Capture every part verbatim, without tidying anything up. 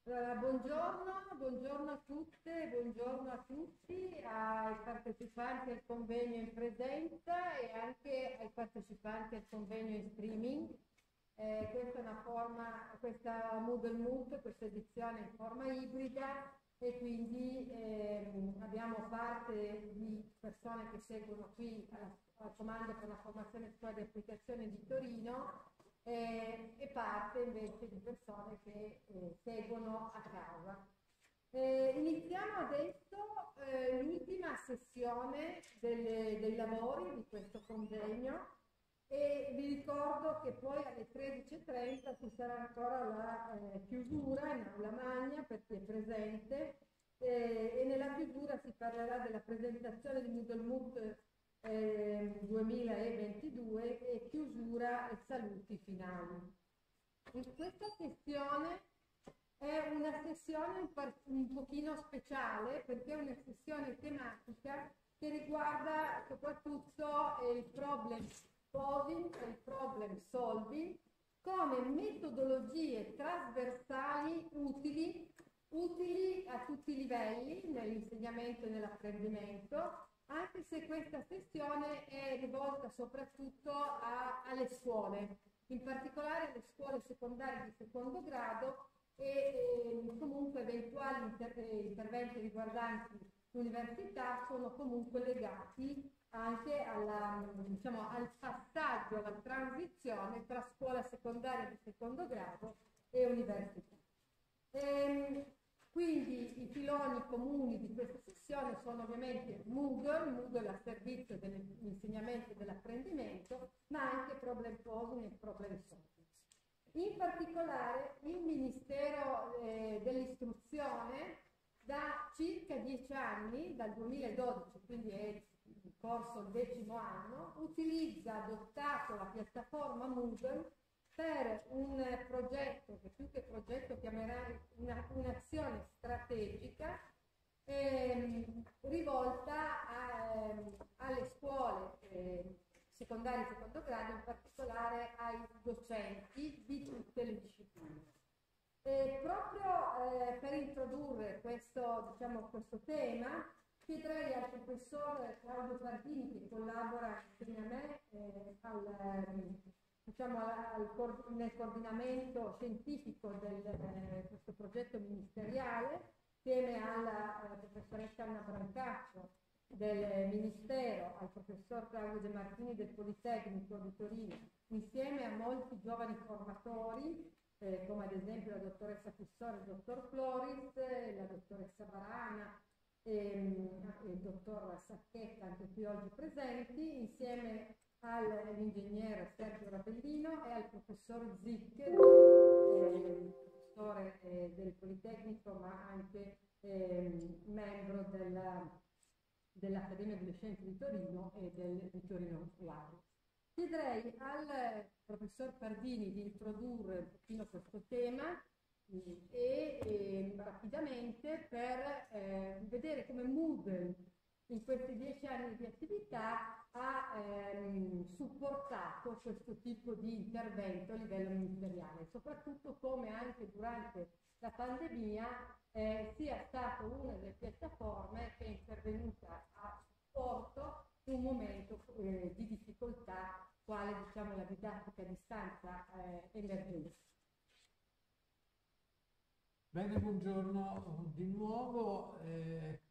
Allora, buongiorno, buongiorno a tutte, buongiorno a tutti, ai partecipanti al convegno in presenza e anche ai partecipanti al convegno in streaming. Eh, questa è una forma, questa Moodle Moot, questa edizione in forma ibrida e quindi ehm, abbiamo parte di persone che seguono qui alla- al Comando per la Formazione Scuola di Applicazione di Torino eh, e parte invece di persone che eh, seguono a casa. Eh, iniziamo adesso eh, l'ultima sessione delle, dei lavori di questo convegno e vi ricordo che poi alle tredici e trenta ci sarà ancora la eh, chiusura in aula magna per chi è presente eh, e nella chiusura si parlerà della presentazione di Moodle Moot eh, duemilaventidue e chiusura e saluti finali. In questa sessione è una sessione un, par- un pochino speciale perché è una sessione tematica che riguarda soprattutto il problem posing e il problem solving come metodologie trasversali utili, utili a tutti i livelli nell'insegnamento e nell'apprendimento, anche se questa sessione è rivolta soprattutto a, alle scuole, in particolare alle scuole secondarie di secondo grado e eh, comunque eventuali inter- interventi riguardanti l'università sono comunque legati anche alla, diciamo, al passaggio, alla transizione tra scuola secondaria di secondo grado e università. Ehm, quindi i filoni comuni di questa sessione sono ovviamente Moodle, Moodle a servizio dell'insegnamento e dell'apprendimento, ma anche problem posing e problem solving. In particolare il Ministero eh, dell'Istruzione da circa dieci anni, dal duemiladodici, quindi è in corso il decimo anno, utilizza, ha adottato la piattaforma Moodle per un progetto, che più che progetto chiamerai una, un'azione strategica ehm, rivolta a, ehm, alle scuole eh, secondarie e secondo grado, in particolare ai docenti di tutte le discipline. E proprio eh, per introdurre questo, diciamo, questo tema, chiederei al professor Claudio Pardini, che collabora insieme a me eh, al, diciamo, al, nel coordinamento scientifico di eh, questo progetto ministeriale, insieme alla eh, professoressa Anna Brancaccio del Ministero, al professor Claudio De Martini del Politecnico di Torino, insieme a molti giovani formatori, eh, come ad esempio la dottoressa Pissori, il dottor Floris, eh, la dottoressa Barana ehm, e il dottor Sacchetta, anche qui oggi presenti, insieme all'ingegnere Sergio Rabellino e al professor Zic, eh, professore eh, del Politecnico, ma anche eh, membro della, dell'Accademia delle Scienze di Torino e del, di Torino Lauro. Chiederei al professor Pardini di introdurre un pochino questo tema e, e rapidamente per eh, vedere come Moodle in questi dieci anni di attività ha ehm, supportato questo tipo di intervento a livello ministeriale, soprattutto come anche durante la pandemia eh, sia stata una delle piattaforme che è intervenuta a supporto in un momento eh, di difficoltà quale, diciamo, la didattica a distanza eh, emergenziale. Bene, buongiorno di nuovo. Eh,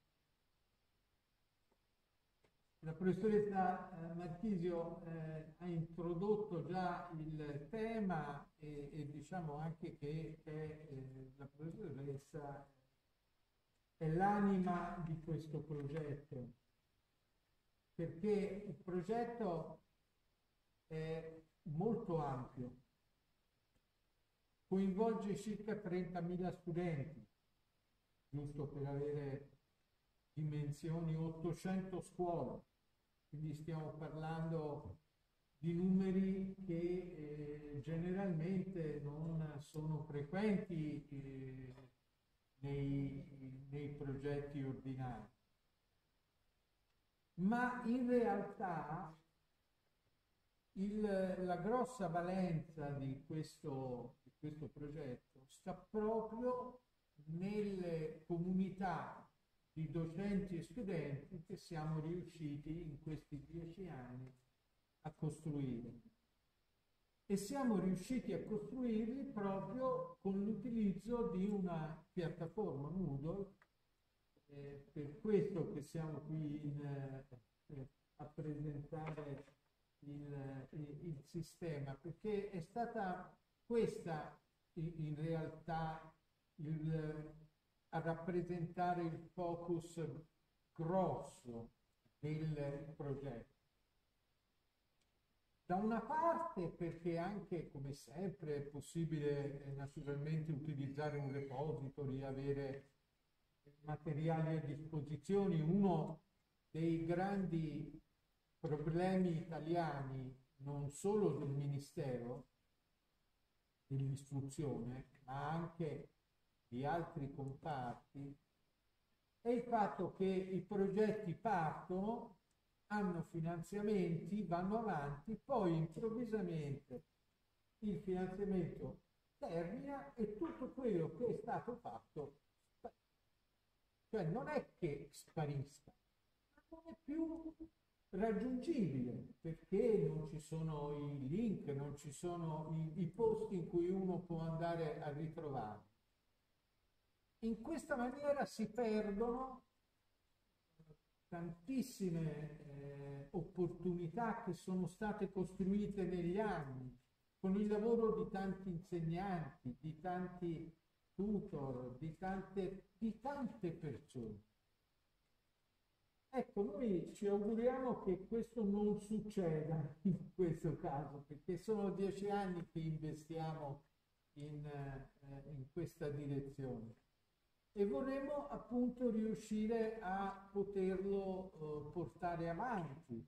la professoressa eh, Marchisio eh, ha introdotto già il tema e, e diciamo anche che è, eh, la professoressa è l'anima di questo progetto, perché il progetto è molto ampio, coinvolge circa trentamila studenti, giusto per avere dimensioni, ottocento scuole, quindi stiamo parlando di numeri che eh, generalmente non sono frequenti eh, nei, nei progetti ordinari. Ma in realtà il, la grossa valenza di questo, di questo progetto sta proprio nelle comunità di docenti e studenti che siamo riusciti in questi dieci anni a costruire. E siamo riusciti a costruirli proprio con l'utilizzo di una piattaforma Moodle, eh, per questo che siamo qui in, eh, a presentare il, il, il sistema, perché è stata questa in, in realtà il, a rappresentare il focus grosso del progetto. Da una parte perché anche, come sempre, è possibile eh, naturalmente utilizzare un repository, avere materiali a disposizione. Uno dei grandi problemi italiani, non solo del Ministero dell'istruzione, ma anche di altri comparti, è il fatto che i progetti partono, hanno finanziamenti, vanno avanti, poi improvvisamente il finanziamento termina e tutto quello che è stato fatto, cioè non è che sparisca, ma non è più raggiungibile perché non ci sono i link, non ci sono i, i posti in cui uno può andare a ritrovare. In questa maniera si perdono tantissime eh, opportunità che sono state costruite negli anni con il lavoro di tanti insegnanti, di tanti tutor, di tante, di tante persone. Ecco, noi ci auguriamo che questo non succeda in questo caso, perché sono dieci anni che investiamo in, eh, in questa direzione. E vorremmo appunto riuscire a poterlo eh, portare avanti.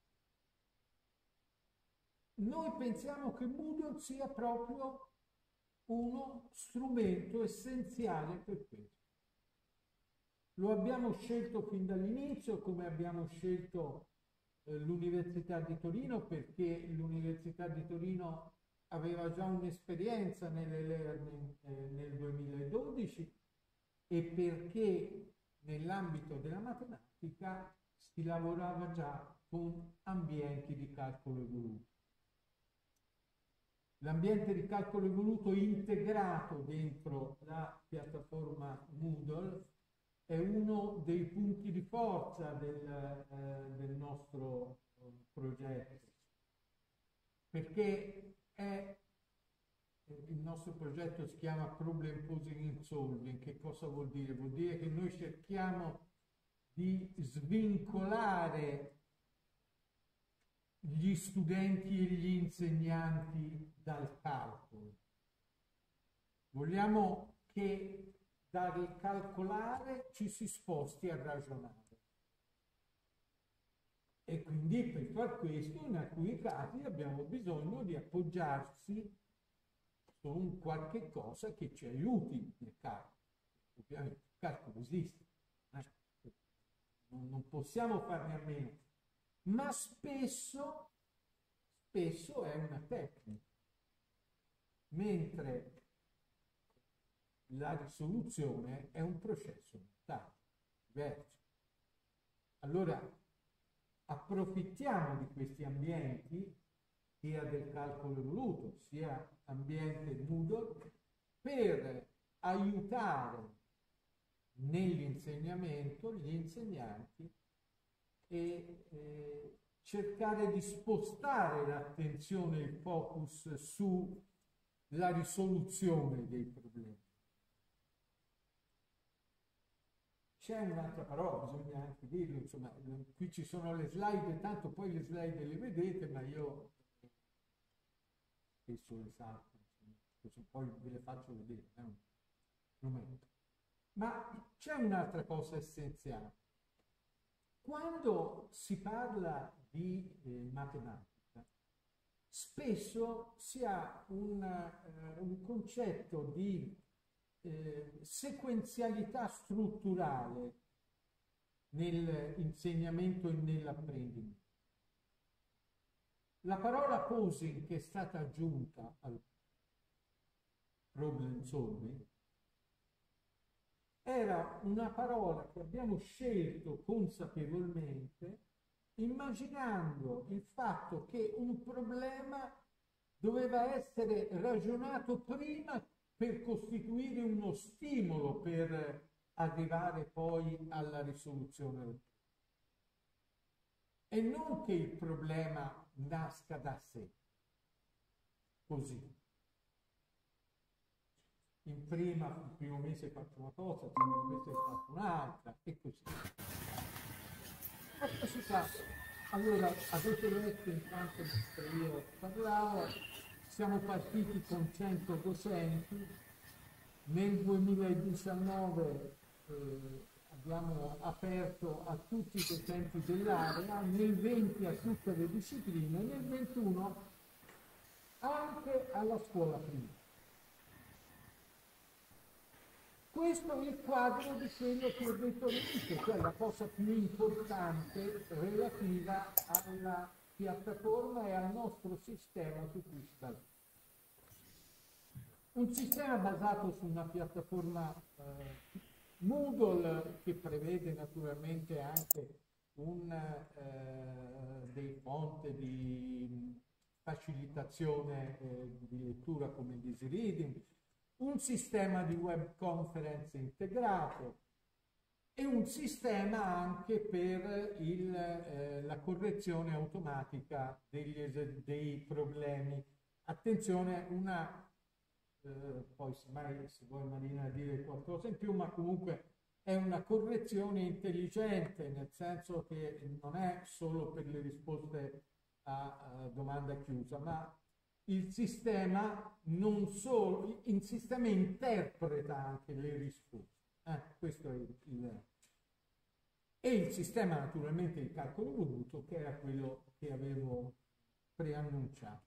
Noi pensiamo che Moodle sia proprio uno strumento essenziale per questo. Lo abbiamo scelto fin dall'inizio, come abbiamo scelto eh, l'Università di Torino, perché l'Università di Torino aveva già un'esperienza nell'e-learning eh, nel duemiladodici, e perché nell'ambito della matematica si lavorava già con ambienti di calcolo evoluto. L'ambiente di calcolo evoluto integrato dentro la piattaforma Moodle è uno dei punti di forza del, eh, del nostro eh, progetto, perché è il nostro progetto si chiama Problem Posing and Solving. Che cosa vuol dire? Vuol dire che noi cerchiamo di svincolare gli studenti e gli insegnanti dal calcolo. Vogliamo che dal calcolare ci si sposti a ragionare. E quindi per far questo in alcuni casi abbiamo bisogno di appoggiarsi con qualche cosa che ci aiuti nel calcolo. Ovviamente il calcolo esiste, eh? non, non possiamo farne a meno, ma spesso, spesso è una tecnica, mentre la risoluzione è un processo mentale, diverso. Allora approfittiamo di questi ambienti, sia del calcolo evoluto, sia ambiente Moodle, per aiutare nell'insegnamento gli insegnanti e eh, cercare di spostare l'attenzione e il focus sulla risoluzione dei problemi. C'è un'altra parola, bisogna anche dirlo, insomma, qui ci sono le slide, tanto poi le slide le vedete, ma io spesso le salto, così poi ve le faccio vedere, è un momento. Ma c'è un'altra cosa essenziale. Quando si parla di eh, matematica, spesso si ha un, uh, un concetto di eh, sequenzialità strutturale nell'insegnamento e nell'apprendimento. La parola posing che è stata aggiunta al problem solving era una parola che abbiamo scelto consapevolmente, immaginando il fatto che un problema doveva essere ragionato prima per costituire uno stimolo per arrivare poi alla risoluzione del problema. E non che il problema nasca da sé, così. In prima, il primo mese hai fatto una cosa, il secondo mese hai fatto un'altra, e così. Ecco si fa. Allora, avete letto intanto mentre io parlavo, siamo partiti con cento docenti, nel duemiladiciannove eh, abbiamo aperto a tutti i docenti dell'area, nel venti a tutte le discipline, nel ventuno anche alla scuola prima. Questo è il quadro di quello che ho detto all'inizio, cioè la cosa più importante relativa alla piattaforma e al nostro sistema su cui si basa. Un sistema basato su una piattaforma eh, Moodle che prevede naturalmente anche un, eh, dei fonti di facilitazione eh, di lettura come l'easy reading, un sistema di web conference integrato e un sistema anche per il, eh, la correzione automatica degli, dei problemi. Attenzione, una eh, poi mai se vuoi Marina dire qualcosa in più, ma comunque è una correzione intelligente, nel senso che non è solo per le risposte a, a domanda chiusa, ma il sistema non solo, il sistema interpreta anche le risposte. Eh, questo è il, il, e il sistema naturalmente di calcolo evoluto, che era quello che avevo preannunciato.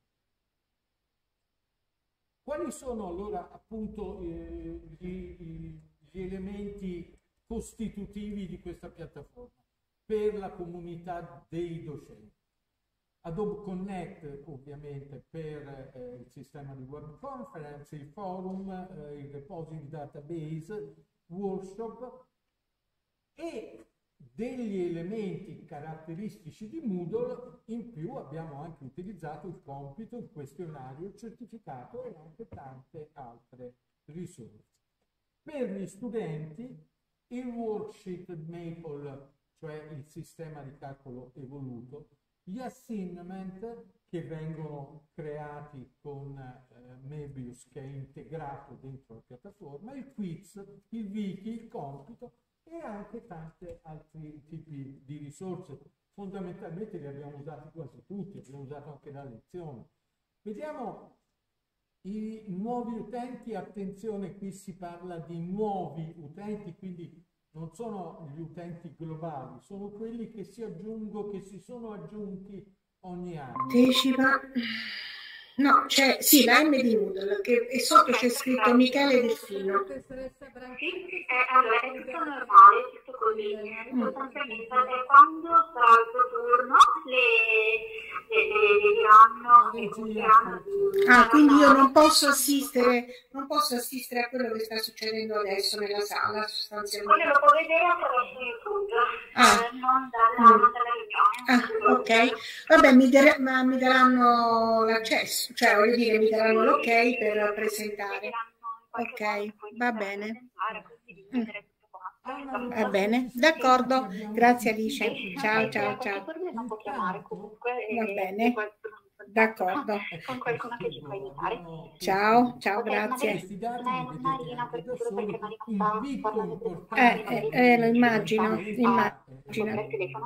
Quali sono allora appunto eh, gli, gli elementi costitutivi di questa piattaforma per la comunità dei docenti? Adobe Connect ovviamente per eh, il sistema di web conference, il forum, eh, il repository database, workshop e degli elementi caratteristici di Moodle. In più abbiamo anche utilizzato il compito, il questionario, il certificato e anche tante altre risorse. Per gli studenti il worksheet Maple, cioè il sistema di calcolo evoluto, gli assignment che vengono creati con eh, Mebius, che è integrato dentro la piattaforma, il quiz, il wiki, il compito e anche tanti altri tipi di risorse. Fondamentalmente li abbiamo usati quasi tutti, abbiamo usato anche la lezione. Vediamo i nuovi utenti. Attenzione, qui si parla di nuovi utenti, quindi non sono gli utenti globali, sono quelli che si aggiungono, che si sono aggiunti ogni anno. Partecipa. No, c'è sì, la M di Moodle, che e sotto c'è scritto Michele Delfino. Sì, eh, allora è tutto normale, tutto così. Sostanzialmente è quando sarà il tuo turno, le, le, le, le diranno, le diranno di... Ah, quindi io non posso assistere, non posso assistere a quello che sta succedendo adesso nella sala, sostanzialmente. Quello lo può vedere attraverso YouTube, Ah. eh, non dalla, non dalla riunione. Ah, ok. Vabbè, mi, dar ma mi daranno l'accesso, cioè voglio dire, mi daranno l'ok per presentare. Ok, va bene. Mm. Va bene, d'accordo. Grazie Alice. Ciao, ciao, ciao. Non può chiamare comunque. Va bene. D'accordo. Con qualcuno che ci può aiutare. Ciao, ciao, Ok, grazie. Marina, Marina, per solo perché Marina sta parlando del Eh, eh, eh, lo immagino, immagino.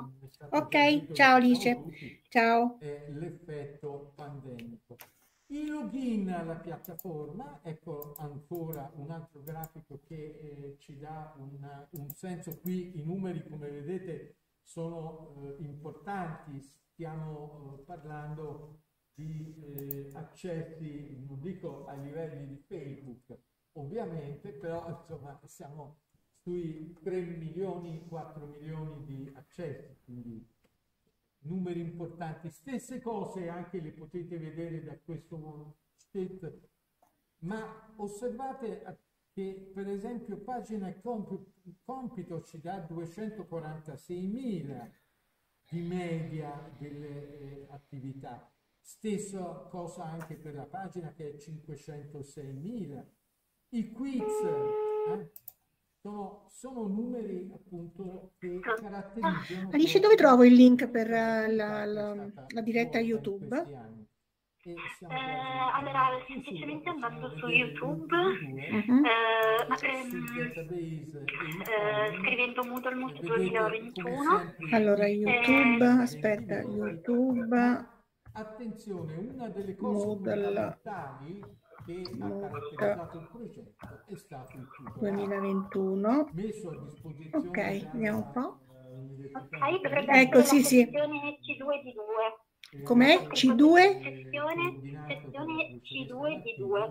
Ok, ciao Alice. Ciao. L'effetto pandemico. Il login alla piattaforma, ecco ancora un altro grafico che eh, ci dà un, un senso. Qui i numeri, come vedete, sono eh, importanti. Stiamo eh, parlando di eh, accessi, non dico ai livelli di Facebook, ovviamente, però insomma siamo sui tre milioni, quattro milioni di accessi, quindi numeri importanti. Stesse cose anche le potete vedere da questo state, ma osservate che per esempio pagina compito ci dà duecentoquarantaseimila di media delle eh, attività. Stessa cosa anche per la pagina che è cinquecentoseimila. I quiz eh, sono, sono numeri appunto che caratterizzano... Alice, dove trovo il link per uh, la, la, la diretta YouTube? Eh, allora, semplicemente andando su YouTube, uh-huh. eh, ma, ehm, eh, scrivendo Moodle Mood duemilaventuno. Allora, YouTube, eh, aspetta, YouTube... Attenzione, una delle cose fondamentali che ha caratterizzato il progetto è stato il tutorato duemilaventuno. messo a disposizione. Ok, vediamo un po'. Ok, dovrebbe ecco, sì, sì. Sezione C due D due. Com'è? C due? Sezione, sezione C due D due.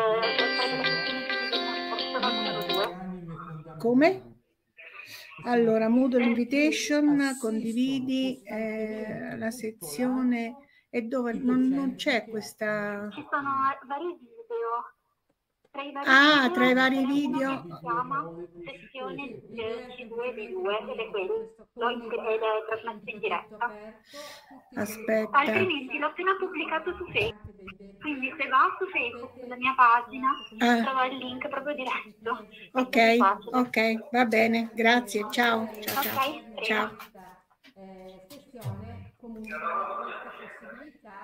Come? Allora, Moodle Invitation, condividi eh, la sezione e dove non, non c'è questa... Ci sono vari video. Tra i vari ah, video, tra i vari video. Si chiama sezione C due D due ed è quello. Ed è trasmesso in diretta. Aspetta. Altrimenti l'ho appena pubblicato su Facebook. Quindi se va su Facebook, sulla mia pagina, ah. trova il link proprio diretto. Ok, ok, va bene, grazie, ciao. Ciao, ciao. Okay, ciao. Eh, sessione comunque questa possibilità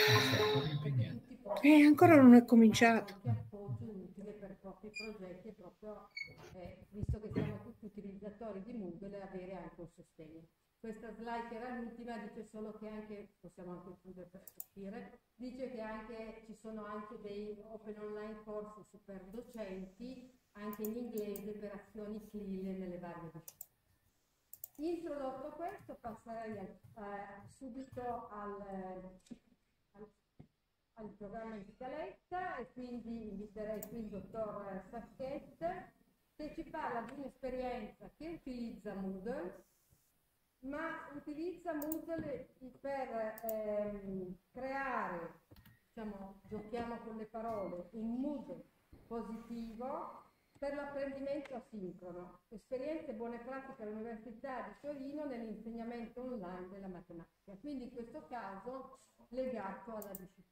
eh, ancora non è cominciato. Appoggio utile per i propri progetti e proprio eh, visto che siamo tutti utilizzatori di Moodle, avere anche un sostegno. Questa slide che era l'ultima dice solo che anche, possiamo anche chiudere per capire, dice che anche ci sono anche dei open online corsi per docenti anche in inglese per azioni C L I L nelle varie discipline. Introdotto questo passerei al, eh, subito al, al, al programma in scaletta e quindi inviterei qui il dottor Sacchetta che ci parla di un'esperienza che utilizza Moodle, ma utilizza Moodle per ehm, creare, diciamo, giochiamo con le parole, un mood positivo per l'apprendimento asincrono, esperienze e buone pratiche all'Università di Torino nell'insegnamento online della matematica, quindi in questo caso legato alla disciplina.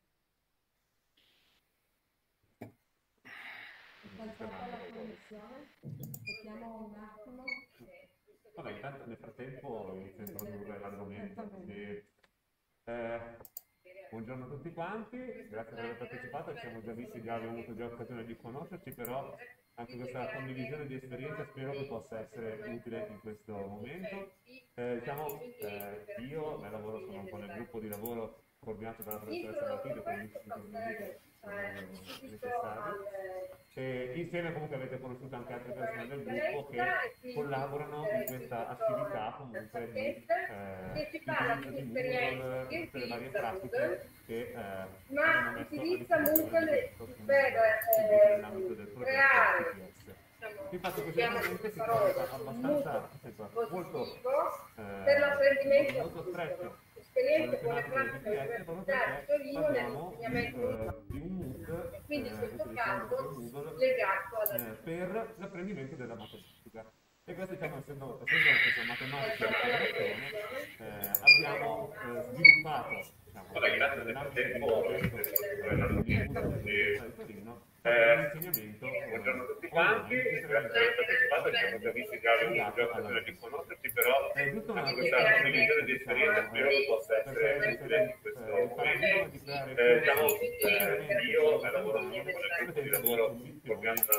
Alla connessione, aspettiamo un attimo. Vabbè, intanto nel frattempo inizio a introdurre l'argomento. Eh, buongiorno a tutti quanti, grazie per aver partecipato, ci siamo già visti, già abbiamo avuto già occasione di conoscerci, però anche questa condivisione di esperienza spero che possa essere utile in questo momento. Eh, diciamo, eh, io nel lavoro sono un po' nel gruppo di lavoro coordinato dalla professoressa Martino, con gli necessari. E insieme comunque avete conosciuto anche altre persone del gruppo che collaborano in questa attività comunque di eh, utilizzo di Moodle, tutte le varie pratiche che eh, hanno messo a disposizione nell'ambito del progetto C P S. Infatti questo documento si trova abbastanza, molto, eh, molto stretto esperienze buone pratiche all'Università di Torino nell'insegnamento di un MOOC, e quindi in questo eh, caso Moodle, legato alla eh, per l'apprendimento della matematica. E questo, diciamo, essendo, essendo questa matematica di formazione, eh, abbiamo eh, sviluppato, diciamo, nell'ambito di un progetto di Moodle di Torino, l'insegnamento. Buongiorno a tutti quanti, grazie per aver partecipato, ci siamo già visti, già abbiamo già occasione di conoscerci, però anche questa condivisione di esperienza spero che possa essere utile in questo momento. Eh, diciamo, eh, io lavoro con il gruppo di lavoro organizzato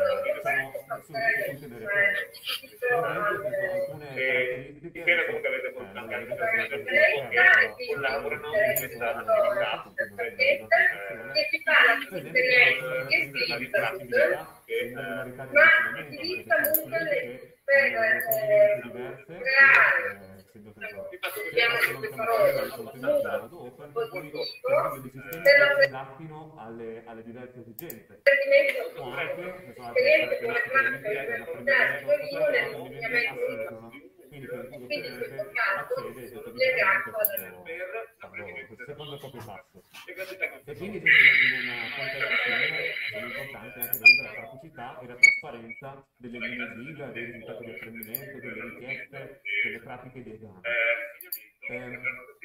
e insieme comunque avete conosciuto anche altre persone del gruppo che collaborano in questa attività che si parla di esperienze che si che ma utilizza Moodle per creare, vediamo queste parole, Moodle positivo per la si adattino alle, alle diverse esigenze. apprendimento O anche, esperienze con la pratica dell'Università di Torino nell'insegnamento. quindi per il Quindi in questo accede caso legato al secondo proprio passo. E quindi in una contestuale è importante anche vedere la praticità pubblicità e la trasparenza delle linee guida, dei risultati di apprendimento, delle richieste, delle pratiche dei esami. Eh,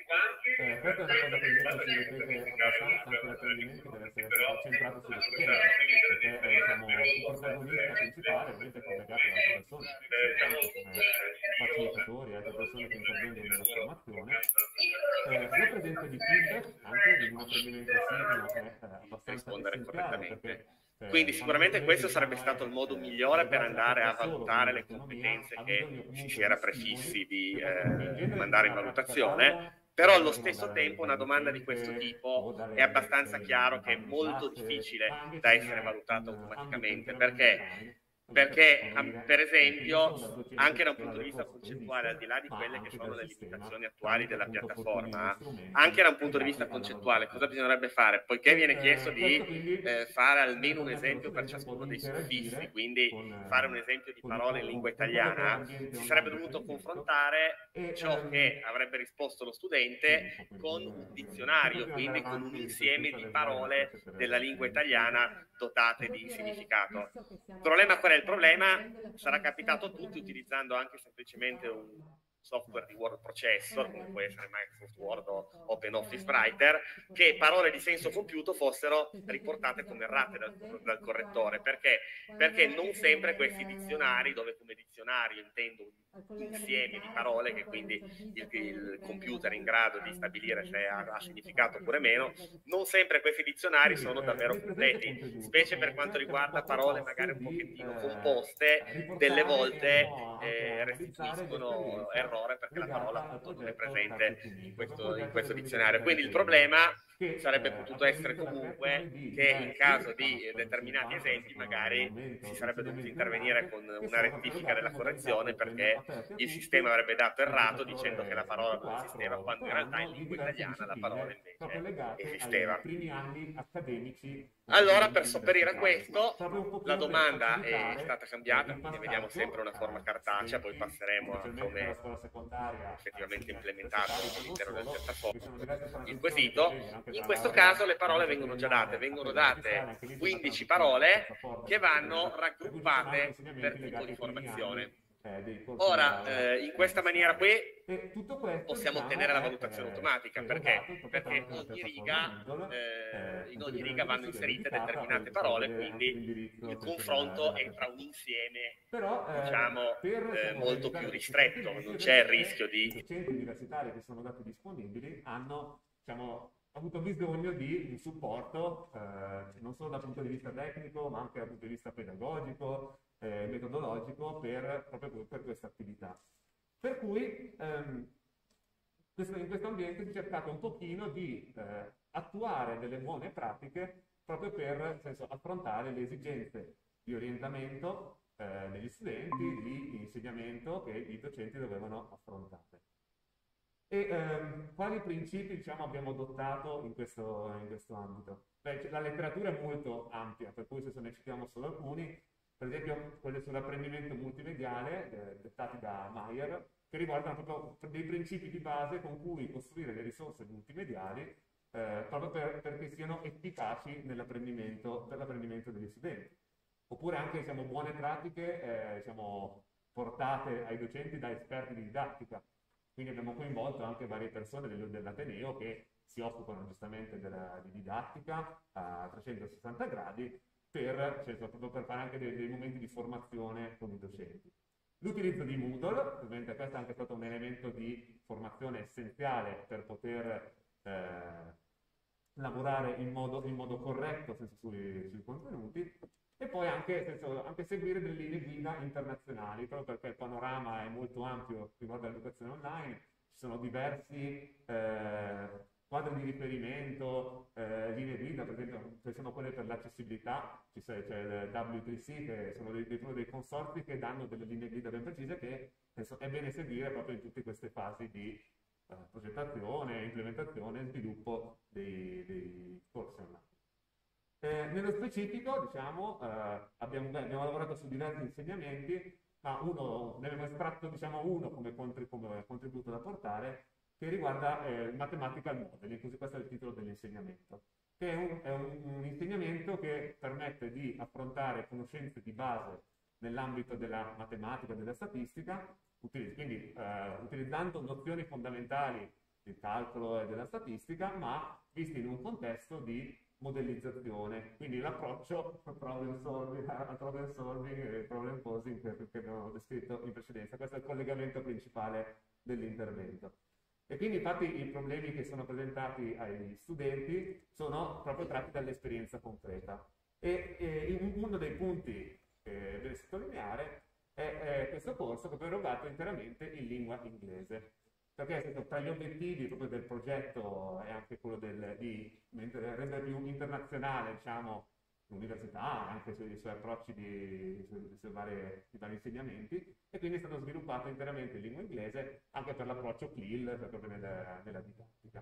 eh, questa è una cosa che io si ripete abbastanza, anche l'apprendimento deve essere centrato sulla studente, perché eh, diciamo, il protagonista principale ovviamente è collegato ad altre persone, come facilitatori, altre persone che intervengono nella formazione. Eh, la presenza di feedback anche in un apprendimento sincrono è eh, abbastanza essenziale, perché quindi sicuramente questo sarebbe stato il modo migliore per andare a valutare le competenze che ci si era prefissi di eh, mandare in valutazione, però allo stesso tempo una domanda di questo tipo è abbastanza chiaro che è molto difficile da essere valutata automaticamente, perché Perché, per esempio, anche da un punto di vista concettuale, al di là di quelle che sono le limitazioni attuali della piattaforma, anche da un punto di vista concettuale, cosa bisognerebbe fare? Poiché viene chiesto di eh, fare almeno un esempio per ciascuno dei suffissi, quindi fare un esempio di parole in lingua italiana, si sarebbe dovuto confrontare ciò che avrebbe risposto lo studente con un dizionario, quindi con un insieme di parole della lingua italiana dotate di significato. Il problema qual è? Il problema sarà capitato a tutti utilizzando anche semplicemente un software di word processor, come può essere Microsoft Word o OpenOffice Writer, che parole di senso compiuto fossero riportate come errate dal, dal correttore. Perché? Perché non sempre questi dizionari, dove come dizionario intendo un insieme di parole che quindi il, il computer è in grado di stabilire se ha, ha significato oppure meno, non sempre questi dizionari sono davvero completi, specie per quanto riguarda parole magari un pochettino composte, delle volte eh, restituiscono errore perché la parola appunto non è presente in questo, in questo dizionario. Quindi il problema sarebbe potuto essere comunque che in caso di determinati esempi magari si sarebbe dovuto intervenire con una rettifica della correzione, perché il sistema avrebbe dato errato dicendo che la parola non esisteva, quando in realtà in lingua italiana la parola invece esisteva. Allora, per sopperire a questo, la domanda è stata cambiata, quindi vediamo sempre una forma cartacea, poi passeremo a come effettivamente implementato all'interno della piattaforma il quesito. In questo caso le parole vengono già date, vengono date quindici parole che vanno raggruppate per tipo di formazione. Ora, eh, in questa maniera qui possiamo ottenere la valutazione automatica. Perché? Perché ogni riga, eh, in ogni riga vanno inserite determinate parole, quindi il confronto è tra un insieme, diciamo, eh, molto più ristretto, non c'è il rischio di... I docenti universitari che sono dati disponibili hanno, diciamo, avuto bisogno di un supporto, eh, non solo dal punto di vista tecnico, ma anche dal punto di vista pedagogico, eh, metodologico, per, proprio per questa attività. Per cui ehm, questo, in questo ambiente si è cercato un pochino di eh, attuare delle buone pratiche proprio per, nel senso, affrontare le esigenze di orientamento eh, degli studenti, di insegnamento che i docenti dovevano affrontare. E ehm, quali principi, diciamo, abbiamo adottato in questo, in questo ambito? Beh, la letteratura è molto ampia, per cui se ne citiamo solo alcuni, per esempio quelle sull'apprendimento multimediale, eh, dettati da Mayer, che riguardano proprio dei principi di base con cui costruire le risorse multimediali eh, proprio per, perché siano efficaci nell'apprendimento, per l'apprendimento degli studenti. Oppure anche, diciamo, buone pratiche eh, diciamo, portate ai docenti da esperti di didattica. Quindi abbiamo coinvolto anche varie persone dell'Ateneo che si occupano giustamente della, di didattica a trecentosessanta gradi, per, cioè, proprio per fare anche dei, dei momenti di formazione con i docenti. L'utilizzo di Moodle, ovviamente questo è anche stato un elemento di formazione essenziale per poter eh, lavorare in modo, in modo corretto senso, sui, sui contenuti, e poi anche, senso, anche seguire delle linee guida internazionali, proprio perché il panorama è molto ampio riguardo all'educazione online, ci sono diversi eh, quadri di riferimento, eh, linee guida, per esempio ci sono quelle per l'accessibilità, c'è il W tre C che sono dei, dei, dei consorzi che danno delle linee guida ben precise che penso, è bene seguire proprio in tutte queste fasi di eh, progettazione, implementazione e sviluppo dei, dei corsi online. Eh, nello specifico, diciamo, eh, abbiamo, beh, abbiamo lavorato su diversi insegnamenti, ma uno, ne abbiamo estratto, diciamo, uno come, contri, come contributo da portare, che riguarda eh, Mathematical Modeling, così questo è il titolo dell'insegnamento. che è, un, è un, un insegnamento che permette di affrontare conoscenze di base nell'ambito della matematica e della statistica, quindi eh, utilizzando nozioni fondamentali del calcolo e della statistica, ma viste in un contesto di modellizzazione, quindi l'approccio problem solving, al problem solving e problem posing che, che abbiamo descritto in precedenza. Questo è il collegamento principale dell'intervento. E quindi infatti i problemi che sono presentati ai studenti sono proprio tratti dall'esperienza concreta. E, e uno dei punti che deve sottolineare è, è questo corso che è erogato interamente in lingua inglese, perché tra gli obiettivi proprio del progetto è anche quello del, di rendere più internazionale, diciamo, l'università, anche sui suoi approcci di, sui, sui vari, i vari insegnamenti, e quindi è stato sviluppato interamente in lingua inglese anche per l'approccio C L I L, proprio nella, nella didattica.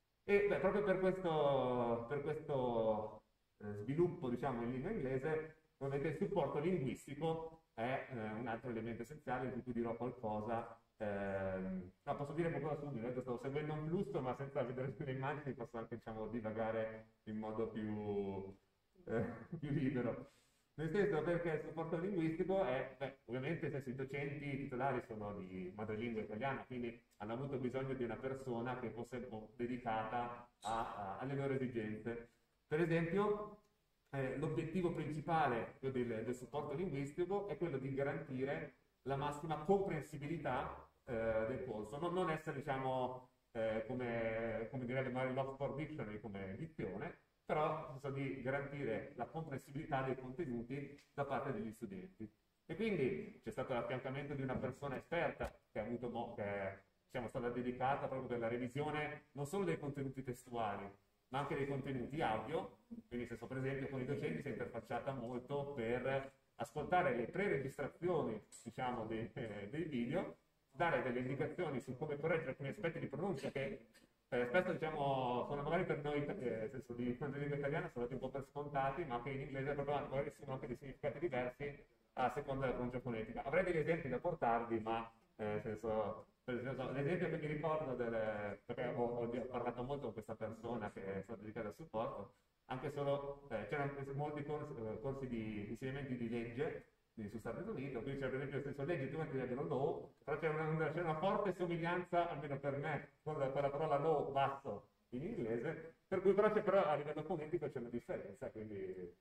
E beh, proprio per questo, per questo eh, sviluppo, diciamo, in lingua inglese, ovviamente il supporto linguistico è eh, un altro elemento essenziale di cui dirò qualcosa. Eh, no, posso dire qualcosa subito, eh, stavo seguendo un flusso, ma senza vedere le immagini posso anche, diciamo, divagare in modo più, eh, più libero. Nel senso, perché il supporto linguistico è, beh, ovviamente se i docenti titolari sono di madrelingua italiana, quindi hanno avuto bisogno di una persona che fosse dedicata a, a, alle loro esigenze. Per esempio, eh, l'obiettivo principale del, del supporto linguistico è quello di garantire la massima comprensibilità eh, del corso, non, non essere, diciamo, eh, come, come direbbe magari l'Oxford Dictionary come dizione, però nel senso di garantire la comprensibilità dei contenuti da parte degli studenti. E quindi c'è stato l'affiancamento di una persona esperta che, ha avuto mo- che è diciamo, stata dedicata proprio per la revisione non solo dei contenuti testuali, ma anche dei contenuti audio. Quindi, se so, per esempio, con i docenti si è interfacciata molto per ascoltare le pre-registrazioni, diciamo, dei, eh, dei video, dare delle indicazioni su come correggere alcuni aspetti di pronuncia che eh, spesso, diciamo, sono magari per noi, eh, nel senso di lingua italiana, sono dati un po' per scontati, ma che in inglese proprio magari sono anche dei significati diversi a seconda della pronuncia fonetica. Avrei degli esempi da portarvi, ma eh, nel senso, per esempio, l'esempio che mi ricordo, del, perché ho, ho parlato molto con questa persona che è stata dedicata al supporto, anche solo, eh, c'erano molti corsi, corsi di insegnamenti di legge su Stati Uniti, quindi c'era per esempio lo stesso legge, tu metti direbbero law, però c'è una, una, c'è una forte somiglianza, almeno per me, con la, con la parola law basso in inglese, per cui però, c'è, però a livello fonetico c'è una differenza, quindi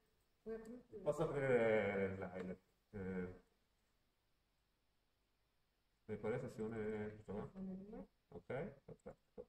posso aprire il slide. Eh, qual è la sessione? Ok, perfetto.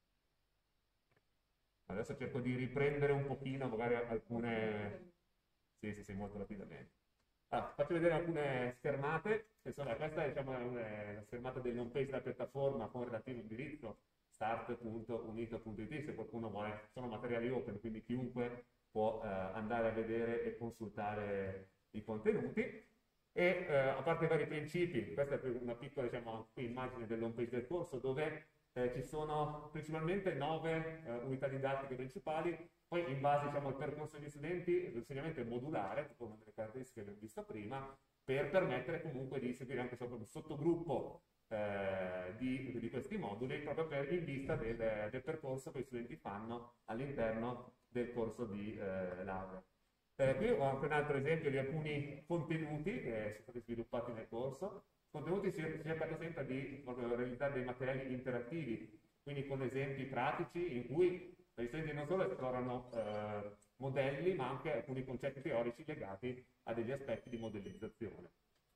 Adesso cerco di riprendere un pochino magari alcune... Sì, sì, sì, molto rapidamente. Ah, faccio vedere alcune schermate. Insomma, questa è, diciamo, una schermata dell'home page della piattaforma con relativo indirizzo start punto unito punto it, se qualcuno vuole. Sono materiali open, quindi chiunque può eh, andare a vedere e consultare i contenuti. E eh, a parte i vari principi, questa è una piccola, diciamo, immagine dell'home page del corso dove Eh, ci sono principalmente nove eh, unità didattiche principali, poi in base, diciamo, al percorso degli studenti l'insegnamento è modulare, tipo una delle caratteristiche che abbiamo visto prima, per permettere comunque di seguire anche solo un sottogruppo eh, di, di questi moduli, proprio per, in vista del, del percorso che gli studenti fanno all'interno del corso di eh, laurea. Eh, qui ho anche un altro esempio di alcuni contenuti che sono stati sviluppati nel corso. Contenuti si cerca sempre di realizzare dei materiali interattivi, quindi con esempi pratici in cui gli studenti non solo esplorano eh, modelli, ma anche alcuni concetti teorici legati a degli aspetti di modellizzazione.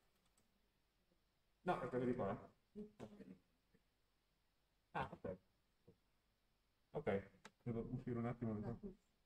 No, è quello di qua. Ah, ok. Ok, devo uscire un attimo.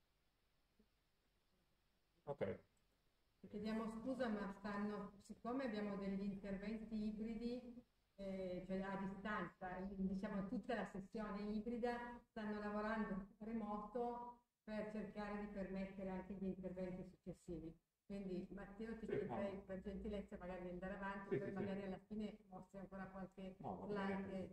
Ok. Chiediamo scusa, ma stanno, siccome abbiamo degli interventi ibridi, eh, cioè a distanza, diciamo tutta la sessione ibrida, stanno lavorando remoto per cercare di permettere anche gli interventi successivi. Quindi Matteo ti chiederei per gentilezza magari di andare avanti, sì, poi sì, magari sì. Alla fine mostri ancora qualche no, slide.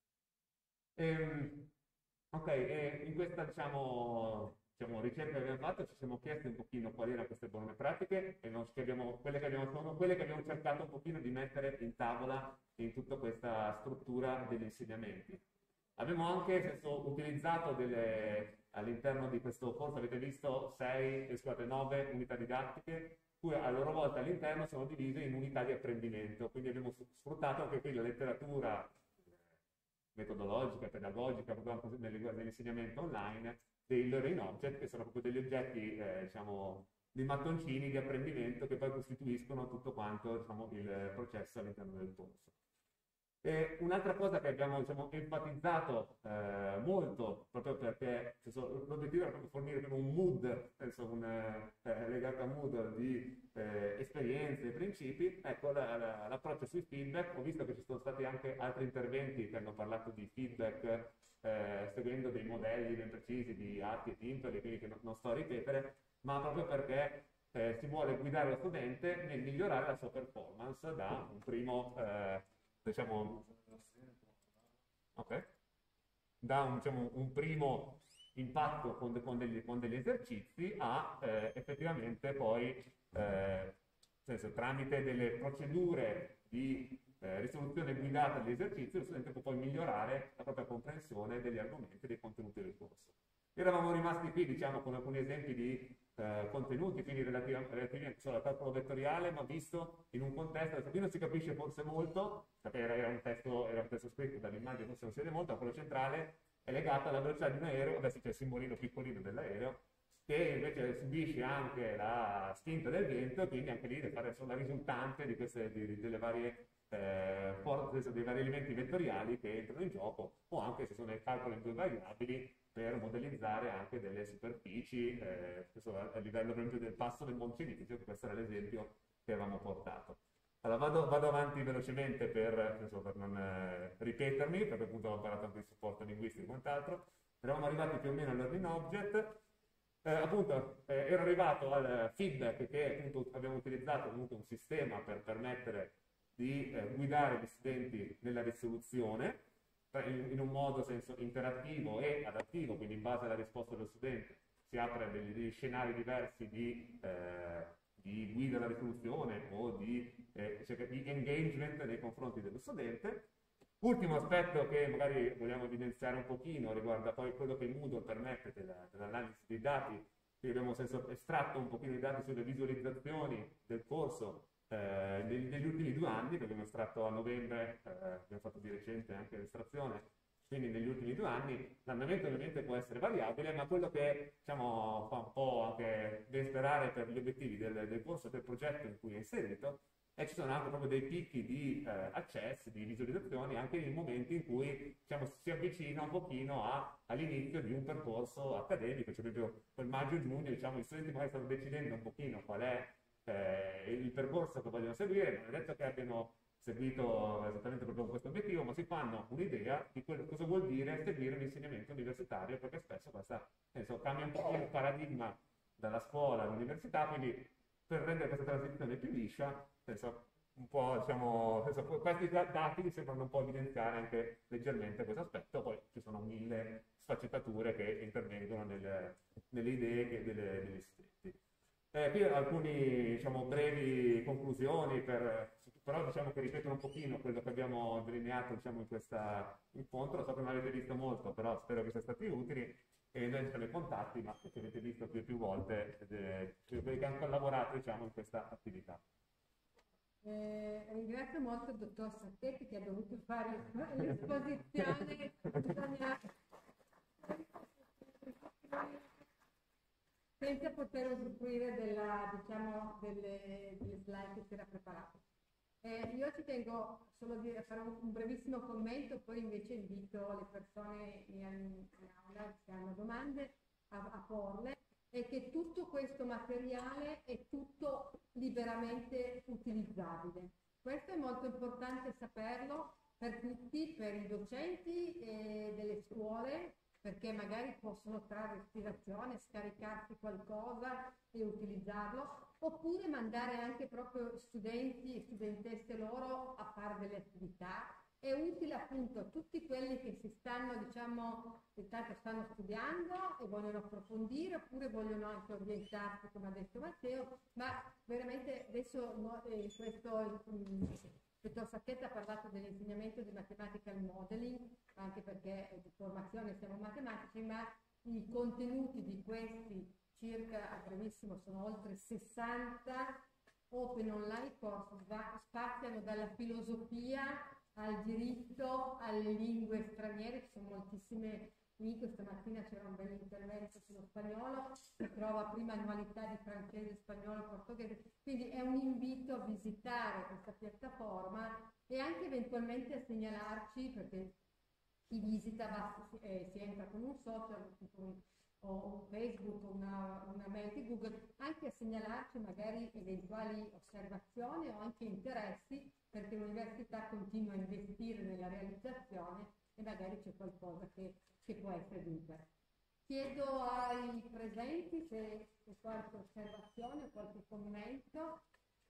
Ehm, ok, eh, in questa, diciamo... Diciamo, ricerca che abbiamo fatto, ci siamo chiesti un pochino quali erano queste buone pratiche e non, che abbiamo, quelle, che abbiamo, sono quelle che abbiamo cercato un pochino di mettere in tavola in tutta questa struttura degli insegnamenti. Abbiamo anche senso, utilizzato delle, all'interno di questo corso avete visto sei, scusate, nove unità didattiche, cui a loro volta all'interno sono divise in unità di apprendimento, quindi abbiamo sfruttato anche qui la letteratura metodologica, pedagogica, nell'insegnamento online, dei learning object, che sono proprio degli oggetti, eh, diciamo, dei mattoncini di apprendimento che poi costituiscono tutto quanto, diciamo, il processo all'interno del corso. E un'altra cosa che abbiamo, diciamo, enfatizzato eh, molto, proprio perché l'obiettivo era proprio fornire proprio un mood, penso, un, eh, legato a mood di eh, esperienze e principi, ecco l'approccio sui feedback. Ho visto che ci sono stati anche altri interventi che hanno parlato di feedback eh, seguendo dei modelli ben precisi di archi e timpani, quindi che non, non sto a ripetere, ma proprio perché eh, si vuole guidare lo studente nel migliorare la sua performance da un primo... Eh, diciamo, okay. da un, diciamo, un primo impatto con, de, con, degli, con degli esercizi a eh, effettivamente poi, eh, senso, tramite delle procedure di eh, risoluzione guidata degli esercizi, lo studente può poi migliorare la propria comprensione degli argomenti e dei contenuti del corso. Eravamo rimasti qui, diciamo, con alcuni esempi di eh, contenuti, quindi relativi, relativi anche solo al calcolo vettoriale, ma visto in un contesto, adesso qui non si capisce forse molto, perché era, era, un, testo, era un testo scritto, dall'immagine forse non si vede molto, ma quello centrale è legato alla velocità di un aereo, adesso c'è il simbolino piccolino dell'aereo, che invece subisce anche la spinta del vento, e quindi anche lì deve fare solo la risultante di queste, di, delle varie eh, forze, dei vari elementi vettoriali che entrano in gioco, o anche se sono dei calcoli in due variabili, per modellizzare anche delle superfici, eh, a livello per esempio del passo del Moncenisio, che questo era l'esempio che avevamo portato. Allora vado, vado avanti velocemente per, insomma, per non eh, ripetermi, perché appunto ho parlato anche di supporto linguistico e quant'altro. Eravamo arrivati più o meno al learning object. Eh, appunto eh, ero arrivato al feedback, che appunto abbiamo utilizzato comunque un sistema per permettere di eh, guidare gli studenti nella risoluzione, in un modo senso interattivo e adattivo, quindi in base alla risposta dello studente si apre degli, degli scenari diversi di, eh, di guida alla risoluzione o di, eh, di engagement nei confronti dello studente. Ultimo aspetto che magari vogliamo evidenziare un pochino riguarda poi quello che il Moodle permette della, dell'analisi dei dati. Qui abbiamo senso estratto un pochino i dati sulle visualizzazioni del corso Eh, negli, negli ultimi due anni, perché abbiamo estratto a novembre, eh, abbiamo fatto di recente anche l'estrazione, quindi negli ultimi due anni l'andamento ovviamente può essere variabile, ma quello che diciamo, fa un po' anche ben sperare per gli obiettivi del, del corso, del progetto in cui è inserito, e ci sono anche proprio dei picchi di eh, accesso, di visualizzazioni, anche nei momenti in cui diciamo, si avvicina un pochino a, all'inizio di un percorso accademico, cioè proprio quel maggio-giugno, diciamo, gli studenti magari stanno decidendo un pochino qual è Eh, il percorso che vogliono seguire. Non è detto che abbiano seguito esattamente proprio questo obiettivo, ma si fanno un'idea di quello, cosa vuol dire seguire l'insegnamento universitario, perché spesso questa, penso, cambia un po' il paradigma dalla scuola all'università, quindi per rendere questa transizione più liscia, penso, un po', diciamo, penso, questi dati mi sembrano un po' evidenziare anche leggermente questo aspetto. Poi ci sono mille sfaccettature che intervengono nelle, nelle idee che delle, degli studenti. Eh, qui alcune diciamo, brevi conclusioni, per, però diciamo che ripetono un pochino quello che abbiamo delineato diciamo, in questo incontro. So che non avete visto molto, però spero che siano stati utili, e noi siamo in contatti, ma che avete visto più e più volte, eh, quelli che hanno collaborato diciamo, in questa attività. Eh, ringrazio molto il dottor Sacchetti che ha dovuto fare l'esposizione. Bisogna... senza poter usufruire della, diciamo, delle, delle slide che si era preparato. Eh, io ci tengo solo a fare un, un brevissimo commento, poi invece invito le persone in, in aula che hanno domande a, a porle, e che tutto questo materiale è tutto liberamente utilizzabile. Questo è molto importante saperlo per tutti, per i docenti eh, delle scuole, perché magari possono trarre ispirazione, scaricarsi qualcosa e utilizzarlo, oppure mandare anche proprio studenti e studentesse loro a fare delle attività. È utile appunto a tutti quelli che si stanno, diciamo, intanto stanno studiando e vogliono approfondire, oppure vogliono anche orientarsi, come ha detto Matteo, ma veramente adesso no, eh, questo... Um, il dottor Sacchetti ha parlato dell'insegnamento di mathematical modeling, anche perché di formazione siamo matematici, ma i contenuti di questi circa, a brevissimo, sono oltre sessanta Open Online Course, spaziano dalla filosofia al diritto, alle lingue straniere, ci sono moltissime lingue. Stamattina c'era un bel intervento sullo spagnolo, si trova prima annualità di francese, spagnolo, portoghese, quindi è un invito a visitare questa piattaforma e anche eventualmente a segnalarci, perché chi visita va, eh, si entra con un social, con o un Facebook, una, una mail di Google, anche a segnalarci magari eventuali osservazioni o anche interessi, perché l'università continua a investire nella realizzazione e magari c'è qualcosa che, che può essere di interesse. Chiedo ai presenti se c'è qualche osservazione o qualche commento.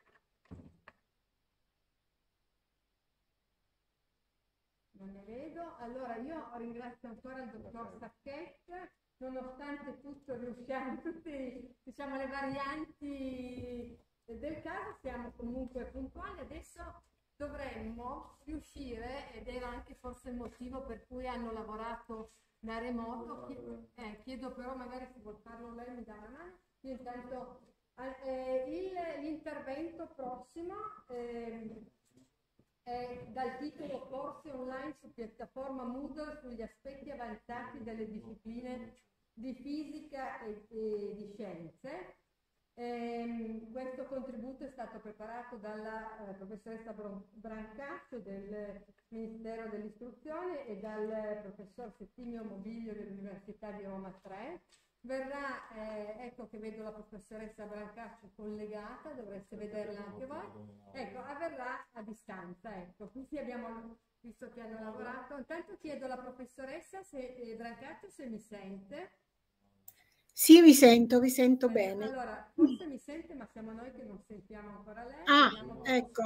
Non ne vedo. Allora io ringrazio ancora il dottor Sacchetti. Nonostante tutto riusciamo, tutte diciamo, le varianti del caso, siamo comunque puntuali. Adesso dovremmo riuscire, ed era anche forse il motivo per cui hanno lavorato da remoto, chiedo, eh, chiedo però magari se vuol farlo lei mi dà una mano. Io intanto eh, l'intervento prossimo eh, è dal titolo Corsi online su piattaforma Moodle sugli aspetti avanzati delle discipline di fisica e, e di scienze. Ehm, questo contributo è stato preparato dalla eh, professoressa Brancaccio del Ministero dell'Istruzione e dal professor Settimio Mobiglio dell'Università di Roma tre. Verrà, eh, ecco che vedo la professoressa Brancaccio collegata, dovreste vederla anche voi. Ecco, avverrà a distanza, ecco, così abbiamo visto che hanno lavorato. Intanto chiedo alla professoressa se, eh, Brancaccio se mi sente. Sì, vi sento, vi sento eh, bene. Allora, forse mi sente, ma siamo noi che non sentiamo ancora lei. Ah, ecco.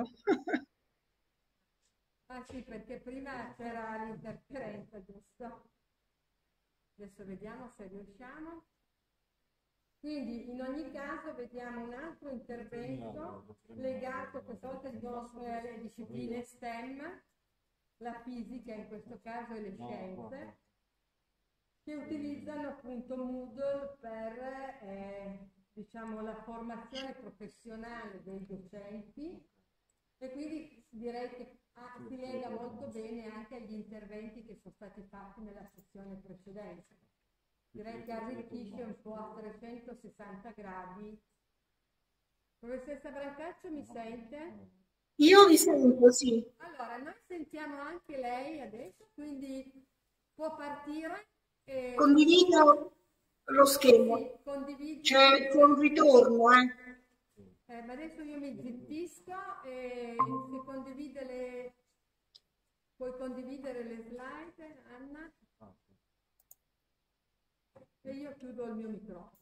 Ah sì, perché prima c'era l'interferenza, giusto? Adesso vediamo se riusciamo. Quindi in ogni caso vediamo un altro intervento legato questa volta alle discipline STEM, la fisica in questo caso e le scienze, che utilizzano appunto Moodle per eh, diciamo la formazione professionale dei docenti, e quindi direi che ah, si lega molto bene anche agli interventi che sono stati fatti nella sessione precedente. Direi che arricchisce un po' a trecentosessanta gradi. Professoressa Brancaccio, mi sente? Io vi sento, sì. Allora, noi sentiamo anche lei adesso, quindi può partire. E... Condivido lo schermo. Sì, condivido. C'è un ritorno, eh. Eh, ma adesso io mi zittisco e se condivide le... Puoi condividere le slide, Anna? E io chiudo il mio microfono.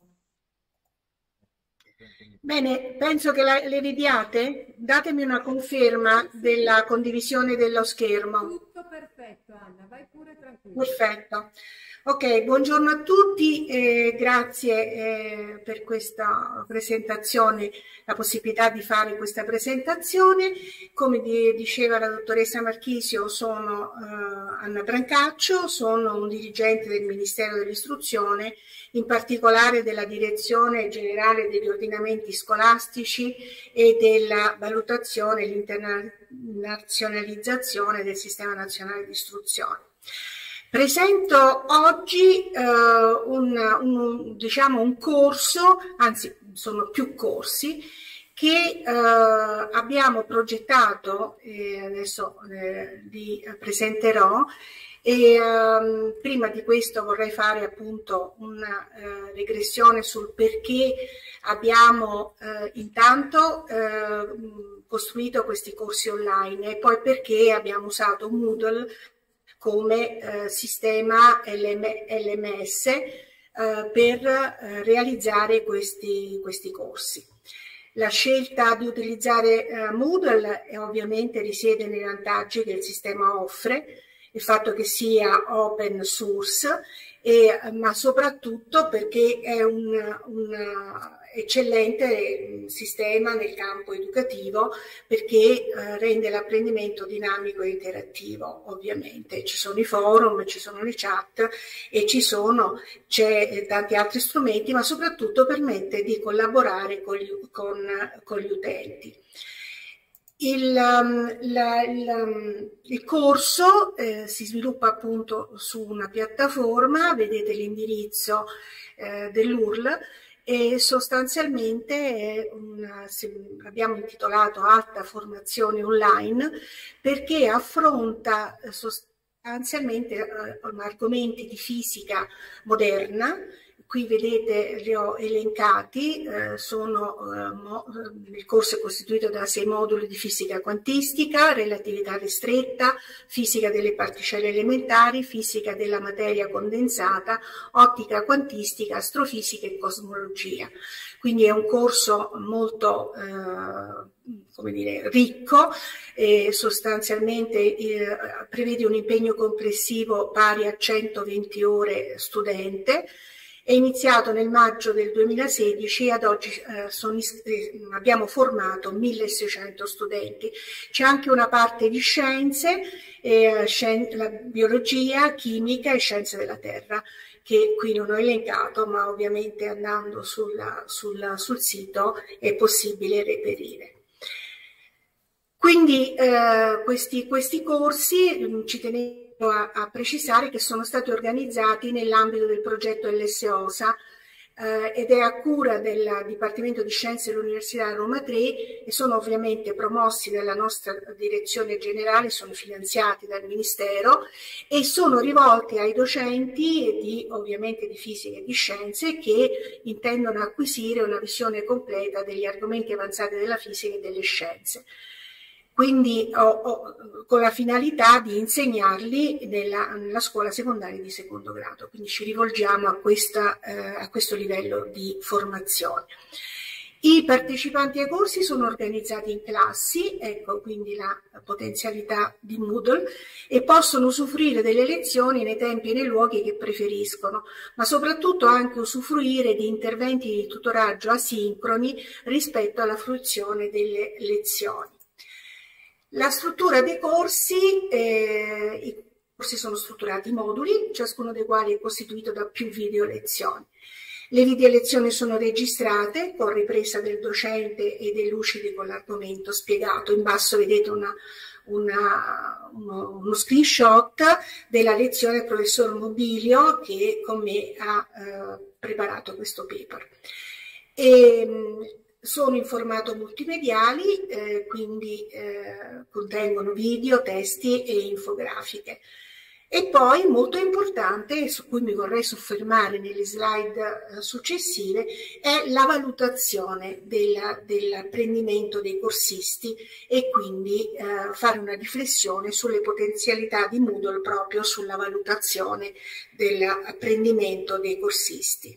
Bene, penso che la, le vediate. Datemi una conferma della condivisione dello schermo. Tutto perfetto, Anna, vai pure tranquilla. Perfetto. Ok, buongiorno a tutti, eh, grazie eh, per questa presentazione, la possibilità di fare questa presentazione. Come di, diceva la dottoressa Marchisio, sono eh, Anna Brancaccio, sono un dirigente del Ministero dell'Istruzione, in particolare della Direzione Generale degli Ordinamenti Scolastici e della valutazione e l'internazionalizzazione del Sistema Nazionale di Istruzione. Presento oggi eh, un, un, diciamo un corso, anzi sono più corsi, che eh, abbiamo progettato, e adesso eh, li presenterò, e ehm, prima di questo vorrei fare appunto una eh, regressione sul perché abbiamo eh, intanto eh, costruito questi corsi online e poi perché abbiamo usato Moodle come eh, sistema L M S eh, per eh, realizzare questi, questi corsi. La scelta di utilizzare eh, Moodle è, ovviamente risiede nei vantaggi che il sistema offre, il fatto che sia open source e, ma soprattutto perché è un, un eccellente sistema nel campo educativo, perché eh, rende l'apprendimento dinamico e interattivo. Ovviamente ci sono i forum, ci sono le chat e ci sono c'è tanti altri strumenti, ma soprattutto permette di collaborare con gli, con, con gli utenti. Il, la, il, il corso eh, si sviluppa appunto su una piattaforma, vedete l'indirizzo eh, dell'U R L, e sostanzialmente è una, abbiamo intitolato Alta Formazione Online, perché affronta sostanzialmente eh, argomenti di fisica moderna. Qui vedete, li ho elencati, eh, sono, eh, mo, il corso è costituito da sei moduli di fisica quantistica, relatività ristretta, fisica delle particelle elementari, fisica della materia condensata, ottica quantistica, astrofisica e cosmologia. Quindi è un corso molto eh, come dire, ricco, e sostanzialmente eh, prevede un impegno complessivo pari a centoventi ore studente. È iniziato nel maggio del duemilasedici e ad oggi eh, sono, eh, abbiamo formato milleseicento studenti. C'è anche una parte di scienze, eh, scien la biologia, chimica e scienze della terra, che qui non ho elencato, ma ovviamente andando sulla, sulla, sul sito è possibile reperire. Quindi eh, questi, questi corsi ci tenevo A, a precisare che sono stati organizzati nell'ambito del progetto L S O S A eh, ed è a cura del Dipartimento di Scienze dell'Università Roma tre e sono ovviamente promossi dalla nostra direzione generale, sono finanziati dal Ministero e sono rivolti ai docenti di, ovviamente di fisica e di scienze che intendono acquisire una visione completa degli argomenti avanzati della fisica e delle scienze. Quindi ho, ho, con la finalità di insegnarli nella, nella scuola secondaria di secondo grado, quindi ci rivolgiamo a, questa, eh, a questo livello di formazione. I partecipanti ai corsi sono organizzati in classi, ecco quindi la potenzialità di Moodle, e possono usufruire delle lezioni nei tempi e nei luoghi che preferiscono, ma soprattutto anche usufruire di interventi di tutoraggio asincroni rispetto alla fruizione delle lezioni. La struttura dei corsi, eh, i corsi sono strutturati in moduli, ciascuno dei quali è costituito da più video lezioni. Le video lezioni sono registrate con ripresa del docente e dei lucidi con l'argomento spiegato. In basso vedete una, una, uno, uno screenshot della lezione del professor Mobilio che con me ha eh, preparato questo paper. E, sono in formato multimediali, eh, quindi eh, contengono video, testi e infografiche. E poi, molto importante, su cui mi vorrei soffermare nelle slide eh, successive, è la valutazione dell'apprendimento dei corsisti e quindi eh, fare una riflessione sulle potenzialità di Moodle proprio sulla valutazione dell'apprendimento dei corsisti.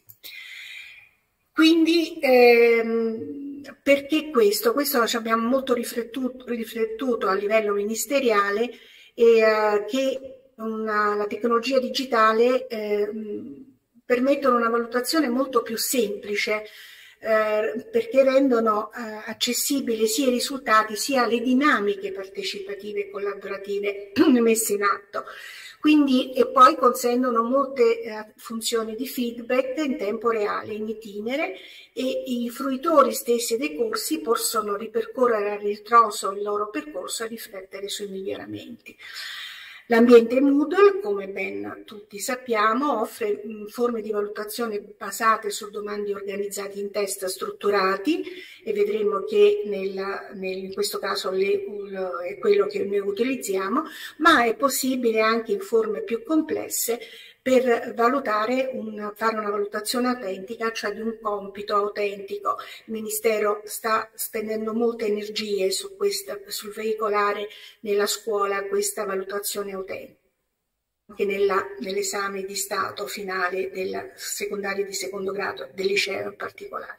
Quindi ehm, perché questo? Questo ci abbiamo molto riflettuto, riflettuto a livello ministeriale e eh, che una, la tecnologia digitale eh, permettono una valutazione molto più semplice eh, perché rendono eh, accessibili sia i risultati sia le dinamiche partecipative e collaborative messe in atto. Quindi, e poi consentono molte eh, funzioni di feedback in tempo reale, in itinere, e i fruitori stessi dei corsi possono ripercorrere a ritroso il loro percorso e riflettere sui miglioramenti. L'ambiente Moodle, come ben tutti sappiamo, offre mh, forme di valutazione basate su domandi organizzati in test strutturati e vedremo che nella, nel, in questo caso le, uh, è quello che noi utilizziamo, ma è possibile anche in forme più complesse per valutare un, fare una valutazione autentica, cioè di un compito autentico. Il Ministero sta spendendo molte energie su questa, sul veicolare nella scuola questa valutazione autentica, anche nell'esame di Stato finale della secondaria di secondo grado, del liceo in particolare.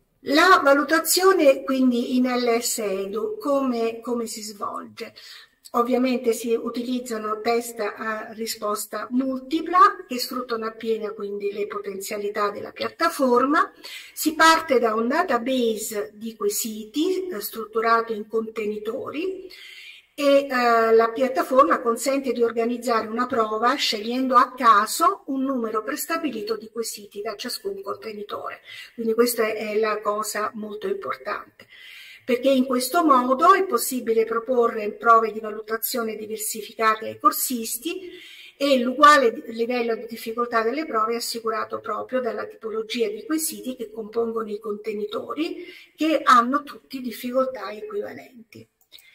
La valutazione quindi in L S Edu come, come si svolge? ovviamente si utilizzano test a risposta multipla che sfruttano appieno quindi le potenzialità della piattaforma. Si parte da un database di quesiti eh, strutturato in contenitori e eh, la piattaforma consente di organizzare una prova scegliendo a caso un numero prestabilito di quesiti da ciascun contenitore. Quindi questa è la cosa molto importante, perché in questo modo è possibile proporre prove di valutazione diversificate ai corsisti e l'uguale livello di difficoltà delle prove è assicurato proprio dalla tipologia di quesiti che compongono i contenitori, che hanno tutti difficoltà equivalenti.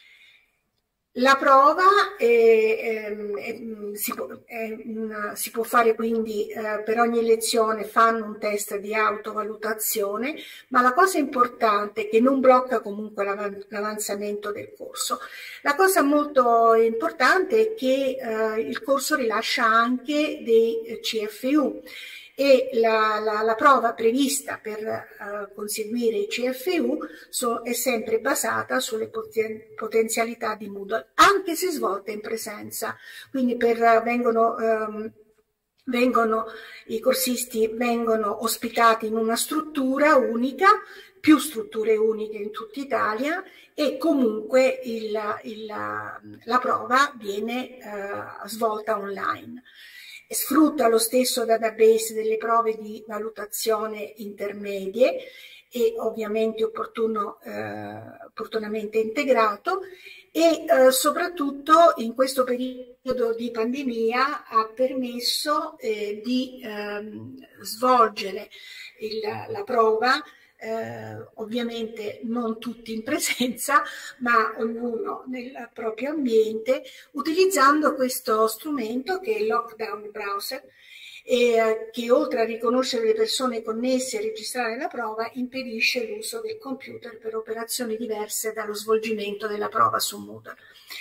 La prova è, è, è, si, può, è una, si può fare quindi eh, per ogni lezione fanno un test di autovalutazione, ma la cosa importante è che non blocca comunque l'avanzamento del corso. La cosa molto importante è che eh, il corso rilascia anche dei C F U e la, la, la prova prevista per uh, conseguire i C F U so, è sempre basata sulle poten potenzialità di Moodle, anche se svolte in presenza. Quindi per, uh, vengono, um, vengono, i corsisti vengono ospitati in una struttura unica, più strutture uniche in tutta Italia, e comunque il, il, la prova viene uh, svolta online. Sfrutta lo stesso database delle prove di valutazione intermedie e ovviamente opportuno, eh, opportunamente integrato e eh, soprattutto in questo periodo di pandemia ha permesso eh, di ehm, svolgere il, la prova Eh, ovviamente non tutti in presenza, ma ognuno nel proprio ambiente, utilizzando questo strumento che è il Lockdown Browser, eh, che oltre a riconoscere le persone connesse e registrare la prova, impedisce l'uso del computer per operazioni diverse dallo svolgimento della prova su Moodle.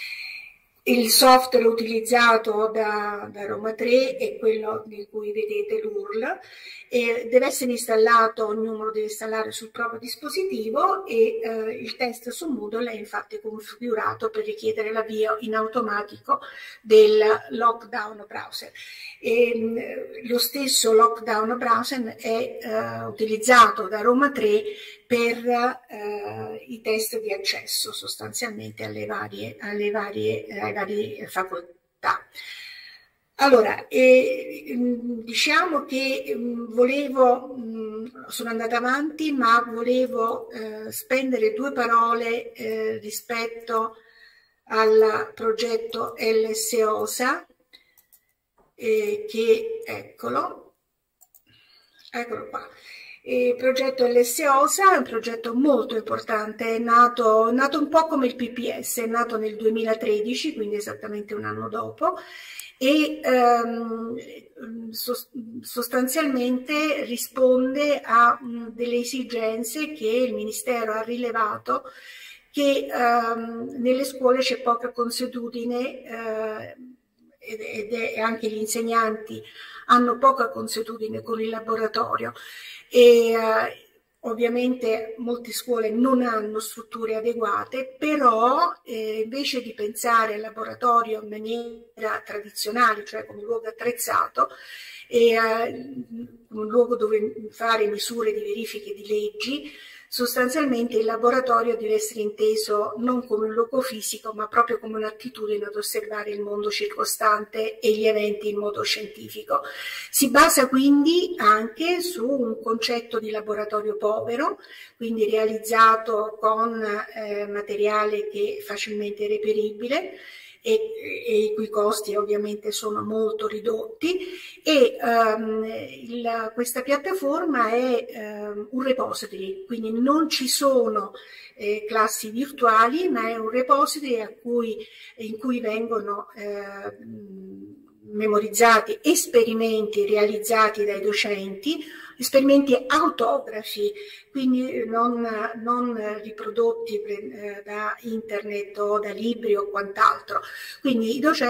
Il software utilizzato da, da Roma tre è quello di cui vedete l'U R L, e deve essere installato, ognuno lo deve installare sul proprio dispositivo e eh, il test su Moodle è infatti configurato per richiedere l'avvio in automatico del Lockdown Browser. E, lo stesso Lockdown Browser è eh, utilizzato da Roma tre per eh, i test di accesso sostanzialmente alle varie, alle varie, alle varie facoltà. Allora, eh, diciamo che mh, volevo, mh, sono andata avanti, ma volevo eh, spendere due parole eh, rispetto al progetto L S O S A, eh, che, eccolo, eccolo qua. Il progetto L S O S A è un progetto molto importante, è nato, nato un po' come il P P S, è nato nel duemilatredici, quindi esattamente un anno dopo, e ehm, sostanzialmente risponde a um, delle esigenze che il Ministero ha rilevato, che ehm, nelle scuole c'è poca consuetudine eh, ed è, anche gli insegnanti hanno poca consuetudine con il laboratorio. E eh, ovviamente molte scuole non hanno strutture adeguate, però eh, invece di pensare al laboratorio in maniera tradizionale, cioè come luogo attrezzato, e eh, un luogo dove fare misure di verifiche di leggi, sostanzialmente il laboratorio deve essere inteso non come un luogo fisico, ma proprio come un'attitudine ad osservare il mondo circostante e gli eventi in modo scientifico. Si basa quindi anche su un concetto di laboratorio povero, quindi realizzato con eh, materiale che è facilmente reperibile e, e i cui costi ovviamente sono molto ridotti, e um, il, questa piattaforma è um, un repository, quindi non ci sono eh, classi virtuali, ma è un repository a cui, in cui vengono eh, memorizzati esperimenti realizzati dai docenti, esperimenti autografi, quindi non, non riprodotti eh, da internet o da libri o quant'altro. Quindi i docenti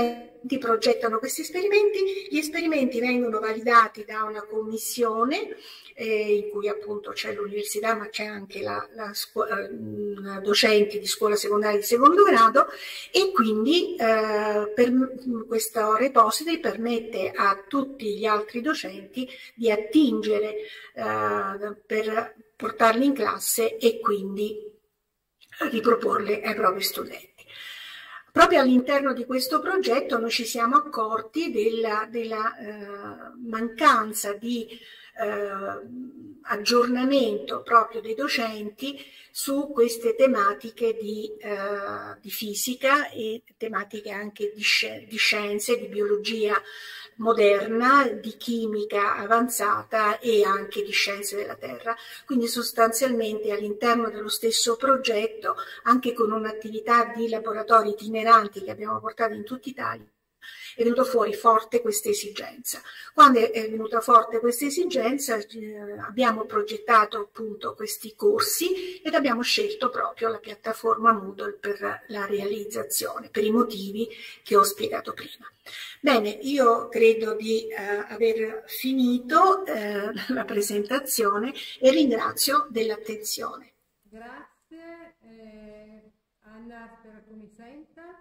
progettano questi esperimenti, gli esperimenti vengono validati da una commissione eh, in cui appunto c'è l'università ma c'è anche la, la scuola, docenti di scuola secondaria di secondo grado e quindi eh, per, questo repository permette a tutti gli altri docenti di attingere eh, per portarli in classe e quindi riproporle ai propri studenti. Proprio all'interno di questo progetto noi ci siamo accorti della, della eh, mancanza di eh, aggiornamento proprio dei docenti su queste tematiche di, eh, di fisica e tematiche anche di, sci- di scienze, di biologia moderna, di chimica avanzata e anche di scienze della Terra. Quindi sostanzialmente all'interno dello stesso progetto, anche con un'attività di laboratori itineranti che abbiamo portato in tutta Italia, è venuta fuori forte questa esigenza. Quando è venuta forte questa esigenza eh, abbiamo progettato appunto questi corsi ed abbiamo scelto proprio la piattaforma Moodle per la realizzazione, per i motivi che ho spiegato prima. Bene, io credo di eh, aver finito eh, la presentazione e ringrazio dell'attenzione. Grazie. Eh, Anna, spero che mi senta.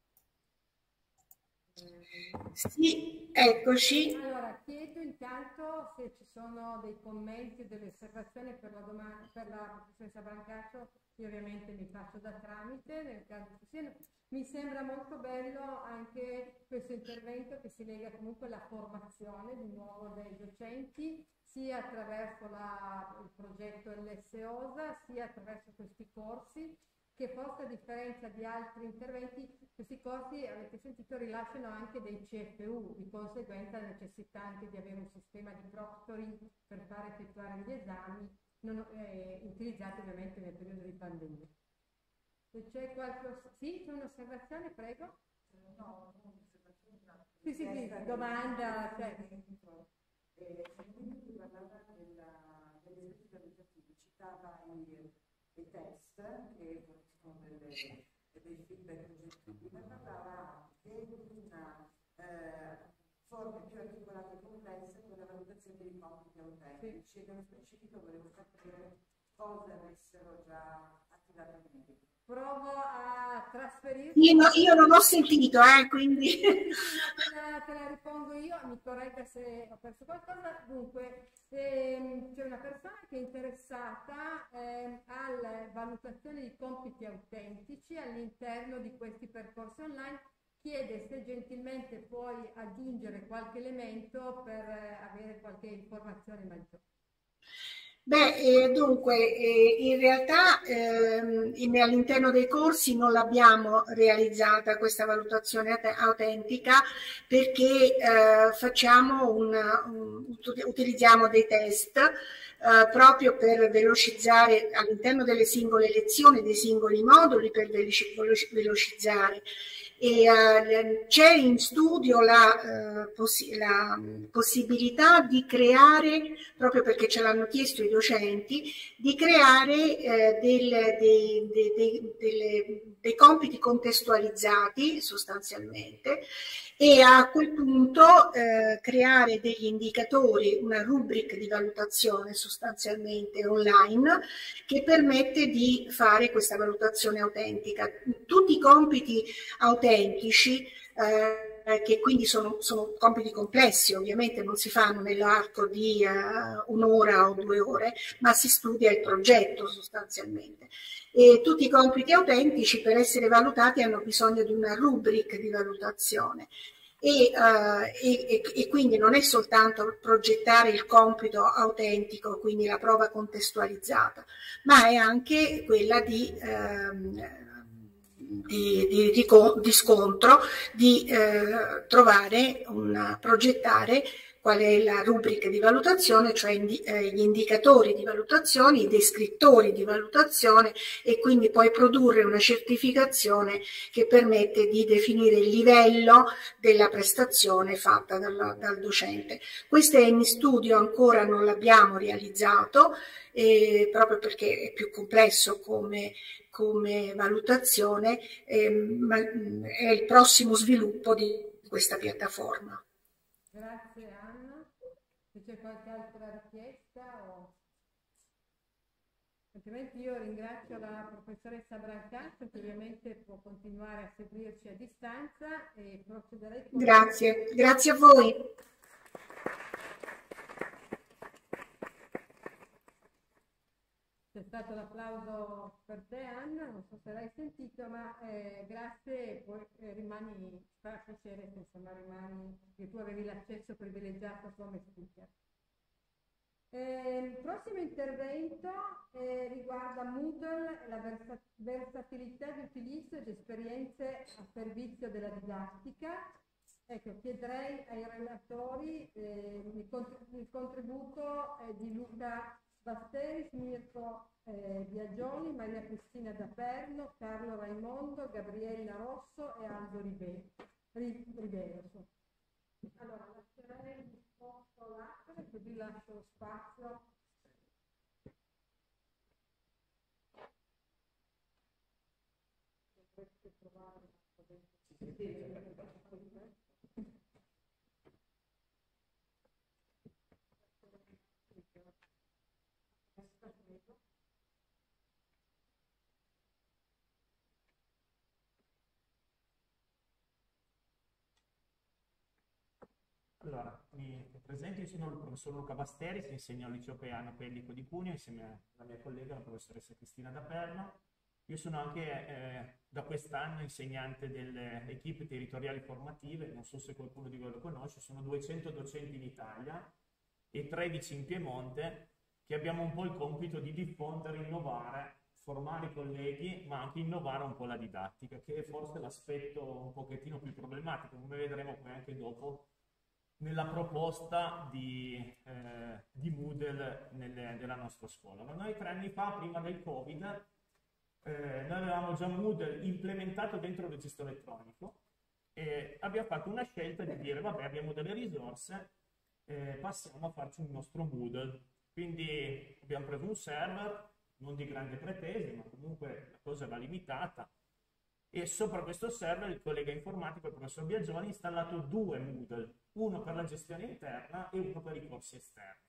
Sì, eccoci. Allora, chiedo intanto se ci sono dei commenti o delle osservazioni per la, domanda, per la professoressa Brancaccio. Io ovviamente mi faccio da tramite, nel caso ci siano. Mi sembra molto bello anche questo intervento che si lega comunque alla formazione di nuovo dei docenti, sia attraverso la, il progetto L S O S A, sia attraverso questi corsi, che forse a differenza di altri interventi, questi corsi, avete sentito, rilasciano anche dei C F U, di conseguenza la necessità anche di avere un sistema di proctoring per far effettuare gli esami, non, eh, utilizzati ovviamente nel periodo di pandemia. Se c'è qualche... Sì, c'è un'osservazione, prego? No, non un'osservazione. Sì, sì, sì, domanda. Cioè... Eh, quindi parlava delle specializzazioni, citava i, i test che sono delle, dei feedback oggettivi, ma parlava anche di una eh, forme più articolate e complesse con la valutazione dei compiti autentici. E nello specifico volevo sapere cosa avessero già attivato in merito. Provo a trasferire. Io, no, io non ho sentito, eh, quindi. Te la, te la rispondo io, mi corregga se ho perso qualcosa. Dunque, ehm, c'è una persona che è interessata ehm, alla valutazione di compiti autentici all'interno di questi percorsi online. Chiede se gentilmente puoi aggiungere qualche elemento per eh, avere qualche informazione maggiore. Beh, eh, dunque, eh, in realtà ehm, all'interno dei corsi non l'abbiamo realizzata questa valutazione autentica perché eh, facciamo un, un, utilizziamo dei test eh, proprio per velocizzare all'interno delle singole lezioni, dei singoli moduli, per velocizzare. E uh, c'è in studio la, uh, possi la possibilità di creare, proprio perché ce l'hanno chiesto i docenti, di creare eh, del, dei, dei, dei, delle, dei compiti contestualizzati sostanzialmente e a quel punto eh, creare degli indicatori, una rubrica di valutazione sostanzialmente online che permette di fare questa valutazione autentica. Tutti i compiti autentici eh, che quindi sono, sono compiti complessi, ovviamente non si fanno nell'arco di uh, un'ora o due ore, ma si studia il progetto sostanzialmente. E tutti i compiti autentici per essere valutati hanno bisogno di una rubrica di valutazione. E, uh, e, e quindi non è soltanto progettare il compito autentico, quindi la prova contestualizzata, ma è anche quella di... Um, Di, di, di, di scontro, di eh, trovare, una, progettare qual è la rubrica di valutazione, cioè indi, eh, gli indicatori di valutazione, i descrittori di valutazione e quindi poi produrre una certificazione che permette di definire il livello della prestazione fatta dal, dal docente. Questo è in studio, ancora non l'abbiamo realizzato, eh, proprio perché è più complesso come come valutazione, eh, ma è il prossimo sviluppo di, questa piattaforma. Grazie Anna. Se c'è qualche altra richiesta o... Altrimenti io ringrazio la professoressa Brancaccio, che ovviamente può continuare a seguirci a distanza e procederei con... Grazie, grazie a voi. C'è stato l'applauso per te Anna, non so se l'hai sentito, ma eh, grazie e poi eh, rimani, ci fa piacere che insomma rimani, che tu avevi l'accesso privilegiato come speaker. Eh, il prossimo intervento eh, riguarda Moodle e la versa versatilità di utilizzo ed esperienze a servizio della didattica. Ecco, chiederei ai relatori eh, il, contrib il contributo eh, di Luca Basteris, Mirko eh, Biagioni, Maria Cristina D'Aperno, Carlo Raimondo, Gabriella Rosso e Aldo Ribeiro. Allora, lascerei il posto all'altro, così lascio lo spazio. Dovreste trovare Allora, mi presento, io sono il professor Luca Basteris, insegno al liceo Peano Pellico di Cuneo insieme alla mia collega, la professoressa Cristina D'Aperno. Io sono anche eh, da quest'anno insegnante delle equip territoriali formative, non so se qualcuno di voi lo conosce, sono duecento docenti in Italia e tredici in Piemonte, che abbiamo un po' il compito di diffondere, innovare, formare i colleghi, ma anche innovare un po' la didattica, che è forse l'aspetto un pochettino più problematico, come vedremo poi anche dopo nella proposta di, eh, di Moodle nelle, della nostra scuola. Ma noi tre anni fa, prima del Covid, eh, noi avevamo già Moodle implementato dentro il registro elettronico e abbiamo fatto una scelta di dire, vabbè, abbiamo delle risorse, eh, passiamo a farci un nostro Moodle. Quindi abbiamo preso un server, non di grande pretese, ma comunque la cosa va limitata, e sopra questo server il collega informatico, il professor Biagioni, ha installato due Moodle, uno per la gestione interna e uno per i corsi esterni.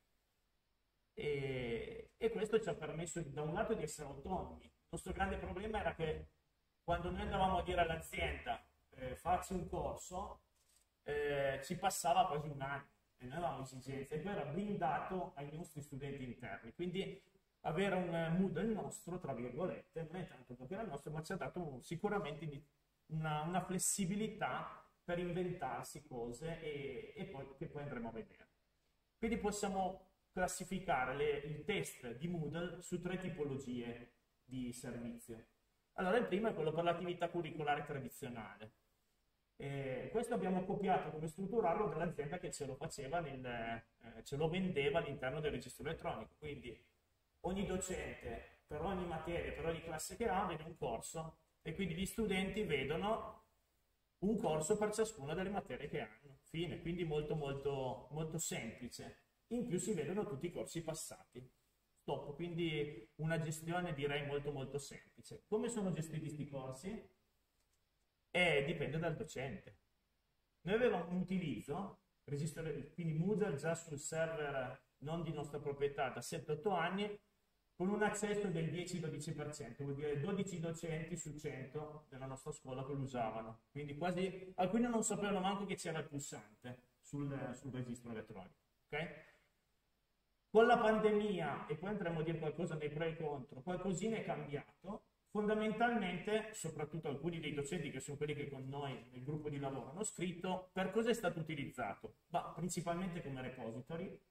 E, e questo ci ha permesso da un lato di essere autonomi. Il nostro grande problema era che quando noi andavamo a dire all'azienda eh, facci un corso, eh, ci passava quasi un anno e noi avevamo esigenze, e poi era blindato ai nostri studenti interni. Quindi avere un Moodle nostro, tra virgolette, non è tanto perché era il nostro, ma ci ha dato sicuramente una, una flessibilità per inventarsi cose e, e poi, che poi andremo a vedere. Quindi possiamo classificare le, il test di Moodle su tre tipologie di servizio. Allora, il primo è quello per l'attività curricolare tradizionale. E questo abbiamo copiato come strutturarlo dall'azienda che ce lo faceva, nel, eh, ce lo vendeva all'interno del registro elettronico. Quindi ogni docente, per ogni materia, per ogni classe che ha, vede un corso e quindi gli studenti vedono un corso per ciascuna delle materie che hanno. Fine, quindi molto molto molto semplice. In più si vedono tutti i corsi passati. Stop, quindi una gestione direi molto molto semplice. Come sono gestiti questi corsi? Eh, dipende dal docente. Noi avevamo un utilizzo, registro, quindi Moodle già sul server non di nostra proprietà da sette otto anni, con un accesso del dieci dodici per cento, vuol dire dodici docenti su cento della nostra scuola che lo usavano. Quindi quasi, alcuni non sapevano manco che c'era il pulsante sul, sul registro elettronico. Okay? Con la pandemia, e poi andremo a dire qualcosa nei pro e contro, qualcosina è cambiato. Fondamentalmente, soprattutto alcuni dei docenti che sono quelli che con noi nel gruppo di lavoro hanno scritto, per cosa è stato utilizzato? Bah, principalmente come repository.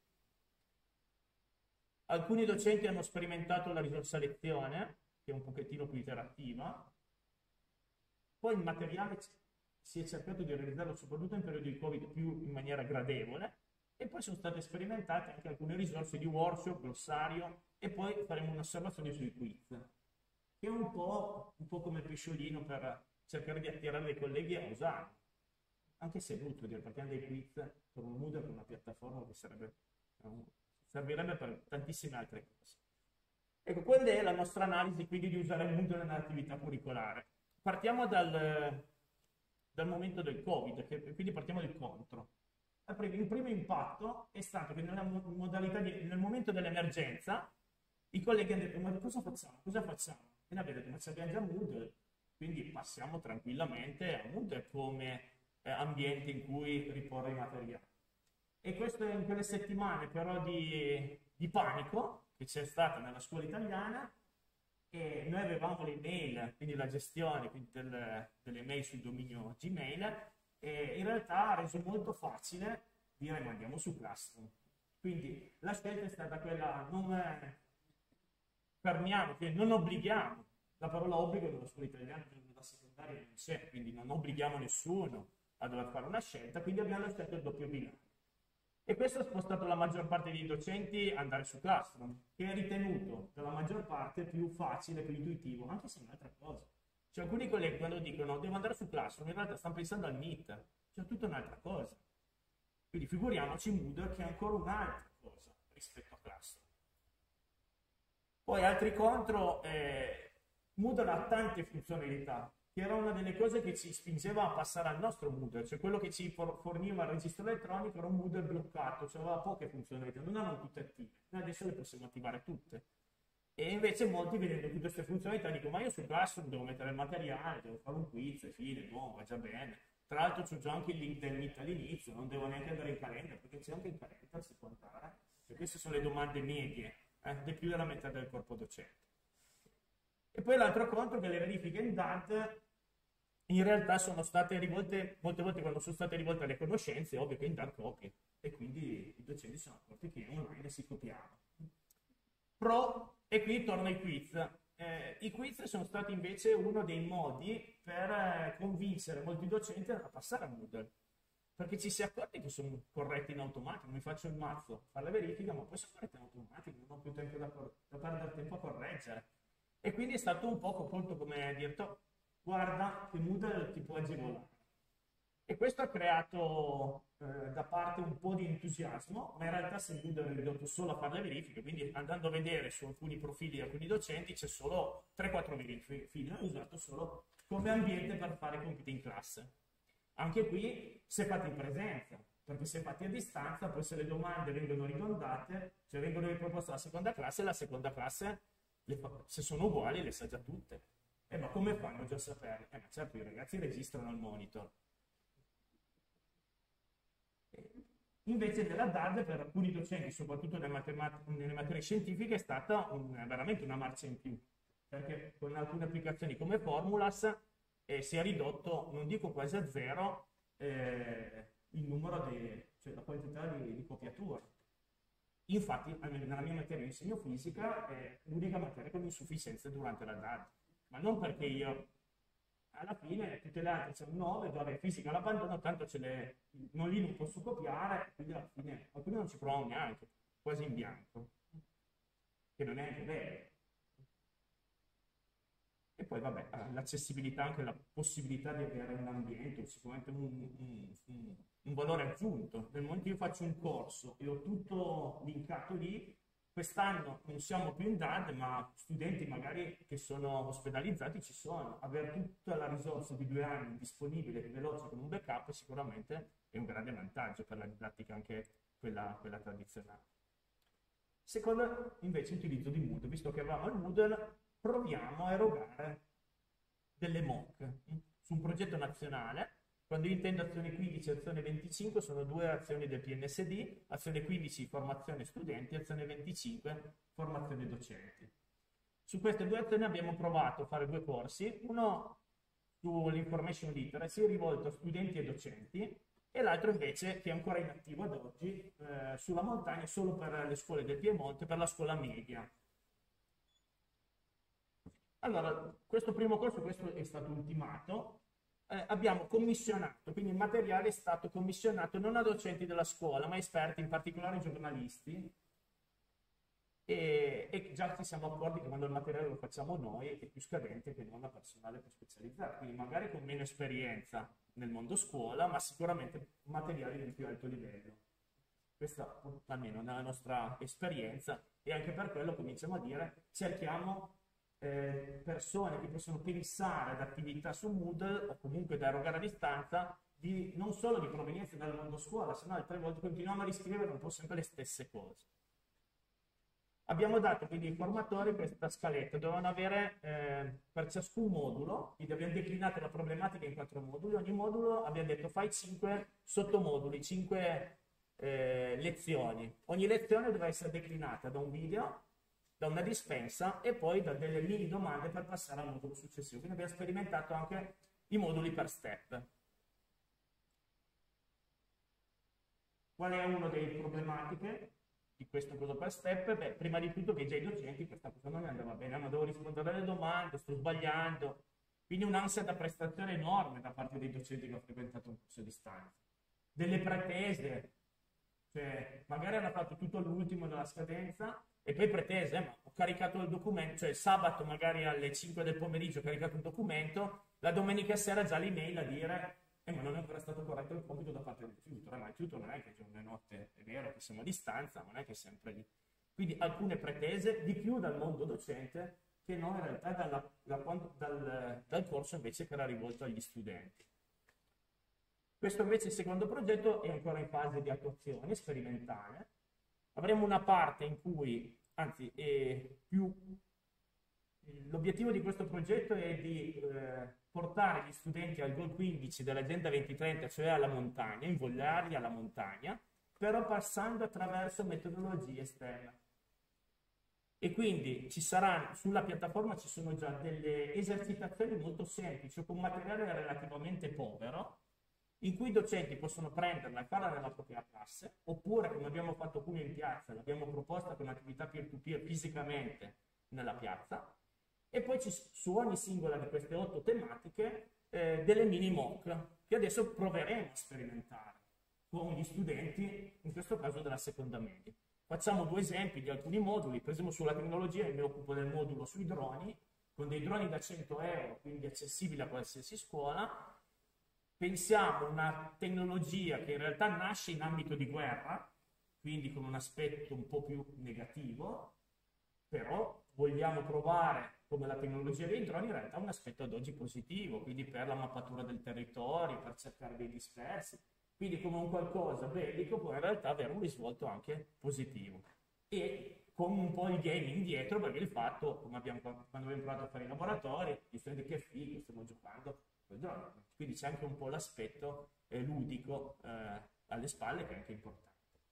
Alcuni docenti hanno sperimentato la risorsa lezione, che è un pochettino più interattiva. Poi il materiale si è cercato di realizzarlo soprattutto in periodo di Covid più in maniera gradevole, e poi sono state sperimentate anche alcune risorse di workshop, glossario, e poi faremo un'osservazione sui quiz, che è un po', un po' come pesciolino per cercare di attirare i colleghi a usarlo. Anche se è brutto dire, perché hanno dei quiz per un Moodle, per una piattaforma che sarebbe, servirebbe per tantissime altre cose. Ecco, quella è la nostra analisi quindi di usare il Moodle nell'attività curricolare. Partiamo dal, dal momento del Covid, che, quindi partiamo dal contro. Il primo impatto è stato che nella modalità di, nel momento dell'emergenza i colleghi hanno detto: ma cosa facciamo? Cosa facciamo? E noi abbiamo detto: ma ci abbiamo già Moodle, quindi passiamo tranquillamente a Moodle come eh, ambiente in cui riporre i materiali. E questo in quelle settimane però di, di panico che c'è stata nella scuola italiana, e noi avevamo le email, quindi la gestione quindi del, delle mail sul dominio Gmail, e in realtà ha reso molto facile dire: ma andiamo su Classroom. Quindi la scelta è stata quella: non eh, fermiamo, non obblighiamo. La parola obbligo nella scuola italiana nella secondaria non c'è, quindi non obblighiamo nessuno a dover fare una scelta, quindi abbiamo scelto il doppio binario. E questo ha spostato la maggior parte dei docenti ad andare su Classroom, che è ritenuto dalla maggior parte più facile, più intuitivo, anche se è un'altra cosa. Cioè, alcuni colleghi quando dicono devo andare su Classroom, in realtà stanno pensando al Meet, cioè tutta un'altra cosa. Quindi figuriamoci Moodle, che è ancora un'altra cosa rispetto a Classroom. Poi altri contro, eh, Moodle ha tante funzionalità, che era una delle cose che ci spingeva a passare al nostro Moodle, cioè quello che ci forniva il registro elettronico era un Moodle bloccato, cioè aveva poche funzionalità, non erano tutte attive. Noi adesso le possiamo attivare tutte. E invece molti, vedendo tutte queste funzionalità, dicono: ma io sul Classroom devo mettere il materiale, devo fare un quiz, e fine, no, va già bene. Tra l'altro c'ho già anche il link del Meet all'inizio, non devo neanche andare in calenda, perché c'è anche in calenda, si può andare. Cioè, queste sono le domande medie, eh, di più della metà del corpo docente. E poi l'altro contro è che le verifiche in D A D in realtà sono state rivolte, molte volte quando sono state rivolte alle conoscenze, è ovvio che in D A D copia, e quindi i docenti sono accorti che online si copiava. Pro, e qui torna ai quiz. Eh, I quiz sono stati invece uno dei modi per eh, convincere molti docenti a passare a Moodle, perché ci si è accorti che sono corretti in automatico. Mi faccio il mazzo, fare la verifica, ma poi sono corretti in automatico, non ho più tempo da, da perdere tempo a correggere. E quindi è stato un po' colto come detto: guarda che Moodle ti può agevolare. E questo ha creato eh, da parte un po' di entusiasmo, ma in realtà se Moodle è ridotto solo a fare le verifiche, quindi andando a vedere su alcuni profili di alcuni docenti c'è solo tre quattro verifiche, è usato solo come ambiente per fare i compiti in classe. Anche qui se fatti in presenza, perché se fatti a distanza, poi se le domande vengono ridondate, cioè vengono riproposte alla seconda classe, la seconda classe, le fa, se sono uguali, le sa già tutte. Eh, ma come fanno già a sapere? Eh, ma certo, i ragazzi registrano il monitor. Invece nella D A D per alcuni docenti, soprattutto nelle, matemat- nelle materie scientifiche, è stata un, veramente una marcia in più, perché con alcune applicazioni come Formulas eh, si è ridotto, non dico quasi a zero, eh, il numero di, cioè la quantità di, di copiature. Infatti, nella mia materia di insegno fisica è l'unica materia con insufficienze durante la D A D, ma non perché io... Alla fine tutte le altre sono nove, dove fisica l'abbandono, tanto ce le, non lì non posso copiare, quindi alla fine alcuni non ci provano neanche, quasi in bianco, che non è anche vero. E poi vabbè, l'accessibilità, anche la possibilità di avere un ambiente, sicuramente un, un, un, un valore aggiunto. Nel momento che io faccio un corso e ho tutto linkato lì, quest'anno non siamo più in D A D, ma studenti magari che sono ospedalizzati ci sono. Avere tutta la risorsa di due anni disponibile e veloce con un backup sicuramente è un grande vantaggio per la didattica, anche quella, quella tradizionale. Secondo invece utilizzo di Moodle, visto che avevamo il Moodle, proviamo a erogare delle mock su un progetto nazionale. Quando io intendo azione quindici e azione venticinque sono due azioni del P N S D, azione quindici formazione studenti, azione venticinque formazione docenti. Su queste due azioni abbiamo provato a fare due corsi, uno sull'information literacy rivolto a studenti e docenti, e l'altro invece, che è ancora inattivo ad oggi, eh, sulla montagna solo per le scuole del Piemonte, per la scuola media. Allora, questo primo corso, questo è stato ultimato. Eh, abbiamo commissionato, quindi il materiale è stato commissionato non a docenti della scuola, ma a esperti, in particolare giornalisti, e, e già ci siamo accorti che quando il materiale lo facciamo noi è più scadente che non a personale più specializzato, quindi magari con meno esperienza nel mondo scuola, ma sicuramente materiali di più alto livello. Questa almeno nella nostra esperienza, e anche per quello cominciamo a dire cerchiamo eh, persone che possono pensare ad attività su Moodle o comunque da erogare a distanza, di, non solo di provenienza dal mondo scuola, se no altre volte continuiamo a riscrivere un po' sempre le stesse cose. Abbiamo dato quindi ai formatori questa scaletta, dovevano avere eh, per ciascun modulo, quindi abbiamo declinato la problematica in quattro moduli, ogni modulo abbiamo detto fai cinque sottomoduli, cinque eh, lezioni. Ogni lezione doveva essere declinata da un video, da una dispensa e poi da delle mini domande per passare al modulo successivo. Quindi abbiamo sperimentato anche i moduli per step. Qual è una delle problematiche di questo cosa per step? Beh, prima di tutto che già i docenti questa cosa non andava bene, ma devo rispondere alle domande, sto sbagliando, quindi un'ansia da prestazione enorme da parte dei docenti che ho frequentato un corso a distanza. Delle pretese, cioè magari hanno fatto tutto all'ultimo della scadenza e poi pretese, eh, ma ho caricato il documento, cioè il sabato magari alle cinque del pomeriggio ho caricato un documento, la domenica sera già l'email a dire Eh, ma non è ancora stato corretto il compito da parte del tutor, ma il tutor non è che giorno e notte, è vero che siamo a distanza, non è che è sempre lì. Quindi alcune pretese di più dal mondo docente che non in realtà dalla, da, dal, dal corso invece che era rivolto agli studenti. Questo invece il secondo progetto è ancora in fase di attuazione sperimentale. Avremo una parte in cui, anzi, è più l'obiettivo di questo progetto è di eh, portare gli studenti al goal quindici dell'Agenda duemilatrenta, cioè alla montagna, invogliarli alla montagna, però passando attraverso metodologie esterne. E quindi ci saranno, sulla piattaforma ci sono già delle esercitazioni molto semplici o con materiale relativamente povero, in cui i docenti possono prenderla e farla nella propria classe, oppure come abbiamo fatto qui in piazza, l'abbiamo proposta con attività peer-to-peer fisicamente nella piazza, e poi ci, su ogni singola di queste otto tematiche eh, delle mini mock che adesso proveremo a sperimentare con gli studenti, in questo caso della seconda media. Facciamo due esempi di alcuni moduli. Per esempio sulla tecnologia mi occupo del modulo sui droni, con dei droni da cento euro, quindi accessibili a qualsiasi scuola. Pensiamo a una tecnologia che in realtà nasce in ambito di guerra, quindi con un aspetto un po' più negativo, però vogliamo provare come la tecnologia dei droni in realtà ha un aspetto ad oggi positivo, quindi per la mappatura del territorio, per cercare dei dispersi, quindi come un qualcosa bellico può in realtà avere un risvolto anche positivo. E con un po' il gaming dietro, perché il fatto, come abbiamo, quando abbiamo provato a fare i laboratori, gli studenti che figo, stiamo giocando col drone, quindi c'è anche un po' l'aspetto eh, ludico eh, alle spalle che è anche importante.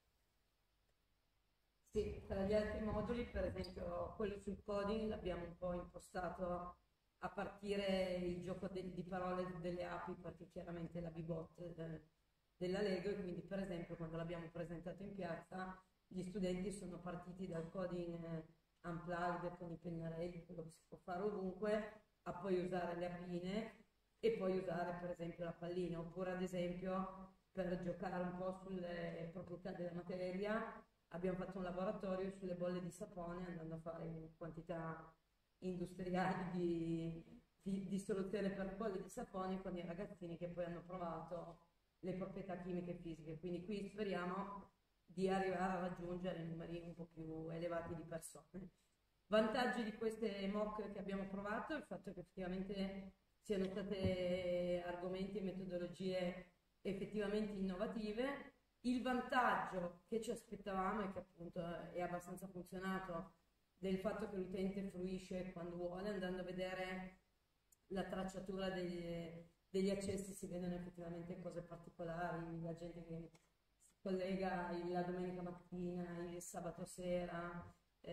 Sì, tra gli altri moduli, per esempio quello sul coding l'abbiamo un po' impostato a partire il gioco de- di parole delle api, perché chiaramente la B-bot eh, della Lego, e quindi per esempio quando l'abbiamo presentato in piazza gli studenti sono partiti dal coding eh, unplugged con i pennarelli, quello che si può fare ovunque, a poi usare le apine e poi usare per esempio la pallina, oppure ad esempio per giocare un po' sulle proprietà della materia abbiamo fatto un laboratorio sulle bolle di sapone, andando a fare in quantità industriali di, di, di soluzione per bolle di sapone con i ragazzini che poi hanno provato le proprietà chimiche e fisiche. Quindi qui speriamo di arrivare a raggiungere numeri un po' più elevati di persone. Vantaggi di queste mock che abbiamo provato è il fatto che effettivamente siano state argomenti e metodologie effettivamente innovative. Il vantaggio che ci aspettavamo e che appunto è abbastanza funzionato del fatto che l'utente fruisce quando vuole, andando a vedere la tracciatura degli, degli accessi si vedono effettivamente cose particolari, la gente che si collega la domenica mattina, il sabato sera,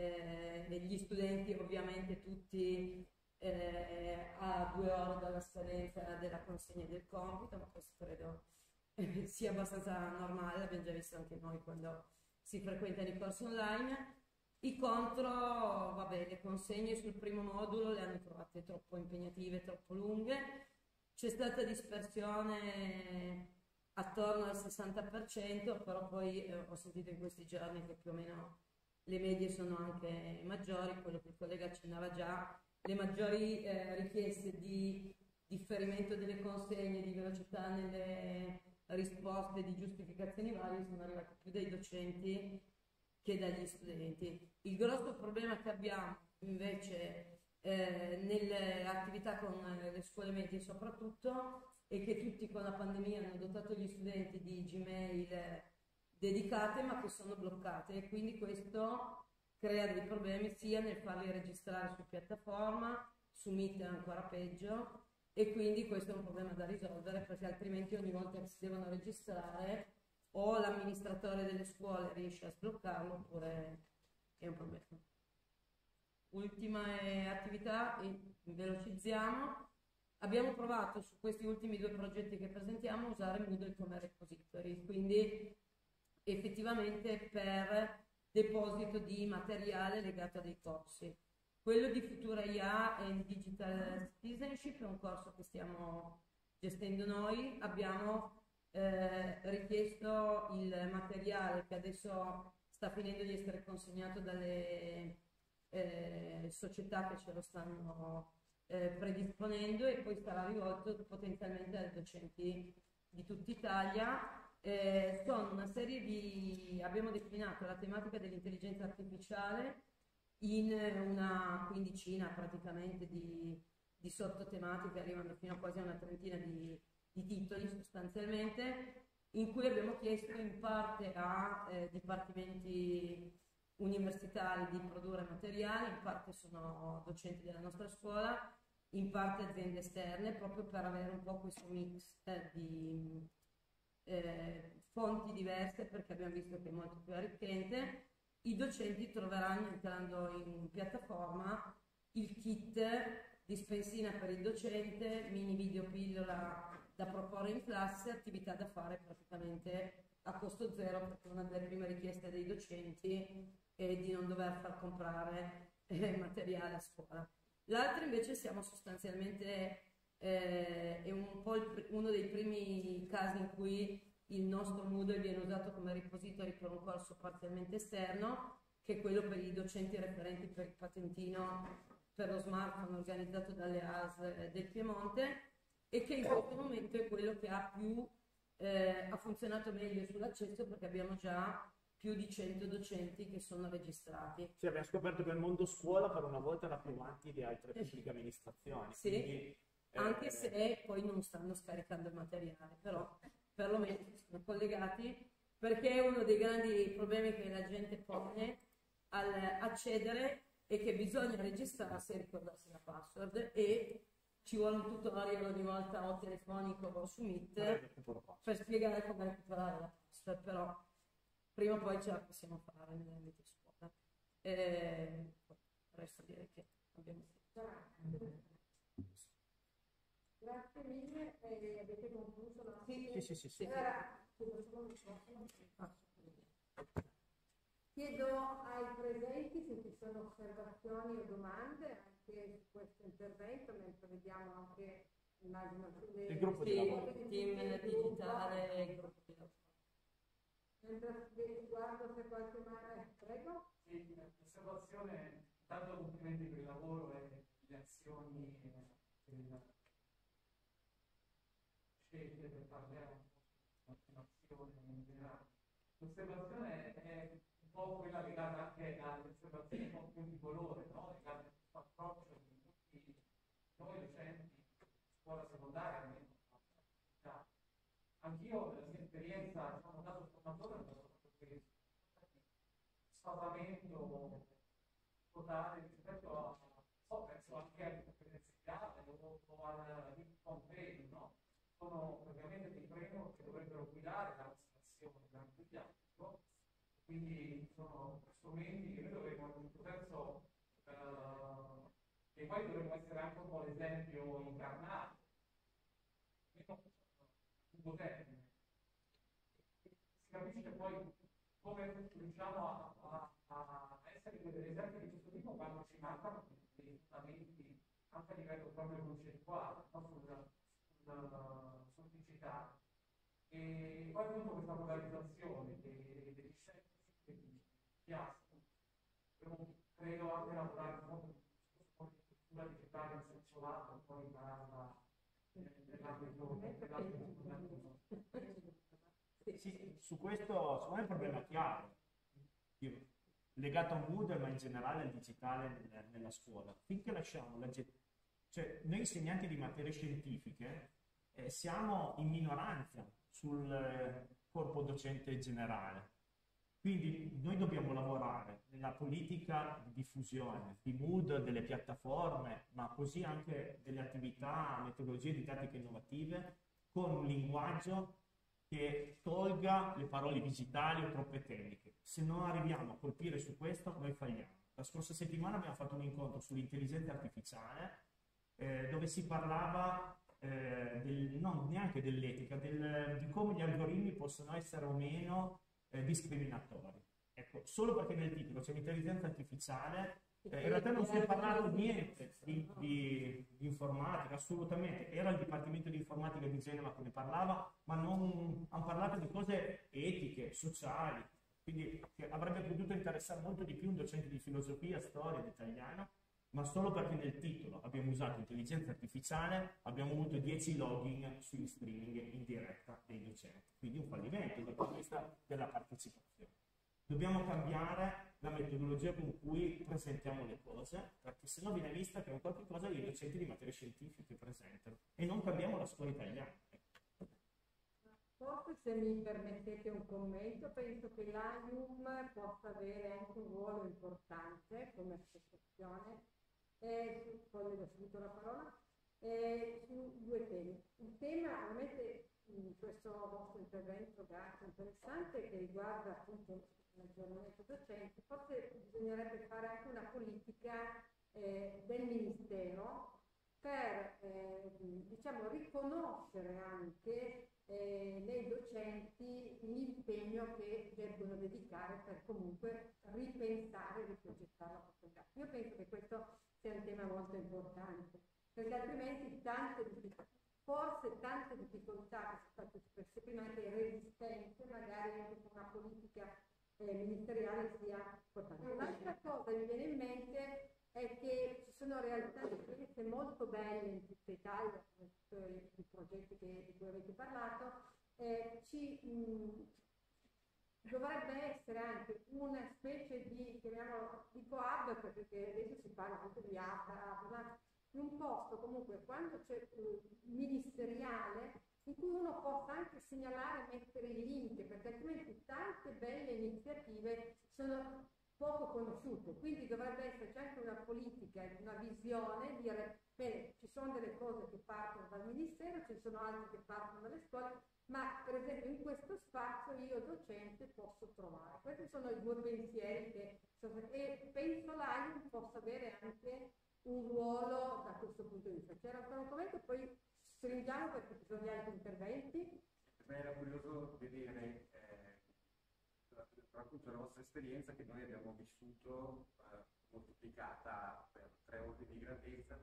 eh, gli studenti ovviamente tutti eh, a due ore dalla scadenza della consegna del compito, ma questo credo sia abbastanza normale, l'abbiamo già visto anche noi quando si frequentano i corsi online. I contro, vabbè, le consegne sul primo modulo le hanno trovate troppo impegnative, troppo lunghe, c'è stata dispersione attorno al sessanta per cento, però poi eh, ho sentito in questi giorni che più o meno le medie sono anche maggiori, quello che il collega accennava già, le maggiori eh, richieste di differimento delle consegne, di velocità nelle risposte, di giustificazioni varie sono arrivate più dai docenti che dagli studenti. Il grosso problema che abbiamo invece eh, nelle attività con le scuole medie soprattutto, e che tutti con la pandemia hanno dotato gli studenti di Gmail dedicate ma che sono bloccate, e quindi questo crea dei problemi sia nel farli registrare su piattaforma, su Meet è ancora peggio, e quindi questo è un problema da risolvere, perché altrimenti ogni volta che si devono registrare o l'amministratore delle scuole riesce a sbloccarlo oppure è un problema. Ultima eh, attività, e velocizziamo. Abbiamo provato su questi ultimi due progetti che presentiamo a usare Moodle come repository, quindi effettivamente per deposito di materiale legato a dei corsi. Quello di Futura I A e Digital Citizenship è un corso che stiamo gestendo noi. Abbiamo eh, richiesto il materiale che adesso sta finendo di essere consegnato dalle eh, società che ce lo stanno eh, predisponendo, e poi sarà rivolto potenzialmente ai docenti di tutta Italia. Eh, sono una serie di... abbiamo declinato la tematica dell'intelligenza artificiale in una quindicina praticamente di, di sottotematiche, arrivando fino a quasi una trentina di, di titoli sostanzialmente, in cui abbiamo chiesto in parte a eh, dipartimenti universitari di produrre materiali, in parte sono docenti della nostra scuola, in parte aziende esterne, proprio per avere un po' questo mix eh, di eh, fonti diverse, perché abbiamo visto che è molto più arricchente. I docenti troveranno, entrando in piattaforma, il kit dispensina per il docente, mini video pillola da proporre in classe, attività da fare praticamente a costo zero, perché una delle prime richieste dei docenti è di non dover far comprare eh, materiale a scuola. L'altro invece siamo sostanzialmente, eh, è un po' il, uno dei primi casi in cui il nostro Moodle viene usato come repository per un corso parzialmente esterno, che è quello per i docenti referenti per il patentino per lo smartphone organizzato dalle A S L del Piemonte, e che in questo momento è quello che ha più eh, ha funzionato meglio sull'accesso, perché abbiamo già più di cento docenti che sono registrati. Sì, abbiamo scoperto che il mondo scuola per una volta era più avanti di altre pubbliche amministrazioni. Sì, quindi, anche eh... se poi non stanno scaricando il materiale, però perlomeno sono collegati, perché è uno dei grandi problemi che la gente pone al accedere è che bisogna registrarsi e ricordarsi la password, e ci vuole un tutorial ogni volta o telefonico o su Meet per spiegare come recuperare la password, però prima o poi ce la possiamo fare nell'ambito scuola. E resto dire che abbiamo fatto. Grazie mille, eh, avete concluso la... Sì, sì, sì, sì, sì. Allora, chiedo ai presenti se ci sono osservazioni o domande anche su questo intervento, mentre vediamo anche, immagino, sulle... il gruppo di lavoro. Sì, team digitale e il gruppo di lavoro. Mentre guardo se qualche mano... Prego? Sì, l'osservazione, tanto complimenti per il lavoro e le azioni eh, scelte per parlare un po' di un'azione in generale. L'osservazione è un po' quella legata anche alle osservazioni un po' più di colore, no? Legata a questo approccio di tutti noi docenti, scuola secondaria, almeno. Anch'io, nella mia esperienza, diciamo, dato formatore, ho dato proprio questo sfavamento totale rispetto a, so, penso anche alle competenziali o, o al convegno, no? Sono praticamente dei framework che dovrebbero guidare la nostra azione durante il dialogo, quindi sono strumenti che noi dovremmo in un certo senso uh, che poi dovremmo essere anche un po' l'esempio incarnato, meno lungo termine. Si capisce poi come riusciamo a, a, a essere degli esempi di questo tipo quando ci mancano dei fondamenti anche a livello proprio concettuale, no? Sulla, sulla semplicità. E poi appunto questa polarizzazione degli scelti di piazza, credo anche lavorare un po' con la digitale in senso lato, poi impararla nell'ambito dell'ambito. Sì, su questo secondo me è un problema chiaro. Io legato a Moodle, ma in generale al digitale nel, nella scuola. Finché lasciamo la ge- cioè noi insegnanti di materie scientifiche eh, siamo in minoranza sul eh, corpo docente generale. Quindi noi dobbiamo lavorare nella politica di diffusione di Moodle, delle piattaforme, ma così anche delle attività, metodologie didattiche innovative, con un linguaggio che tolga le parole digitali o troppe tecniche. Se non arriviamo a colpire su questo, noi falliamo. La scorsa settimana abbiamo fatto un incontro sull'intelligenza artificiale, eh, dove si parlava eh, del, non neanche dell'etica, del, di come gli algoritmi possono essere o meno eh, discriminatori. Ecco, solo perché nel titolo c'è l'intelligenza artificiale, eh, in realtà non si è parlato niente di, di, di informatica, assolutamente. Era il Dipartimento di Informatica di Genova che ne parlava, ma non hanno parlato di cose etiche, sociali, quindi che avrebbe potuto interessare molto di più un docente di filosofia, storia, di italiano, ma solo perché nel titolo abbiamo usato intelligenza artificiale, abbiamo avuto dieci login sugli streaming in diretta dei docenti, quindi un fallimento dal punto di vista della partecipazione. Dobbiamo cambiare la metodologia con cui presentiamo le cose, perché sennò viene vista che è un qualche cosa che i docenti di materie scientifiche presentano, e non cambiamo la scuola italiana. Forse, se mi permettete un commento, penso che l'A I U M possa avere anche un ruolo importante come associazione, eh, poi ho subito la parola, eh, su due temi. Un tema, ovviamente, in questo vostro intervento, grazie, interessante, che riguarda appunto l'aggiornamento docente. Forse bisognerebbe fare anche una politica eh, del Ministero per eh, diciamo, riconoscere anche eh, nei docenti l'impegno che debbono dedicare per comunque ripensare, riprogettare la facoltà. Io penso che questo sia un tema molto importante, perché altrimenti tante difficoltà, forse tante difficoltà che sono state espresse prima, anche resistenze, magari anche con una politica eh, ministeriale sia importante. Un'altra cosa che mi viene in mente è che ci sono realtà di esperienze molto belle in tutta Italia, come tutti i progetti che, di cui avete parlato, eh, ci, mh, dovrebbe essere anche una specie di, chiamiamolo, dico hub, perché adesso si parla anche di hub, hub ma un posto comunque, quando c'è uh, ministeriale, in cui uno possa anche segnalare e mettere i link, perché altrimenti tante belle iniziative sono poco conosciute, quindi dovrebbe esserci anche una politica, una visione, dire bene, ci sono delle cose che partono dal Ministero, ci sono altre che partono dalle scuole, ma per esempio in questo spazio io docente posso trovare. Questi sono i due pensieri che e penso l'A I U M possa avere anche un ruolo da questo punto di vista. C'era ancora un commento, poi stringiamo perché ci sono gli altri interventi. Mi era curioso vedere eh, appunto la vostra esperienza che noi abbiamo vissuto eh, moltiplicata per tre ordini di grandezza.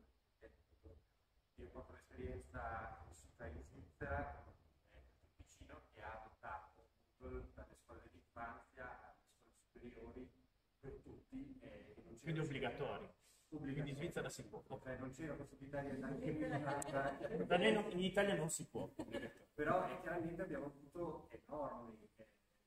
Io ho fatto l'esperienza vissuta in Svizzera, eh, vicino, che ha adottato dalle scuole dell'infanzia alle scuole superiori per tutti. Eh, e non quindi obbligatori. Quindi in Svizzera si può. Cioè, non c'era possibilità di andare da lei non, in Italia non si può. Però eh, chiaramente abbiamo avuto enormi eh,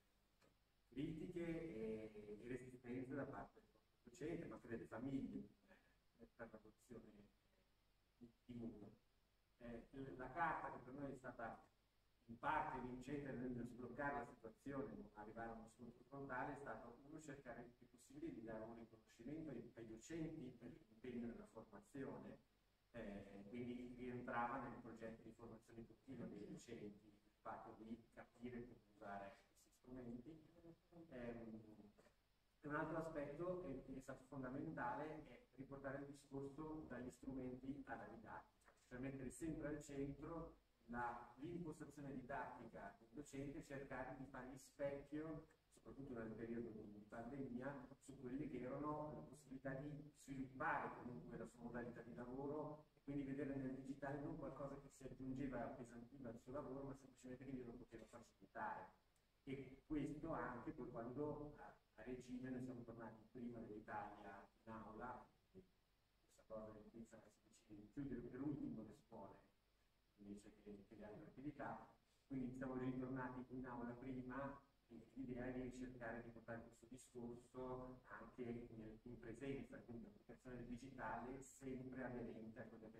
critiche e, e resistenze da parte del docente, ma anche delle famiglie eh, per l'adozione di, di Moodle. Eh, la carta che per noi è stata in parte vincente nel sbloccare la situazione, non arrivare a uno scontro frontale, è stato uno cercare il più possibile di dare un riconoscimento ai, ai docenti per l'impegno nella formazione, eh, quindi rientrava nel progetto di formazione continua dei docenti il fatto di capire come usare questi strumenti. Eh, un altro aspetto che è stato fondamentale è riportare il discorso dagli strumenti alla didattica, cioè mettere sempre al centro l'impostazione didattica del docente, cercare di fargli specchio, soprattutto nel periodo di pandemia, su quelle che erano le possibilità di sviluppare comunque la sua modalità di lavoro, e quindi vedere nel digitale non qualcosa che si aggiungeva e appesantiva al suo lavoro, ma semplicemente che glielo poteva facilitare. E questo anche poi quando a, a regime noi siamo tornati prima dell'Italia in aula, questa cosa che pensa che si decide di chiudere per ultimo le scuole invece che, che le altre attività, quindi siamo ritornati in aula prima l'idea di cercare di portare questo discorso anche in, in presenza, quindi l'applicazione del digitale sempre aderente a quelle che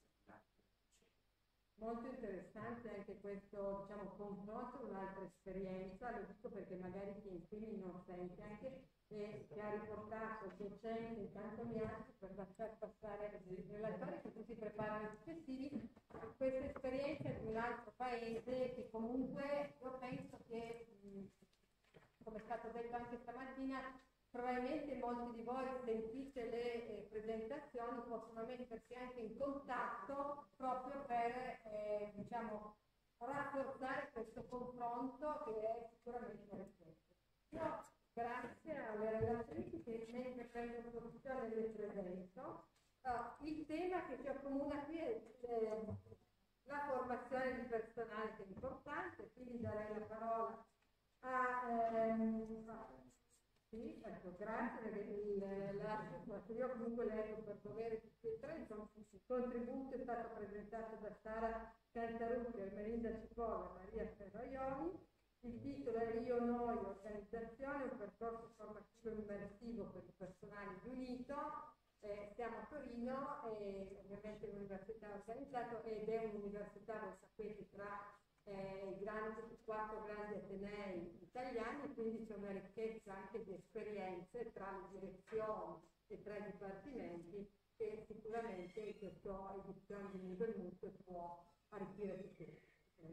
Molto interessante anche questo, diciamo, confronto, un'altra esperienza, lo dico perché magari chi insegna non sente anche e che ha riportato il docente in tanto mi altro per far passare ai relatori che tutti preparano i successivi, questa esperienza di un altro paese che comunque io penso che, mh, come è stato detto anche stamattina, probabilmente molti di voi sentite le eh, presentazioni, possono mettersi anche in contatto proprio per eh, diciamo, rafforzare questo confronto che è sicuramente rifletto. Io grazie alle relatrici che mentre prendo posizione le presento. Uh, il tema che ci accomuna qui è eh, la formazione di personale che è importante, quindi darei la parola a... Ehm, a Sì, ecco, grazie perché il, la, io comunque leggo per dovere tutti e tre, insomma, il contributo è stato presentato da Sara Cantarucchi, Ermelinda Cipolla e Maria Ferraioli, il titolo è Io Noi Organizzazione, un percorso formativo immersivo per il personale riunito, eh, siamo a Torino e ovviamente l'università ha organizzato ed è un'università, voi sapete, tra Eh, i grandi, quattro grandi atenei italiani, quindi c'è una ricchezza anche di esperienze tra le direzioni e tra i dipartimenti che sicuramente in questa edizione di Liber Mutuo può arricchire tutti.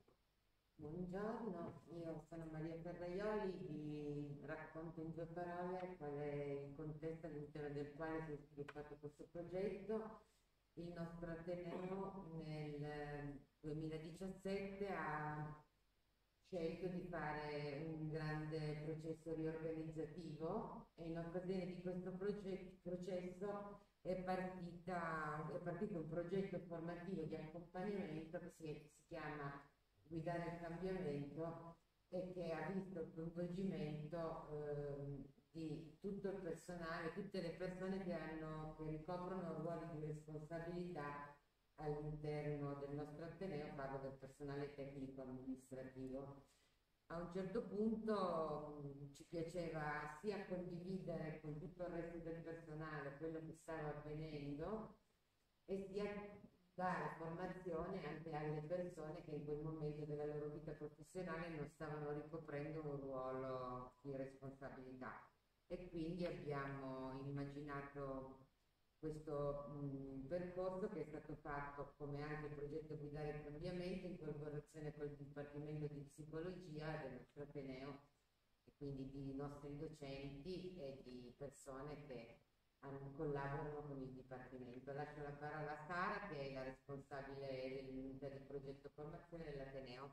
Buongiorno, io sono Maria Ferraioli, vi racconto in due parole qual è il contesto all'interno del quale si è sviluppato questo progetto. Il nostro Ateneo nel duemiladiciassette ha scelto di fare un grande processo riorganizzativo e in occasione di questo processo è, partita, è partito un progetto formativo di accompagnamento che si, si chiama Guidare il cambiamento e che ha visto il coinvolgimento eh, di tutto il personale, tutte le persone che, hanno, che ricoprono ruoli di responsabilità all'interno del nostro Ateneo, parlo del personale tecnico amministrativo. A un certo punto mh, ci piaceva sia condividere con tutto il resto del personale quello che stava avvenendo e sia dare formazione anche alle persone che in quel momento della loro vita professionale non stavano ricoprendo un ruolo di responsabilità. E quindi abbiamo immaginato questo mh, percorso che è stato fatto come anche il progetto Guidare il cambiamento in collaborazione col Dipartimento di Psicologia del nostro Ateneo e quindi di nostri docenti e di persone che hanno, collaborano con il Dipartimento. Lascio la parola a Sara che è la responsabile dell'unità di progetto formazione dell'Ateneo.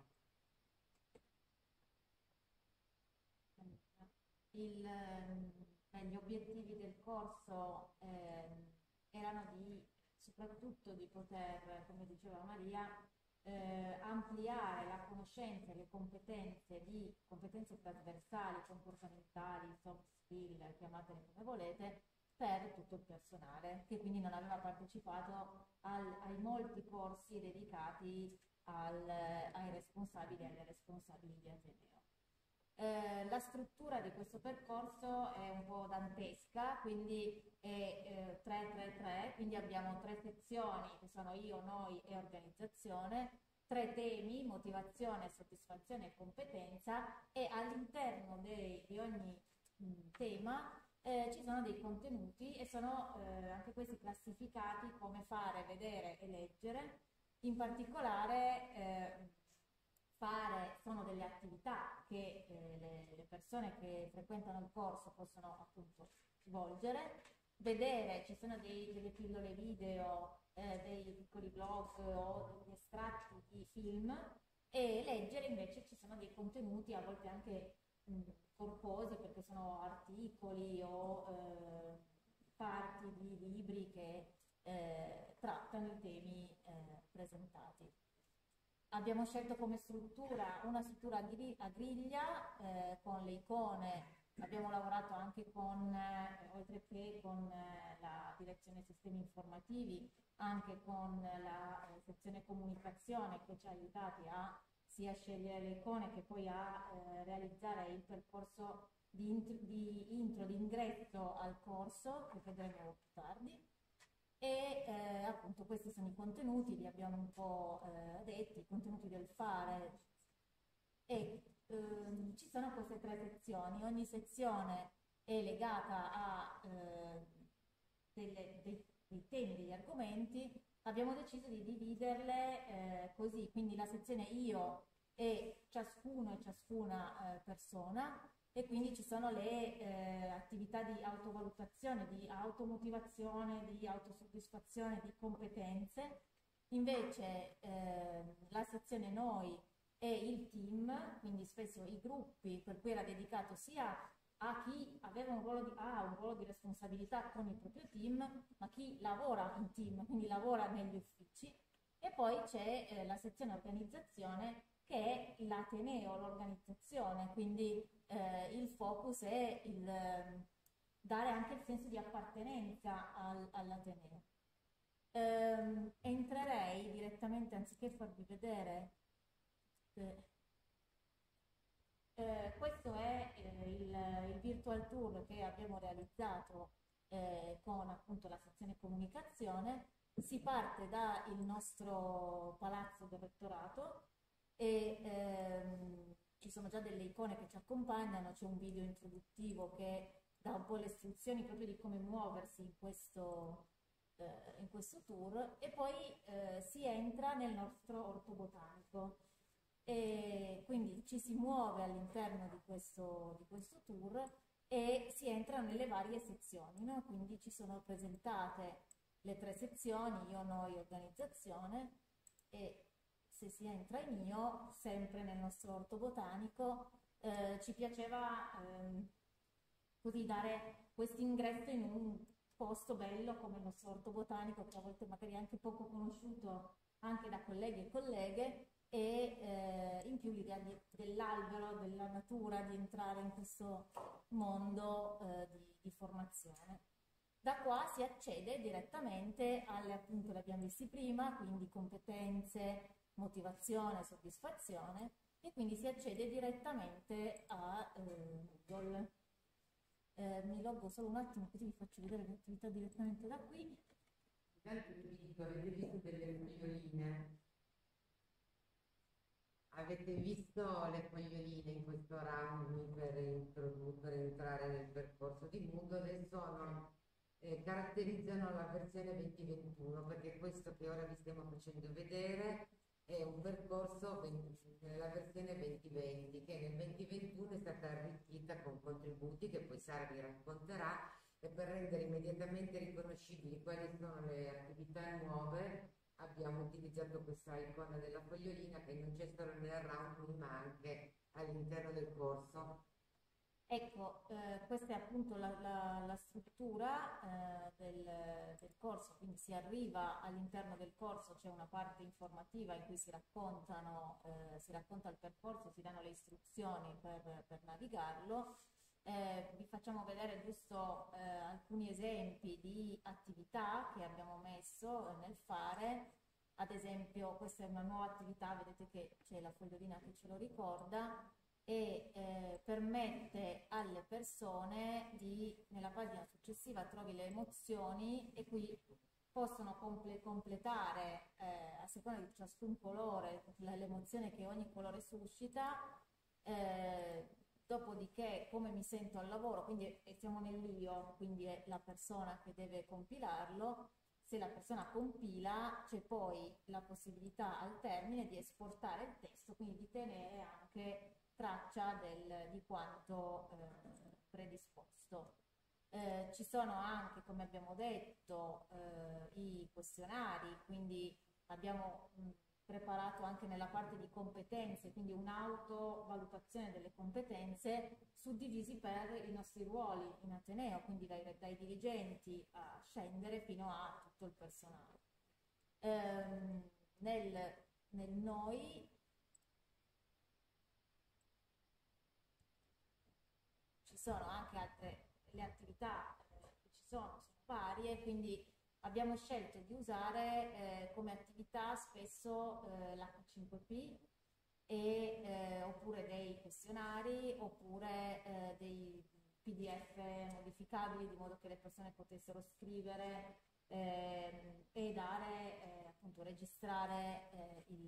Il, eh, gli obiettivi del corso eh, erano di, soprattutto di poter, come diceva Maria, eh, ampliare la conoscenza e le competenze di competenze trasversali, comportamentali, soft skill, chiamatele come volete, per tutto il personale che quindi non aveva partecipato al, ai molti corsi dedicati al, ai responsabili e alle responsabili di Ateneo. Eh, la struttura di questo percorso è un po' dantesca, quindi è eh, tre tre tre, quindi abbiamo tre sezioni che sono io, noi e organizzazione, tre temi, motivazione, soddisfazione e competenza, e all'interno di ogni mh, tema eh, ci sono dei contenuti e sono eh, anche questi classificati come fare, vedere e leggere. In particolare eh, fare, sono delle attività che eh, le, le persone che frequentano il corso possono appunto svolgere. Vedere, ci sono dei, delle pillole video, eh, dei piccoli blog o degli estratti di film, e leggere invece ci sono dei contenuti a volte anche mh, corposi perché sono articoli o eh, parti di libri che eh, trattano i temi eh, presentati. Abbiamo scelto come struttura una struttura a griglia eh, con le icone. Abbiamo lavorato anche con, eh, oltre che con eh, la direzione sistemi informativi, anche con la eh, sezione comunicazione che ci ha aiutati a sia a scegliere le icone che poi a eh, realizzare il percorso di intro, di intro, di ingresso al corso, che vedremo più tardi. E eh, appunto questi sono i contenuti, li abbiamo un po' eh, detti, i contenuti del fare. E ehm, ci sono queste tre sezioni, ogni sezione è legata a eh, delle, dei, dei temi, degli argomenti. Abbiamo deciso di dividerle eh, così, quindi la sezione io è ciascuno e ciascuna eh, persona, e quindi ci sono le eh, attività di autovalutazione, di automotivazione, di autosoddisfazione, di competenze. Invece eh, la sezione noi è il team, quindi spesso i gruppi, per cui era dedicato sia a chi aveva un ruolo di, ha un ruolo di responsabilità con il proprio team, ma chi lavora in team, quindi lavora negli uffici. E poi c'è eh, la sezione organizzazione, che è l'Ateneo, l'organizzazione, quindi eh, il focus è il eh, dare anche il senso di appartenenza al, all'Ateneo. Ehm, entrerei direttamente, anziché farvi vedere, eh, eh, questo è eh, il, il virtual tour che abbiamo realizzato eh, con appunto la sezione comunicazione. Si parte dal nostro palazzo del rettorato, e ehm, ci sono già delle icone che ci accompagnano, c'è un video introduttivo che dà un po' le istruzioni proprio di come muoversi in questo, eh, in questo tour, e poi eh, si entra nel nostro orto botanico, e quindi ci si muove all'interno di questo, di questo tour e si entra nelle varie sezioni, no? Quindi ci sono presentate le tre sezioni, io, noi, organizzazione, e se si entra in io, sempre nel nostro orto botanico, eh, ci piaceva ehm, così dare questo ingresso in un posto bello come il nostro orto botanico, che a volte magari è anche poco conosciuto anche da colleghi e colleghe, e eh, in più l'idea dell'albero, della natura, di entrare in questo mondo eh, di, di formazione. Da qua si accede direttamente alle, appunto, le abbiamo visti prima, quindi competenze, motivazione, soddisfazione, e quindi si accede direttamente a eh, Google. Eh, mi loggo solo un attimo così vi faccio vedere le attività direttamente da qui. Intanto vi dico, avete visto delle foglioline? Avete visto le foglioline in questo round per introdurre, per entrare nel percorso di Moodle? Sono, eh, caratterizzano la versione venti ventuno, perché questo che ora vi stiamo facendo vedere è un percorso nella versione venti venti, che nel venti ventuno è stata arricchita con contributi che poi Sara vi racconterà, e per rendere immediatamente riconoscibili quali sono le attività nuove abbiamo utilizzato questa icona della fogliolina, che non c'è solo nel round ma anche all'interno del corso. Ecco, eh, questa è appunto la, la, la struttura eh, del, del corso, quindi si arriva all'interno del corso, c'è una parte informativa in cui si raccontano, eh, si racconta il percorso, si danno le istruzioni per, per navigarlo. Eh, vi facciamo vedere giusto eh, alcuni esempi di attività che abbiamo messo nel fare. Ad esempio, questa è una nuova attività, vedete che c'è la fogliolina che ce lo ricorda, e eh, permette alle persone di, nella pagina successiva trovi le emozioni, e qui possono comple completare eh, a seconda di ciascun colore l'emozione che ogni colore suscita, eh, dopodiché come mi sento al lavoro, quindi siamo nell'io, quindi è la persona che deve compilarlo. Se la persona compila c'è poi la possibilità al termine di esportare il testo, quindi di tenere anche traccia del, di quanto eh, predisposto. Eh, ci sono anche, come abbiamo detto, eh, i questionari, quindi abbiamo mh, preparato anche nella parte di competenze, quindi un'autovalutazione delle competenze suddivisi per i nostri ruoli in Ateneo, quindi dai, dai dirigenti a scendere fino a tutto il personale. Eh, nel, nel noi ci sono anche altre, le attività eh, che ci sono, sono varie, quindi abbiamo scelto di usare eh, come attività spesso eh, l'H cinque P, e, eh, oppure dei questionari, oppure eh, dei P D F modificabili, di modo che le persone potessero scrivere eh, e dare, eh, appunto, registrare eh, il,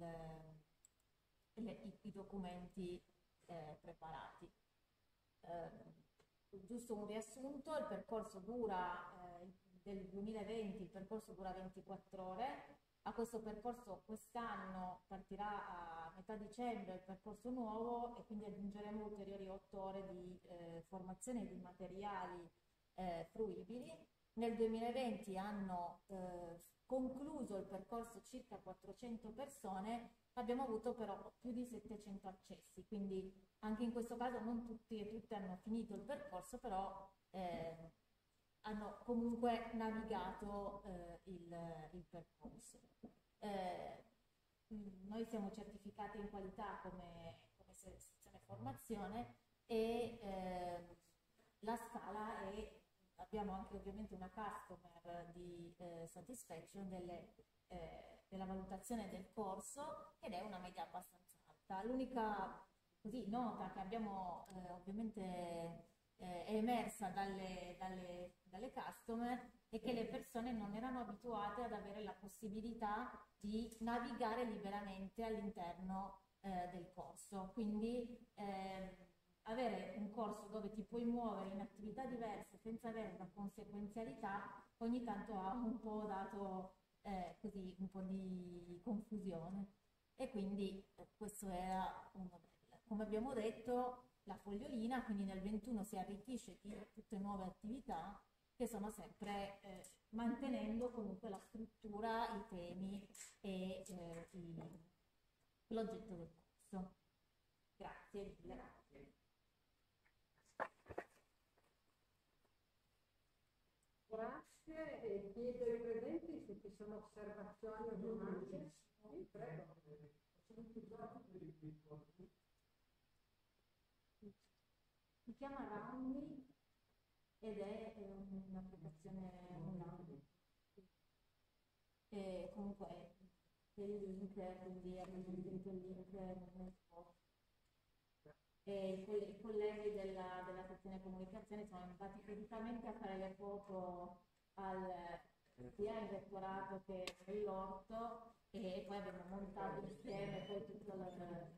le, i, i documenti eh, preparati. Eh, giusto un riassunto: il percorso dura, eh, del duemilaventi, il percorso dura ventiquattro ore. A questo percorso quest'anno partirà a metà dicembre il percorso nuovo, e quindi aggiungeremo ulteriori otto ore di eh, formazione di materiali eh, fruibili. Nel duemilaventi hanno eh, concluso il percorso circa quattrocento persone, abbiamo avuto però più di settecento accessi, quindi anche in questo caso non tutti e tutte hanno finito il percorso, però eh, hanno comunque navigato eh, il, il percorso. Eh, noi siamo certificati in qualità come, come sezione formazione, e eh, la scala è, abbiamo anche ovviamente una customer di eh, satisfaction delle, eh, della valutazione del corso, ed è una media abbastanza alta. L'unica così nota che abbiamo eh, ovviamente Eh, è emersa dalle, dalle, dalle customer è che le persone non erano abituate ad avere la possibilità di navigare liberamente all'interno eh, del corso, quindi eh, avere un corso dove ti puoi muovere in attività diverse senza avere una conseguenzialità ogni tanto ha un po' dato eh, così un po' di confusione, e quindi eh, questo era un modello. Come abbiamo detto, la fogliolina, quindi nel ventuno si arricchisce di tutte nuove attività che sono sempre eh, mantenendo comunque la struttura, i temi e eh, i, l'oggetto del corso. Grazie. Grazie. Grazie, e chiedo ai presenti se ci sono osservazioni o domande. Sì, prego. Si chiama Roundly ed è un'applicazione online. E comunque il link, quindi abbiamo inserito il link nel post. E i colleghi della, della sezione comunicazione sono andati fisicamente a fare le foto al, sia in rettorato che nell'orto, e poi abbiamo montato insieme poi tutto il...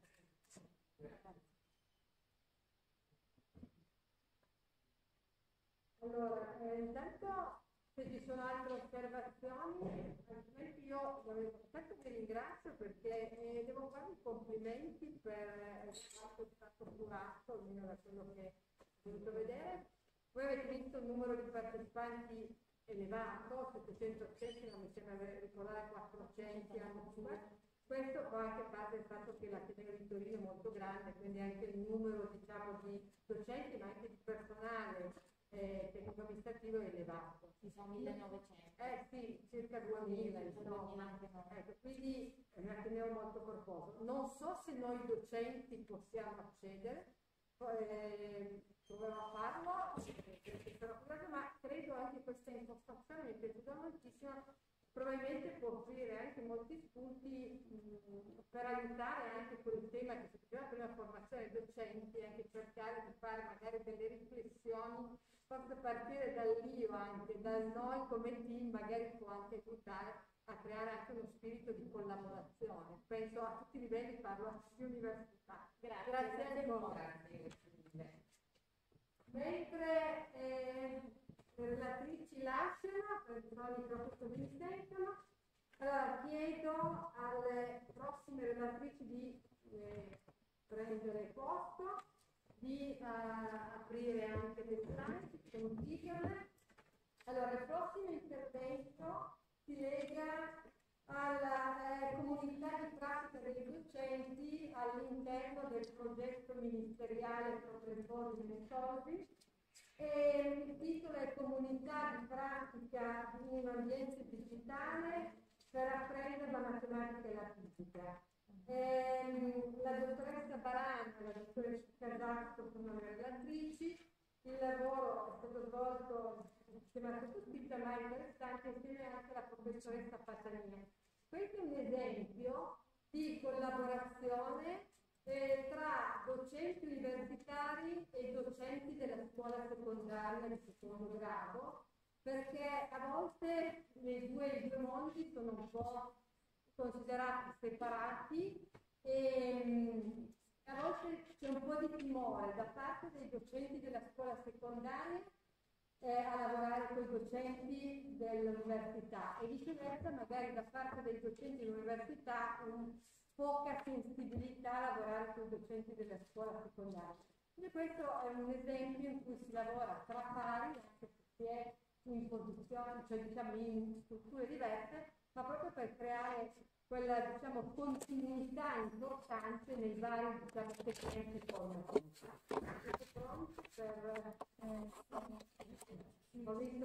Allora, eh, intanto se ci sono altre osservazioni, altrimenti io intanto vi ringrazio perché eh, devo farvi i complimenti per il fatto che è stato curato, almeno da quello che ho potuto vedere. Voi avete visto il numero di partecipanti elevato, settecento accessi, non mi sembra ricordare quattrocento anni fa. Questo fa anche parte del fatto che l'Ateneo di Torino è molto grande, quindi anche il numero, diciamo, di docenti, ma anche di personale Eh, tecnico amministrativo è elevato. Ci sono millenovecento. Eh sì, circa duemila, insomma. Ecco, quindi è un ateneo molto corposo. Non so se noi docenti possiamo accedere, eh, proverò a farlo, eh, ma credo anche questa impostazione mi è piaciuta moltissimo. Probabilmente può offrire anche molti spunti mh, per aiutare anche quel tema che si faceva prima, formazione dei docenti, anche cercare di fare magari delle riflessioni, forse partire dall'io, anche dal noi come team, magari può anche aiutare a creare anche uno spirito di collaborazione. Penso a tutti i livelli, parlo a tutti università. Grazie, grazie ancora. grazie. Mentre eh, le relatrici lasciano, perché sono i microfoni mi sentono, allora chiedo alle prossime relatrici di eh, prendere posto, di uh, aprire anche le slide, condividerle. Allora, il prossimo intervento si lega alla eh, comunità di pratica dei docenti all'interno del progetto ministeriale Professori Metodi. E il titolo è Comunità di pratica in un ambiente digitale per apprendere la matematica e la fisica. Ehm, la dottoressa Barano e la dottoressa Casatto sono le relatrici. Il lavoro è stato svolto insieme alla sottoscritta, ma è interessante, insieme anche alla professoressa Patanina. Questo è un esempio di collaborazione eh, tra docenti universitari e docenti della scuola secondaria di secondo grado, perché a volte le due, i due mondi sono un po' considerati separati e mh, a volte c'è un po' di timore da parte dei docenti della scuola secondaria eh, a lavorare con i docenti dell'università e viceversa magari da parte dei docenti dell'università un poca sensibilità a lavorare con i docenti della scuola secondaria. Quindi questo è un esempio in cui si lavora tra pari, anche se si è in posizioni, cioè diciamo in strutture diverse, ma proprio per creare quella diciamo continuità importante nei vari diciamo sequenze formativi. Siete pronti per eh, ho visto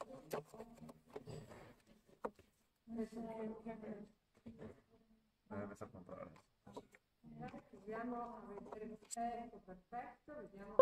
Eh, messa a comprare. Proviamo a vedere il testo perfetto, vediamo.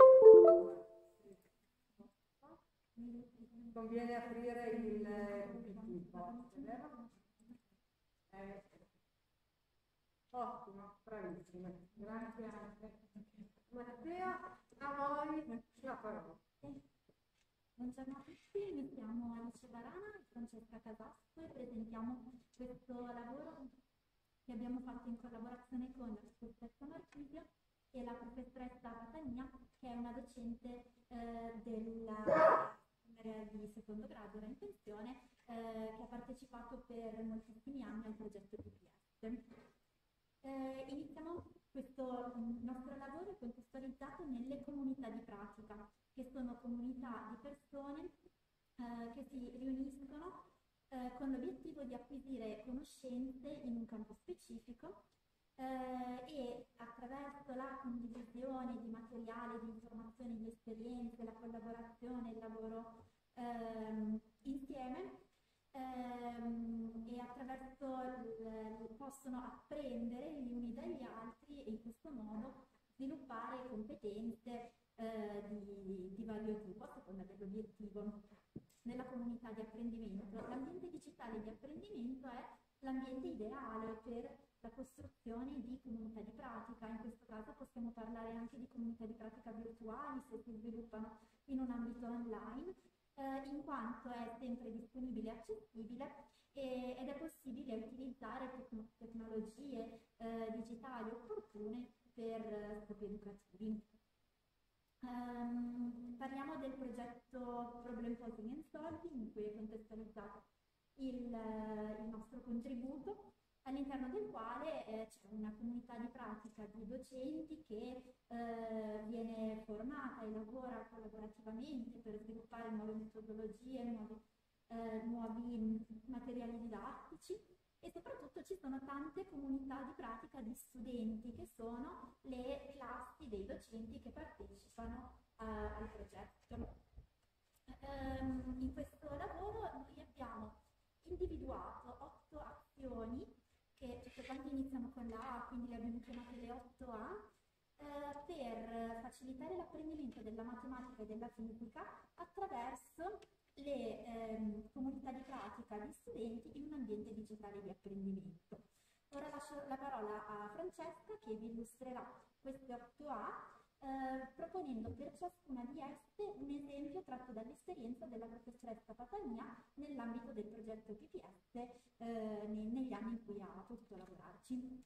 Conviene aprire il tipo, vero? Eh, ottimo, bravissime, grazie anche. Matteo, a voi la parola. Buongiorno a tutti, mi chiamo Alice Varana e Francesca Casasco e presentiamo questo lavoro che abbiamo fatto in collaborazione con la professoressa Marchisio e la professoressa Patagna, che è una docente eh, della secondaria di secondo grado, ora in pensione, eh, che ha partecipato per moltissimi anni al progetto P P S. Eh, iniziamo questo nostro lavoro contestualizzato nelle comunità di pratica, che sono comunità di persone eh, che si riuniscono eh, con l'obiettivo di acquisire conoscenze in un campo specifico eh, e attraverso la condivisione di materiale, di informazioni, di esperienze, la collaborazione, il lavoro ehm, insieme ehm, e attraverso il, possono apprendere gli uni dagli altri e in questo modo sviluppare competenze eh, di, di vario tipo a seconda dell'obiettivo. Nella comunità di apprendimento, l'ambiente digitale di apprendimento è l'ambiente ideale per la costruzione di comunità di pratica. In questo caso possiamo parlare anche di comunità di pratica virtuali se si sviluppano in un ambito online, eh, in quanto è sempre disponibile e accessibile e, ed è possibile utilizzare tec- tecnologie eh, digitali opportune per eh, scopi educativi. Um, parliamo del progetto Problem Posing and Solving, in cui è contestualizzato il, il nostro contributo, all'interno del quale eh, c'è una comunità di pratica di docenti che eh, viene formata e lavora collaborativamente per sviluppare nuove metodologie, nuovi, eh, nuovi materiali didattici. E soprattutto ci sono tante comunità di pratica di studenti, che sono le classi dei docenti che partecipano uh, al progetto. Um, in questo lavoro noi abbiamo individuato otto azioni, che tutte quante iniziano con la A, quindi le abbiamo chiamate le otto A, uh, per facilitare l'apprendimento della matematica e della fisica attraverso le ehm, comunità di pratica di studenti in un ambiente digitale di apprendimento. Ora lascio la parola a Francesca, che vi illustrerà queste otto A, eh, proponendo per ciascuna di esse un esempio tratto dall'esperienza della professoressa Patagna nell'ambito del progetto P P S eh, negli anni in cui ha potuto lavorarci.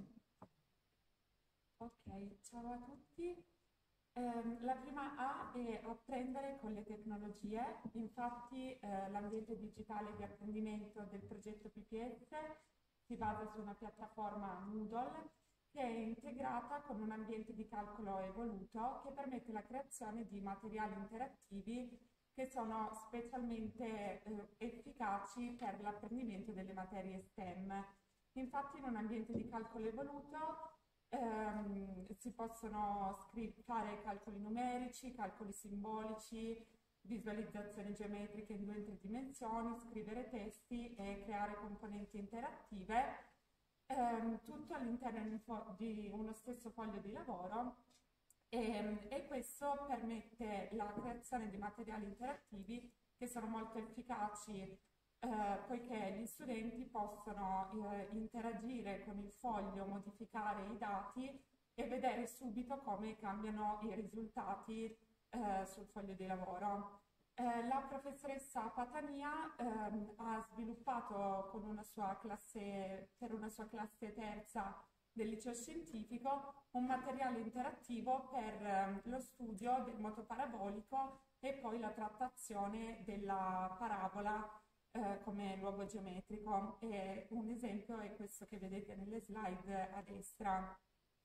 Ok, ciao a tutti. Eh, la prima A è apprendere con le tecnologie. Infatti eh, l'ambiente digitale di apprendimento del progetto P P S si basa su una piattaforma Moodle che è integrata con un ambiente di calcolo evoluto che permette la creazione di materiali interattivi che sono specialmente eh, efficaci per l'apprendimento delle materie STEM. Infatti in un ambiente di calcolo evoluto Ehm, si possono fare calcoli numerici, calcoli simbolici, visualizzazioni geometriche in due e tre dimensioni, scrivere testi e creare componenti interattive, ehm, tutto all'interno di uno stesso foglio di lavoro e, e questo permette la creazione di materiali interattivi che sono molto efficaci Eh, poiché gli studenti possono eh, interagire con il foglio, modificare i dati e vedere subito come cambiano i risultati eh, sul foglio di lavoro. Eh, la professoressa Patania ehm, ha sviluppato con una sua classe, per una sua classe terza del liceo scientifico un materiale interattivo per ehm, lo studio del moto parabolico e poi la trattazione della parabola eh, come luogo geometrico. E un esempio è questo che vedete nelle slide a destra.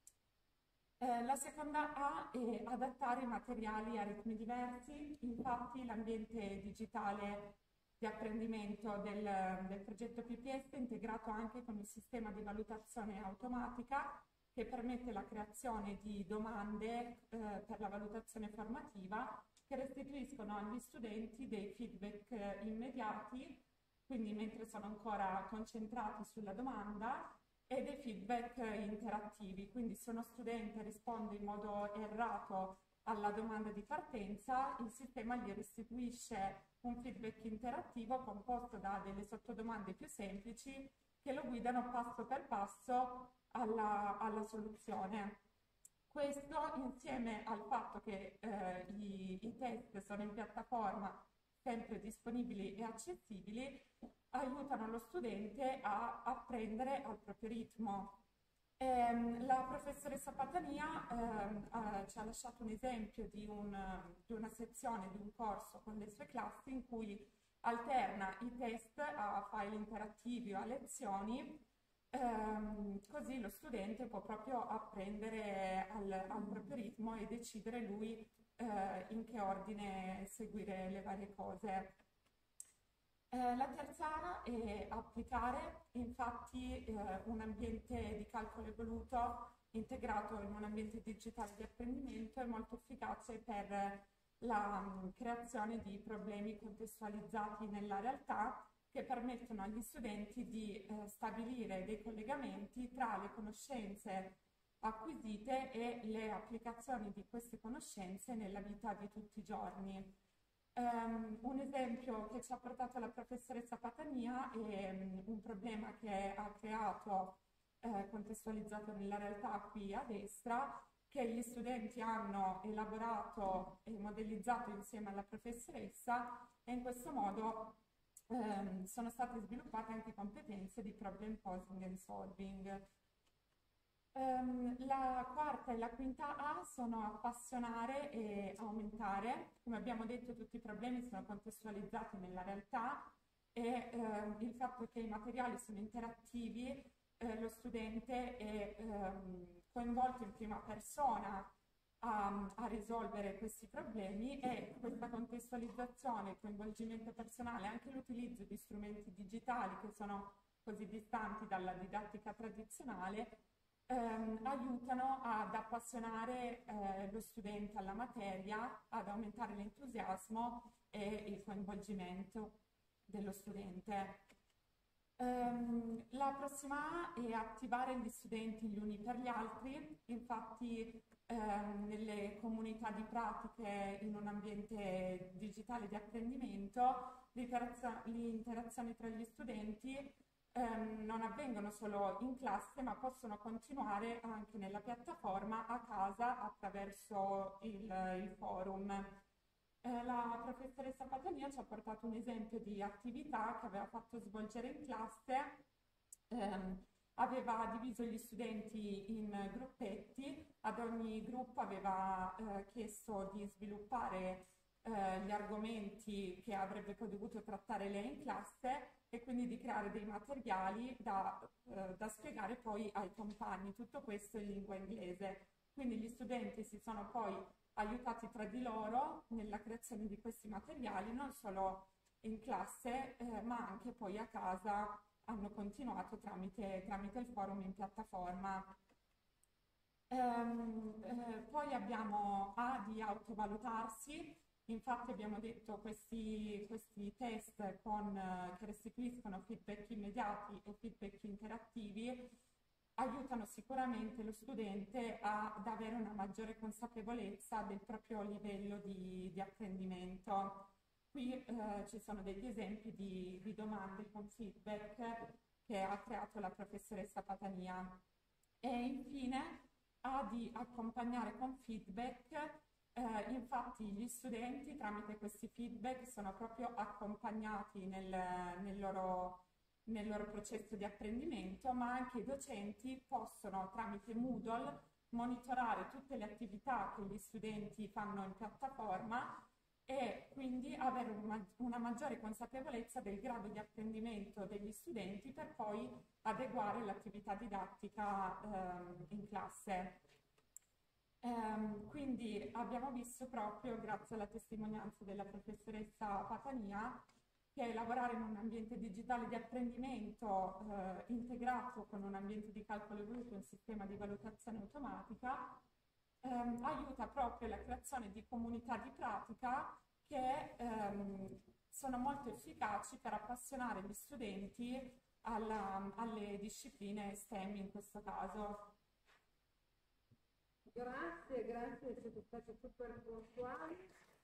Eh, la seconda A è adattare i materiali a ritmi diversi, infatti l'ambiente digitale di apprendimento del, del progetto P P S è integrato anche con il sistema di valutazione automatica che permette la creazione di domande eh, per la valutazione formativa che restituiscono agli studenti dei feedback eh, immediati, quindi mentre sono ancora concentrati sulla domanda, e dei feedback interattivi, quindi se uno studente risponde in modo errato alla domanda di partenza, il sistema gli restituisce un feedback interattivo composto da delle sottodomande più semplici che lo guidano passo per passo alla, alla soluzione. Questo insieme al fatto che eh, i, i test sono in piattaforma sempre disponibili e accessibili, aiutano lo studente a apprendere al proprio ritmo. Ehm, la professoressa Patania ehm, ha, ci ha lasciato un esempio di, un, di una sezione di un corso con le sue classi in cui alterna i test a file interattivi o a lezioni, ehm, così lo studente può proprio apprendere al, al proprio ritmo e decidere lui eh, in che ordine seguire le varie cose. Eh, la terza è applicare, infatti eh, un ambiente di calcolo evoluto integrato in un ambiente digitale di apprendimento è molto efficace per la um, creazione di problemi contestualizzati nella realtà che permettono agli studenti di eh, stabilire dei collegamenti tra le conoscenze acquisite e le applicazioni di queste conoscenze nella vita di tutti i giorni. Um, un esempio che ci ha portato la professoressa Patania è um, un problema che ha creato, eh, contestualizzato nella realtà qui a destra, che gli studenti hanno elaborato e modellizzato insieme alla professoressa e in questo modo um, sono state sviluppate anche competenze di problem posing and solving. Um, la quarta e la quinta A sono appassionare e aumentare. Come abbiamo detto, tutti i problemi sono contestualizzati nella realtà e um, il fatto che i materiali sono interattivi, eh, lo studente è um, coinvolto in prima persona a, a risolvere questi problemi e questa contestualizzazione, il coinvolgimento personale, anche l'utilizzo di strumenti digitali che sono così distanti dalla didattica tradizionale, Ehm, aiutano ad appassionare eh, lo studente alla materia, ad aumentare l'entusiasmo e il coinvolgimento dello studente. Ehm, la prossima A è attivare gli studenti gli uni per gli altri, infatti ehm, nelle comunità di pratiche in un ambiente digitale di apprendimento le interazioni tra gli studenti Um, non avvengono solo in classe ma possono continuare anche nella piattaforma a casa attraverso il, il forum. Eh, la professoressa Patania ci ha portato un esempio di attività che aveva fatto svolgere in classe. Um, aveva diviso gli studenti in gruppetti, ad ogni gruppo aveva eh, chiesto di sviluppare eh, gli argomenti che avrebbe poi dovuto trattare lei in classe e quindi di creare dei materiali da, eh, da spiegare poi ai compagni, tutto questo in lingua inglese. Quindi gli studenti si sono poi aiutati tra di loro nella creazione di questi materiali, non solo in classe, eh, ma anche poi a casa hanno continuato tramite, tramite il forum in piattaforma. Ehm, eh, poi abbiamo A di autovalutarsi. Infatti abbiamo detto questi, questi test con, eh, che restituiscono feedback immediati e feedback interattivi aiutano sicuramente lo studente a, ad avere una maggiore consapevolezza del proprio livello di, di apprendimento. Qui eh, ci sono degli esempi di, di domande con feedback che ha creato la professoressa Patania. E infine ha di accompagnare con feedback. Eh, infatti gli studenti tramite questi feedback sono proprio accompagnati nel, nel, loro, nel loro processo di apprendimento, ma anche i docenti possono tramite Moodle monitorare tutte le attività che gli studenti fanno in piattaforma e quindi avere una, una maggiore consapevolezza del grado di apprendimento degli studenti per poi adeguare l'attività didattica ehm, in classe. Um, quindi abbiamo visto proprio, grazie alla testimonianza della professoressa Patania, che lavorare in un ambiente digitale di apprendimento eh, integrato con un ambiente di calcolo evoluto e un sistema di valutazione automatica ehm, aiuta proprio la creazione di comunità di pratica che ehm, sono molto efficaci per appassionare gli studenti alla, alle discipline STEM in questo caso. Grazie, grazie, siete stati super puntuali.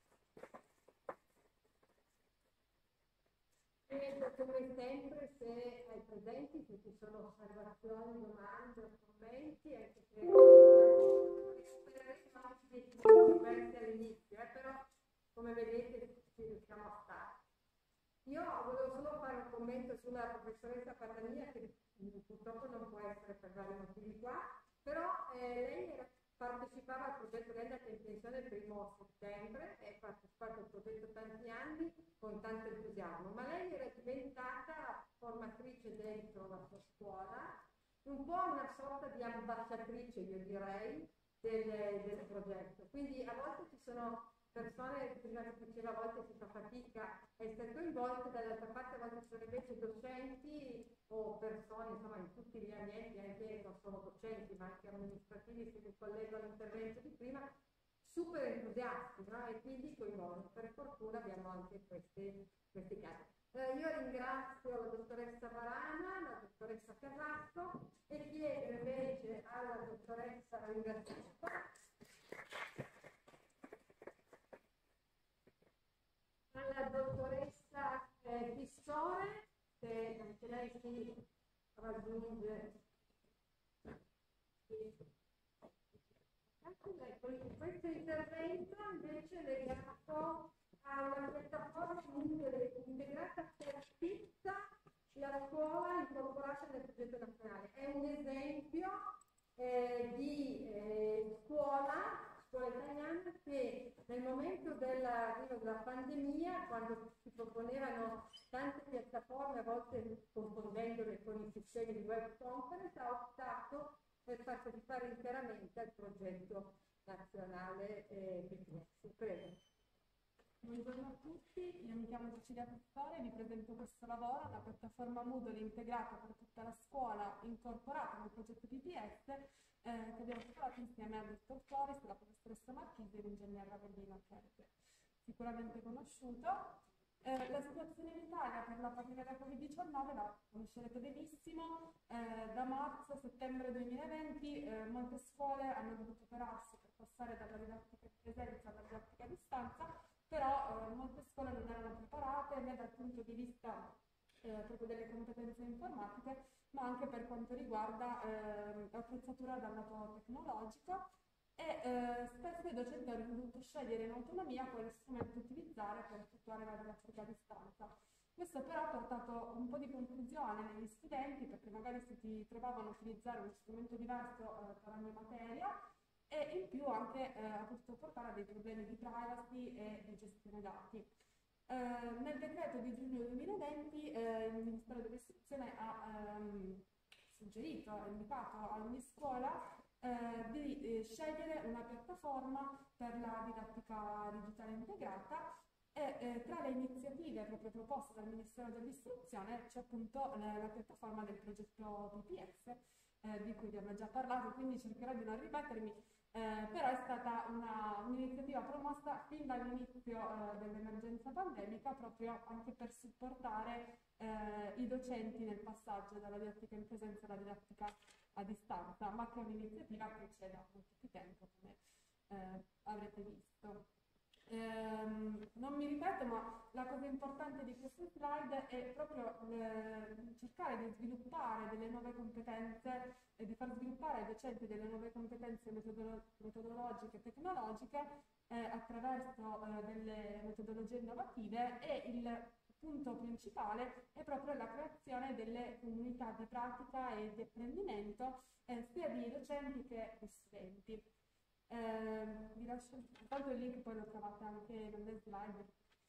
Chiedo come sempre se ai presenti, se ci sono osservazioni, domande o commenti, anche se recupereremo anche dei punti diversi all'inizio, eh, però come vedete ci riusciamo a stare. Io volevo solo fare un commento sulla professoressa Patania, che purtroppo non può essere per vari motivi qua, però eh, lei era partecipava al progetto, lei è andata in pensione il primo settembre e ha partecipato al progetto tanti anni con tanto entusiasmo, ma lei era diventata formatrice dentro la sua scuola, un po' una sorta di ambasciatrice, io direi, del, del progetto. Quindi a volte ci sono persone, prima si diceva a volte si fa fatica a essere coinvolte, dall'altra parte a volte sono invece docenti o persone, insomma in tutti gli ambienti, anche non solo docenti ma anche amministrativi, se mi collego all'intervento di prima, super entusiasti, no? E quindi coinvolti. Per fortuna abbiamo anche questi, questi casi. Eh, io ringrazio la dottoressa Varana, la dottoressa Casasco e chiedo invece alla dottoressa Ringraziato alla dottoressa eh, Pistore, se anche lei si raggiunge. Questo intervento invece è legato a una piattaforma integrata per tutta la scuola incorporata nel progetto nazionale. È un esempio eh, di eh, scuola scuola italiana che nel momento dell'arrivo della pandemia, quando si proponevano tante piattaforme, a volte confondendole con i sistemi di web conference, ha optato per partecipare interamente al progetto nazionale eh, P P S. Prego. Buongiorno a tutti, io mi chiamo Cecilia Pistore e vi presento questo lavoro, la piattaforma Moodle integrata per tutta la scuola incorporata nel progetto P P S eh, che abbiamo preparato insieme al dottor Floris, la professoressa Marchisi e l'ingegnere Ravellino, che avete sicuramente conosciuto. Eh, la situazione in Italia per la pandemia da covid diciannove la conoscerete benissimo, eh, da marzo a settembre duemilaventi eh, molte scuole hanno dovuto operarsi per passare dalla didattica in presenza alla didattica a distanza, però eh, molte scuole non erano preparate né dal punto di vista eh, proprio delle competenze informatiche, ma anche per quanto riguarda eh, l'attrezzatura dal lato tecnologico. E eh, spesso i docenti hanno dovuto scegliere in autonomia quale strumento utilizzare per effettuare la didattica a distanza. Questo però ha portato un po' di confusione negli studenti, perché magari si trovavano a utilizzare uno strumento diverso eh, per ogni materia, e in più anche eh, ha potuto portare a dei problemi di privacy e di gestione dati. Eh, nel decreto di giugno duemilaventi eh, il Ministero dell'Istruzione ha ehm, suggerito, ha indicato a ogni scuola Eh, di eh, scegliere una piattaforma per la didattica digitale integrata e eh, tra le iniziative proprio proposte dal Ministero dell'Istruzione c'è appunto eh, la piattaforma del progetto P P S eh, di cui vi abbiamo già parlato, quindi cercherò di non ripetermi, eh, però è stata una, un'iniziativa promossa fin dall'inizio eh, dell'emergenza pandemica proprio anche per supportare eh, i docenti nel passaggio dalla didattica in presenza alla didattica a distanza, ma che è un'iniziativa che c'è da molto più tempo, come eh, avrete visto. Ehm, non mi ripeto, ma la cosa importante di queste slide è proprio eh, cercare di sviluppare delle nuove competenze e di far sviluppare ai docenti delle nuove competenze metodolo- metodologiche e tecnologiche eh, attraverso eh, delle metodologie innovative, e il punto principale è proprio la creazione delle comunità di pratica e di apprendimento eh, sia di docenti che di studenti. Eh, vi lascio intanto il link, poi lo trovate anche nelle slide.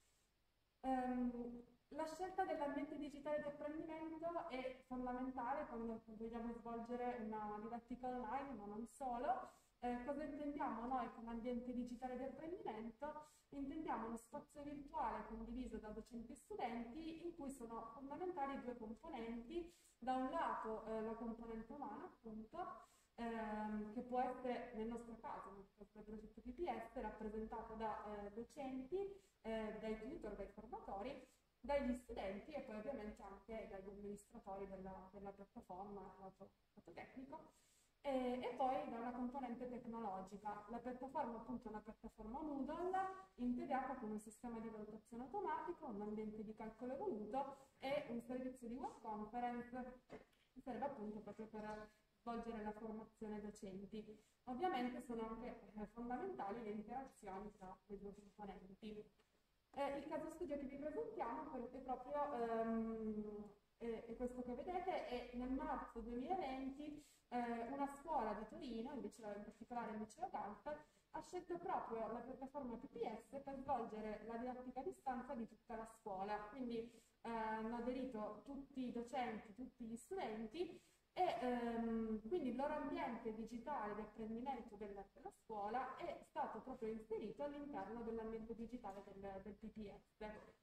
Um, la scelta dell'ambiente digitale di apprendimento è fondamentale quando vogliamo svolgere una didattica online, ma non solo. Eh, cosa intendiamo noi con ambiente digitale di apprendimento? Intendiamo uno spazio virtuale condiviso da docenti e studenti in cui sono fondamentali due componenti. Da un lato eh, la componente umana, appunto, ehm, che può essere, nel nostro caso, nel nostro progetto P P S, rappresentato da eh, docenti, eh, dai tutor, dai formatori, dagli studenti e poi ovviamente anche dagli amministratori della, della piattaforma, lato, lato tecnico. E, e poi da una componente tecnologica. La piattaforma appunto è una piattaforma Moodle integrata con un sistema di valutazione automatico, un ambiente di calcolo evoluto e un servizio di web conference che serve appunto proprio per svolgere la formazione docenti. Ovviamente sono anche eh, fondamentali le interazioni tra le due componenti. Eh, il caso studio che vi presentiamo è proprio ehm, eh, è questo che vedete, e nel marzo duemilaventi eh, una scuola di Torino, in, liceo, in particolare il liceo Galt, ha scelto proprio la piattaforma P P S per svolgere la didattica a distanza di tutta la scuola. Quindi eh, hanno aderito tutti i docenti, tutti gli studenti, e ehm, quindi il loro ambiente digitale di apprendimento della, della scuola è stato proprio inserito all'interno dell'ambiente digitale del, del P P S.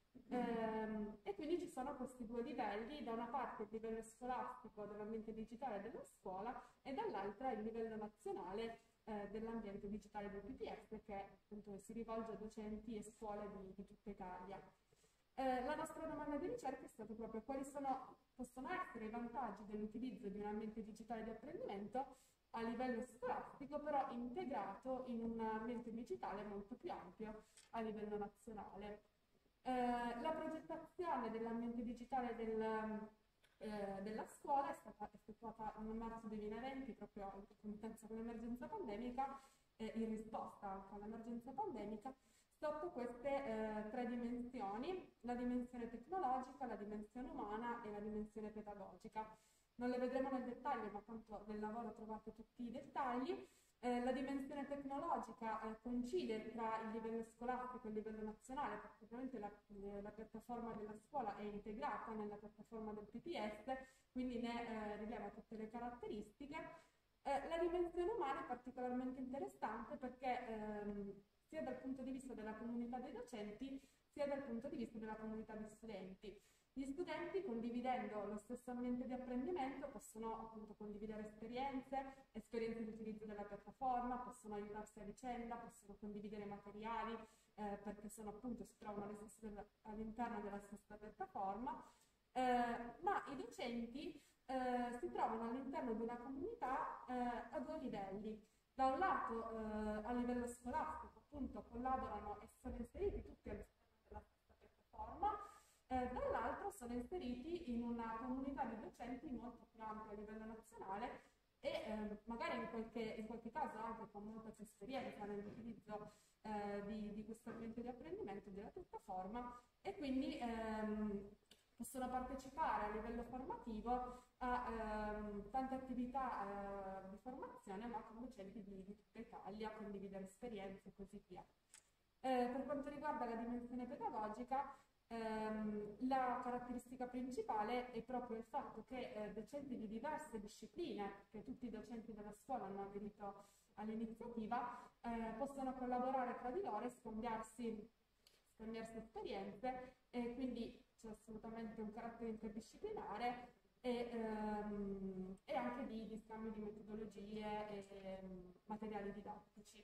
Ehm, e quindi ci sono questi due livelli: da una parte il livello scolastico dell'ambiente digitale della scuola e dall'altra il livello nazionale eh, dell'ambiente digitale del P P S, che appunto si rivolge a docenti e scuole di, di tutta Italia. Eh, la nostra domanda di ricerca è stata proprio quali sono, possono essere i vantaggi dell'utilizzo di un ambiente digitale di apprendimento a livello scolastico, però integrato in un ambiente digitale molto più ampio a livello nazionale. Eh, la progettazione dell'ambiente digitale del, eh, della scuola è stata effettuata nel marzo duemilaventi, proprio in concomitanza con l'emergenza pandemica, eh, in risposta anche all'emergenza pandemica, sotto queste eh, tre dimensioni: la dimensione tecnologica, la dimensione umana e la dimensione pedagogica. Non le vedremo nel dettaglio, ma tanto nel lavoro trovate tutti i dettagli. Eh, la dimensione tecnologica eh, coincide tra il livello scolastico e il livello nazionale, perché ovviamente la, la piattaforma della scuola è integrata nella piattaforma del P P S, quindi ne eh, rileva tutte le caratteristiche. Eh, la dimensione umana è particolarmente interessante perché ehm, sia dal punto di vista della comunità dei docenti, sia dal punto di vista della comunità di studenti. Gli studenti, condividendo lo stesso ambiente di apprendimento, possono appunto condividere esperienze, esperienze di utilizzo della piattaforma, possono aiutarsi a vicenda, possono condividere materiali, eh, perché sono appunto, si trovano all'interno della stessa piattaforma, eh, ma i docenti eh, si trovano all'interno di una comunità eh, a due livelli. Da un lato eh, a livello scolastico, appunto, collaborano e sono inseriti tutti all'interno della stessa piattaforma, eh, dall'altro sono inseriti in una comunità di docenti molto più ampia a livello nazionale e eh, magari in qualche, in qualche caso anche con molta più esperienza nell'utilizzo eh, di, di questo ambiente di apprendimento della piattaforma, e quindi ehm, possono partecipare a livello formativo a ehm, tante attività eh, di formazione, ma con docenti di, di tutta Italia, condividere esperienze e così via. Eh, per quanto riguarda la dimensione pedagogica, ehm, la caratteristica principale è proprio il fatto che eh, docenti di diverse discipline, perché tutti i docenti della scuola hanno aderito all'iniziativa, eh, possono collaborare tra di loro e scambiarsi, scambiarsi esperienze, e quindi c'è assolutamente un carattere interdisciplinare e, ehm, e anche di, di scambio di metodologie e ehm, materiali didattici.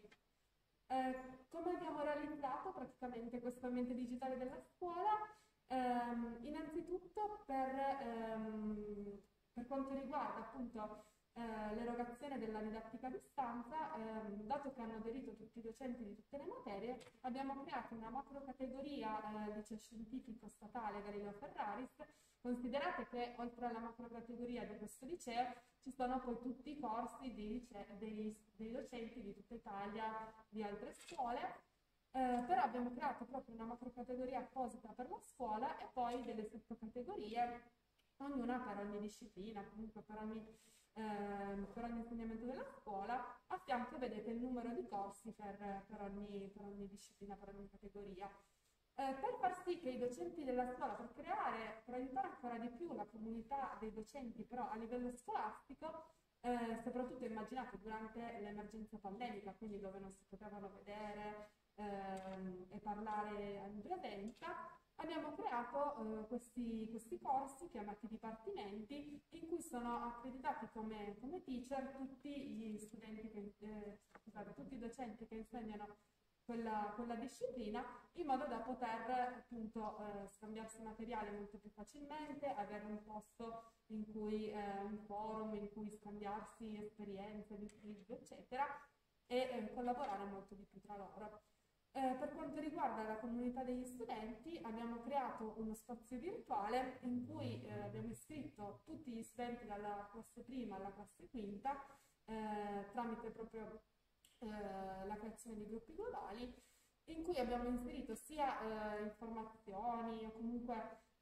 Eh, come abbiamo realizzato praticamente questo ambiente digitale della scuola? Ehm, innanzitutto per, ehm, per quanto riguarda appunto eh, l'erogazione della didattica a distanza, ehm, dato che hanno aderito tutti i docenti di tutte le materie, abbiamo creato una macrocategoria eh, liceo scientifico statale Galileo Ferraris. Considerate che oltre alla macrocategoria di questo liceo ci sono poi tutti i corsi di lice- dei, dei docenti di tutta Italia, di altre scuole, eh, però abbiamo creato proprio una macrocategoria apposita per la scuola e poi delle sottocategorie, ognuna per ogni disciplina, comunque per ogni, eh, per ogni insegnamento della scuola. A fianco vedete il numero di corsi per, per, ogni, per ogni disciplina, per ogni categoria. Eh, per far sì che i docenti della scuola, per creare, per aiutare ancora di più la comunità dei docenti, però a livello scolastico, eh, soprattutto immaginate durante l'emergenza pandemica, quindi dove non si potevano vedere ehm, e parlare in presenza, abbiamo creato eh, questi, questi corsi chiamati dipartimenti, in cui sono accreditati come, come teacher tutti gli studenti, che, eh, scusate, tutti i docenti che insegnano Quella, quella disciplina, in modo da poter appunto eh, scambiarsi materiale molto più facilmente, avere un posto in cui, eh, un forum in cui scambiarsi esperienze di utilizzo, eccetera, e eh, collaborare molto di più tra loro. Eh, per quanto riguarda la comunità degli studenti, abbiamo creato uno spazio virtuale in cui eh, abbiamo iscritto tutti gli studenti dalla classe prima alla classe quinta eh, tramite proprio Eh, la creazione di gruppi globali, in cui abbiamo inserito sia eh, informazioni o comunque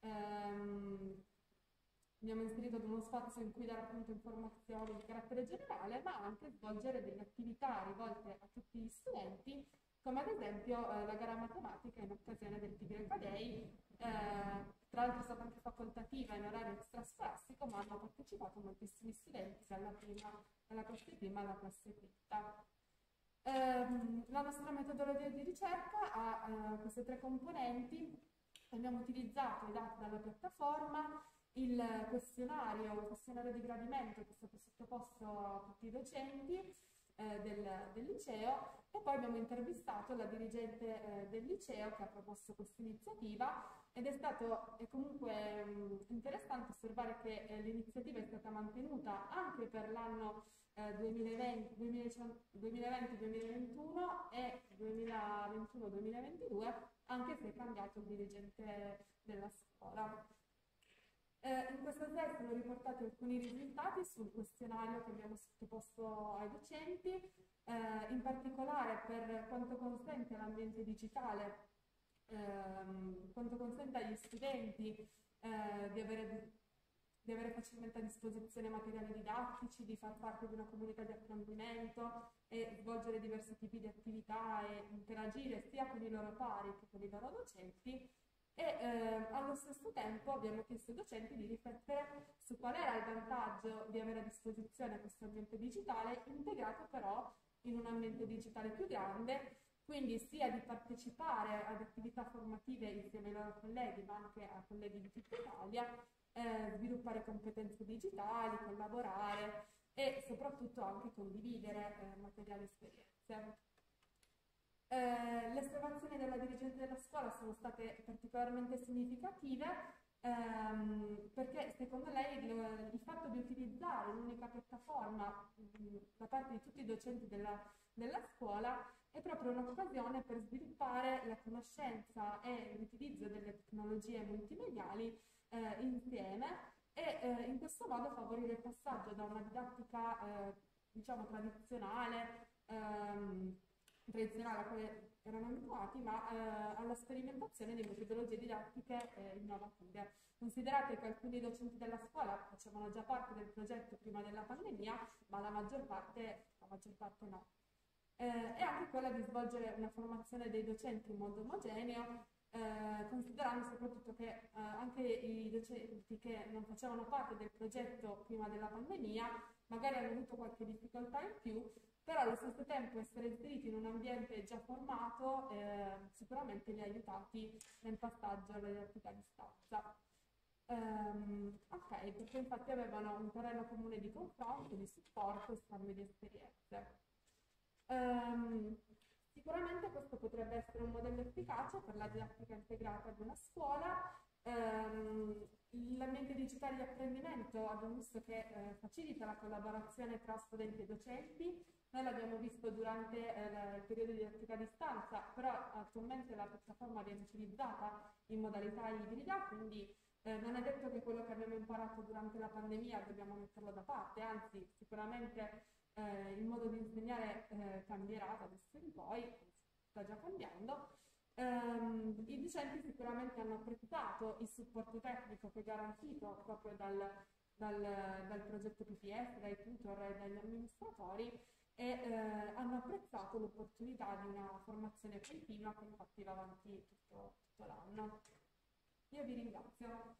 ehm, abbiamo inserito uno spazio in cui dare appunto informazioni di carattere generale, ma anche svolgere delle attività rivolte a tutti gli studenti, come ad esempio eh, la gara matematica in occasione del Pi Greca Day, eh, tra l'altro è stata anche facoltativa in orario extrascolastico, ma hanno partecipato moltissimi studenti dalla, prima, dalla classe prima alla classe quinta. Um, la nostra metodologia di ricerca ha uh, queste tre componenti. Abbiamo utilizzato i dati dalla piattaforma, il questionario, il questionario di gradimento che è stato sottoposto a tutti i docenti eh, del, del liceo, e poi abbiamo intervistato la dirigente eh, del liceo che ha proposto questa iniziativa, ed è stato è comunque um, interessante osservare che eh, l'iniziativa è stata mantenuta anche per l'anno duemilaventi duemilaventuno e duemilaventuno duemilaventidue, anche se è cambiato il dirigente della scuola. Eh, in questa slide sono riportati alcuni risultati sul questionario che abbiamo sottoposto ai docenti, eh, in particolare per quanto consente l'ambiente digitale, ehm, quanto consente agli studenti eh, di avere di avere facilmente a disposizione materiali didattici, di far parte di una comunità di apprendimento e svolgere diversi tipi di attività e interagire sia con i loro pari che con i loro docenti. E eh, allo stesso tempo abbiamo chiesto ai docenti di riflettere su qual era il vantaggio di avere a disposizione questo ambiente digitale, integrato però in un ambiente digitale più grande, quindi sia di partecipare ad attività formative insieme ai loro colleghi, ma anche a colleghi di tutta Italia, Eh, sviluppare competenze digitali, collaborare e soprattutto anche condividere eh, materiali e esperienze. Eh, le osservazioni della dirigente della scuola sono state particolarmente significative ehm, perché secondo lei il, il fatto di utilizzare un'unica piattaforma mh, da parte di tutti i docenti della, della scuola è proprio un'occasione per sviluppare la conoscenza e l'utilizzo delle tecnologie multimediali Eh, insieme e eh, in questo modo favorire il passaggio da una didattica eh, diciamo tradizionale, ehm, tradizionale a quale erano abituati, ma eh, alla sperimentazione di metodologie didattiche eh, innovative. Considerate che alcuni docenti della scuola facevano già parte del progetto prima della pandemia, ma la maggior parte, la maggior parte no. Eh, e anche quella di svolgere una formazione dei docenti in modo omogeneo, Eh, considerando soprattutto che eh, anche i docenti che non facevano parte del progetto prima della pandemia magari hanno avuto qualche difficoltà in più, però allo stesso tempo essere inseriti in un ambiente già formato eh, sicuramente li ha aiutati nel passaggio alla didattica a distanza. Um, ok, perché infatti avevano un terreno comune di confronto, di supporto e scambio di esperienze. Um, Sicuramente questo potrebbe essere un modello efficace per la didattica integrata di una scuola Ehm, L'ambiente digitale di apprendimento abbiamo visto che eh, facilita la collaborazione tra studenti e docenti. Noi l'abbiamo visto durante eh, il periodo di didattica a distanza, però attualmente la piattaforma viene utilizzata in modalità ibrida, quindi eh, non è detto che quello che abbiamo imparato durante la pandemia dobbiamo metterlo da parte, anzi sicuramente eh, il modo di insegnare eh, cambierà da adesso in poi, sta già cambiando. Um, I docenti sicuramente hanno apprezzato il supporto tecnico che è garantito proprio dal, dal, dal progetto P P S, dai tutor e dagli amministratori e eh, hanno apprezzato l'opportunità di una formazione continua che infatti va avanti tutto, tutto l'anno. Io vi ringrazio.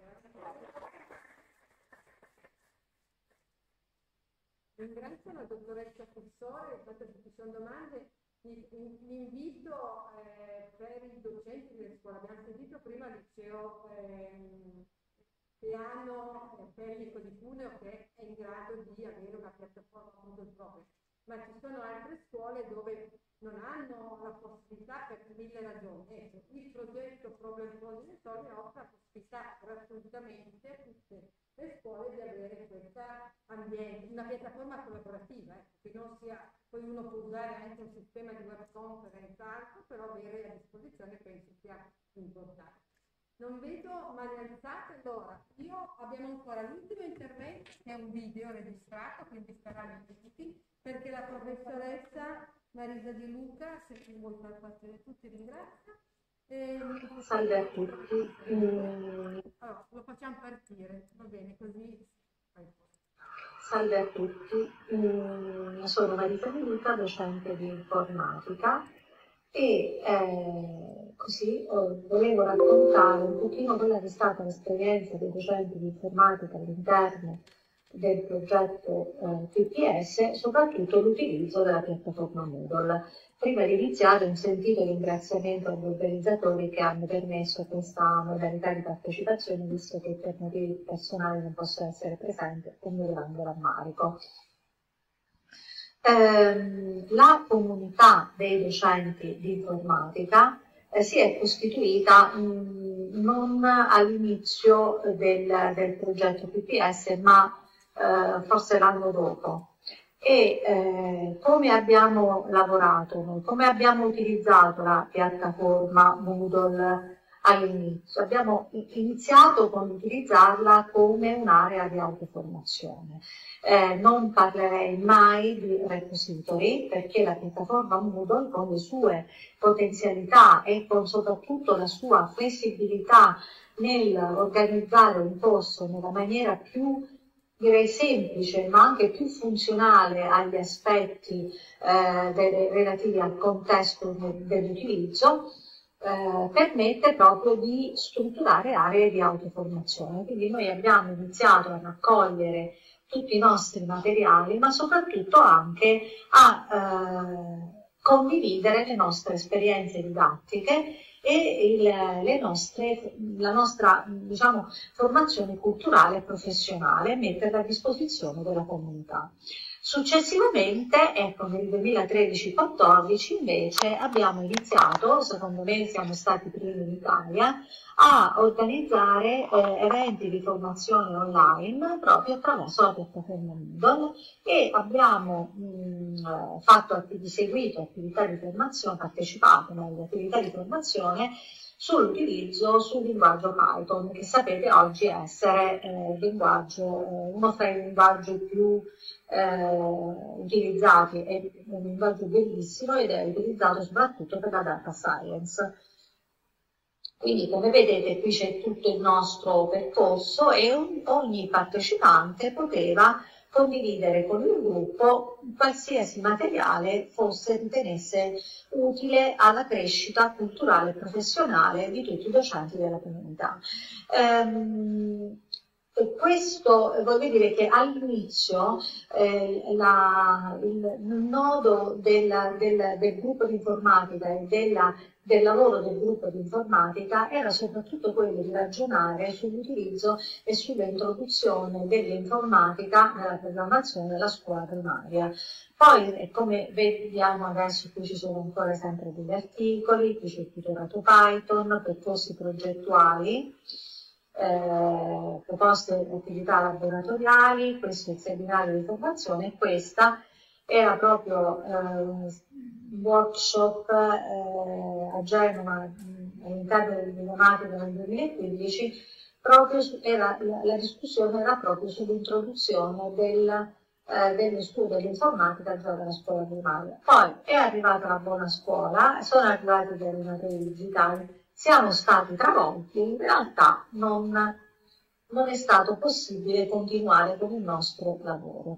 Ringrazio la dottoressa Cussore, infatti se ci sono domande. L'invito eh, per i docenti delle scuole, abbiamo sentito prima il liceo ehm, Piano eh, Pellico di Cuneo che è in grado di avere una piattaforma molto propria, ma ci sono altre scuole dove non hanno la possibilità per mille ragioni. Ecco, il progetto Problem Solving offre la possibilità gratuitamente a tutte le scuole di avere questa ambiente, una piattaforma collaborativa, ecco, che non sia, poi uno può usare anche un sistema di web conference, altro, però avere a disposizione penso sia importante. Non vedo mani alzate, allora io abbiamo ancora l'ultimo intervento che è un video registrato, quindi sarà lì perché la professoressa Marisa Di Luca, se tu vuoi far parte di tutti, ringrazio. E... Salve a tutti. Mm. Allora, lo facciamo partire, va bene, così. Salve a tutti, mm, sono Marisa Di Luca, docente di informatica e eh, così oh, volevo raccontare un pochino quella che è stata l'esperienza dei docenti di informatica all'interno del progetto eh, P P S, soprattutto l'utilizzo della piattaforma Moodle. Prima di iniziare un sentito ringraziamento agli organizzatori che hanno permesso questa modalità di partecipazione, visto che per motivi personali non posso essere presente, con mio grande rammarico. Eh, la comunità dei docenti di informatica eh, si è costituita mh, non all'inizio del, del progetto P P S, ma eh, forse l'anno dopo. E eh, come abbiamo lavorato noi, come abbiamo utilizzato la piattaforma Moodle all'inizio? Abbiamo iniziato con utilizzarla come un'area di autoformazione. Eh, non parlerei mai di repository, perché la piattaforma Moodle, con le sue potenzialità e con soprattutto la sua flessibilità nel organizzare un corso nella maniera più, direi, semplice, ma anche più funzionale agli aspetti eh, de- relativi al contesto de- dell'utilizzo, eh, permette proprio di strutturare aree di autoformazione. Quindi noi abbiamo iniziato a raccogliere tutti i nostri materiali, ma soprattutto anche a eh, condividere le nostre esperienze didattiche e il, le nostre, la nostra, diciamo, formazione culturale e professionale, metterla a disposizione della comunità. Successivamente, ecco, nel duemilatredici quattordici invece abbiamo iniziato, secondo me siamo stati i primi in Italia, a organizzare eh, eventi di formazione online proprio attraverso la piattaforma Moodle e abbiamo mh, fatto attiv- seguito attività di formazione, partecipato alle attività di formazione sull'utilizzo sul linguaggio Python, che sapete oggi essere eh, linguaggio, eh, uno tra i linguaggi più eh, utilizzati, è un linguaggio bellissimo ed è utilizzato soprattutto per la data science. Quindi, come vedete, qui c'è tutto il nostro percorso e ogni partecipante poteva condividere con il gruppo qualsiasi materiale fosse ritenesse utile alla crescita culturale e professionale di tutti i docenti della comunità. Ehm, E questo voglio dire che all'inizio eh, la, il nodo del, del, del gruppo di informatica e della, del lavoro del gruppo di informatica era soprattutto quello di ragionare sull'utilizzo e sull'introduzione dell'informatica nella programmazione della scuola primaria. Poi, come vediamo adesso, qui ci sono ancora sempre degli articoli, qui c'è il tutorato Python, percorsi progettuali, eh, proposte di attività laboratoriali, questo è il seminario di formazione e questa era proprio eh, un workshop eh, a Genova all'interno dell'informatica nel duemilaquindici, proprio su, era, la, la discussione era proprio sull'introduzione del Eh, dello studio dell'informatica già dalla scuola primaria. Poi è arrivata la buona scuola, sono arrivati gli animatori digitali, siamo stati travolti, in realtà non, non è stato possibile continuare con il nostro lavoro.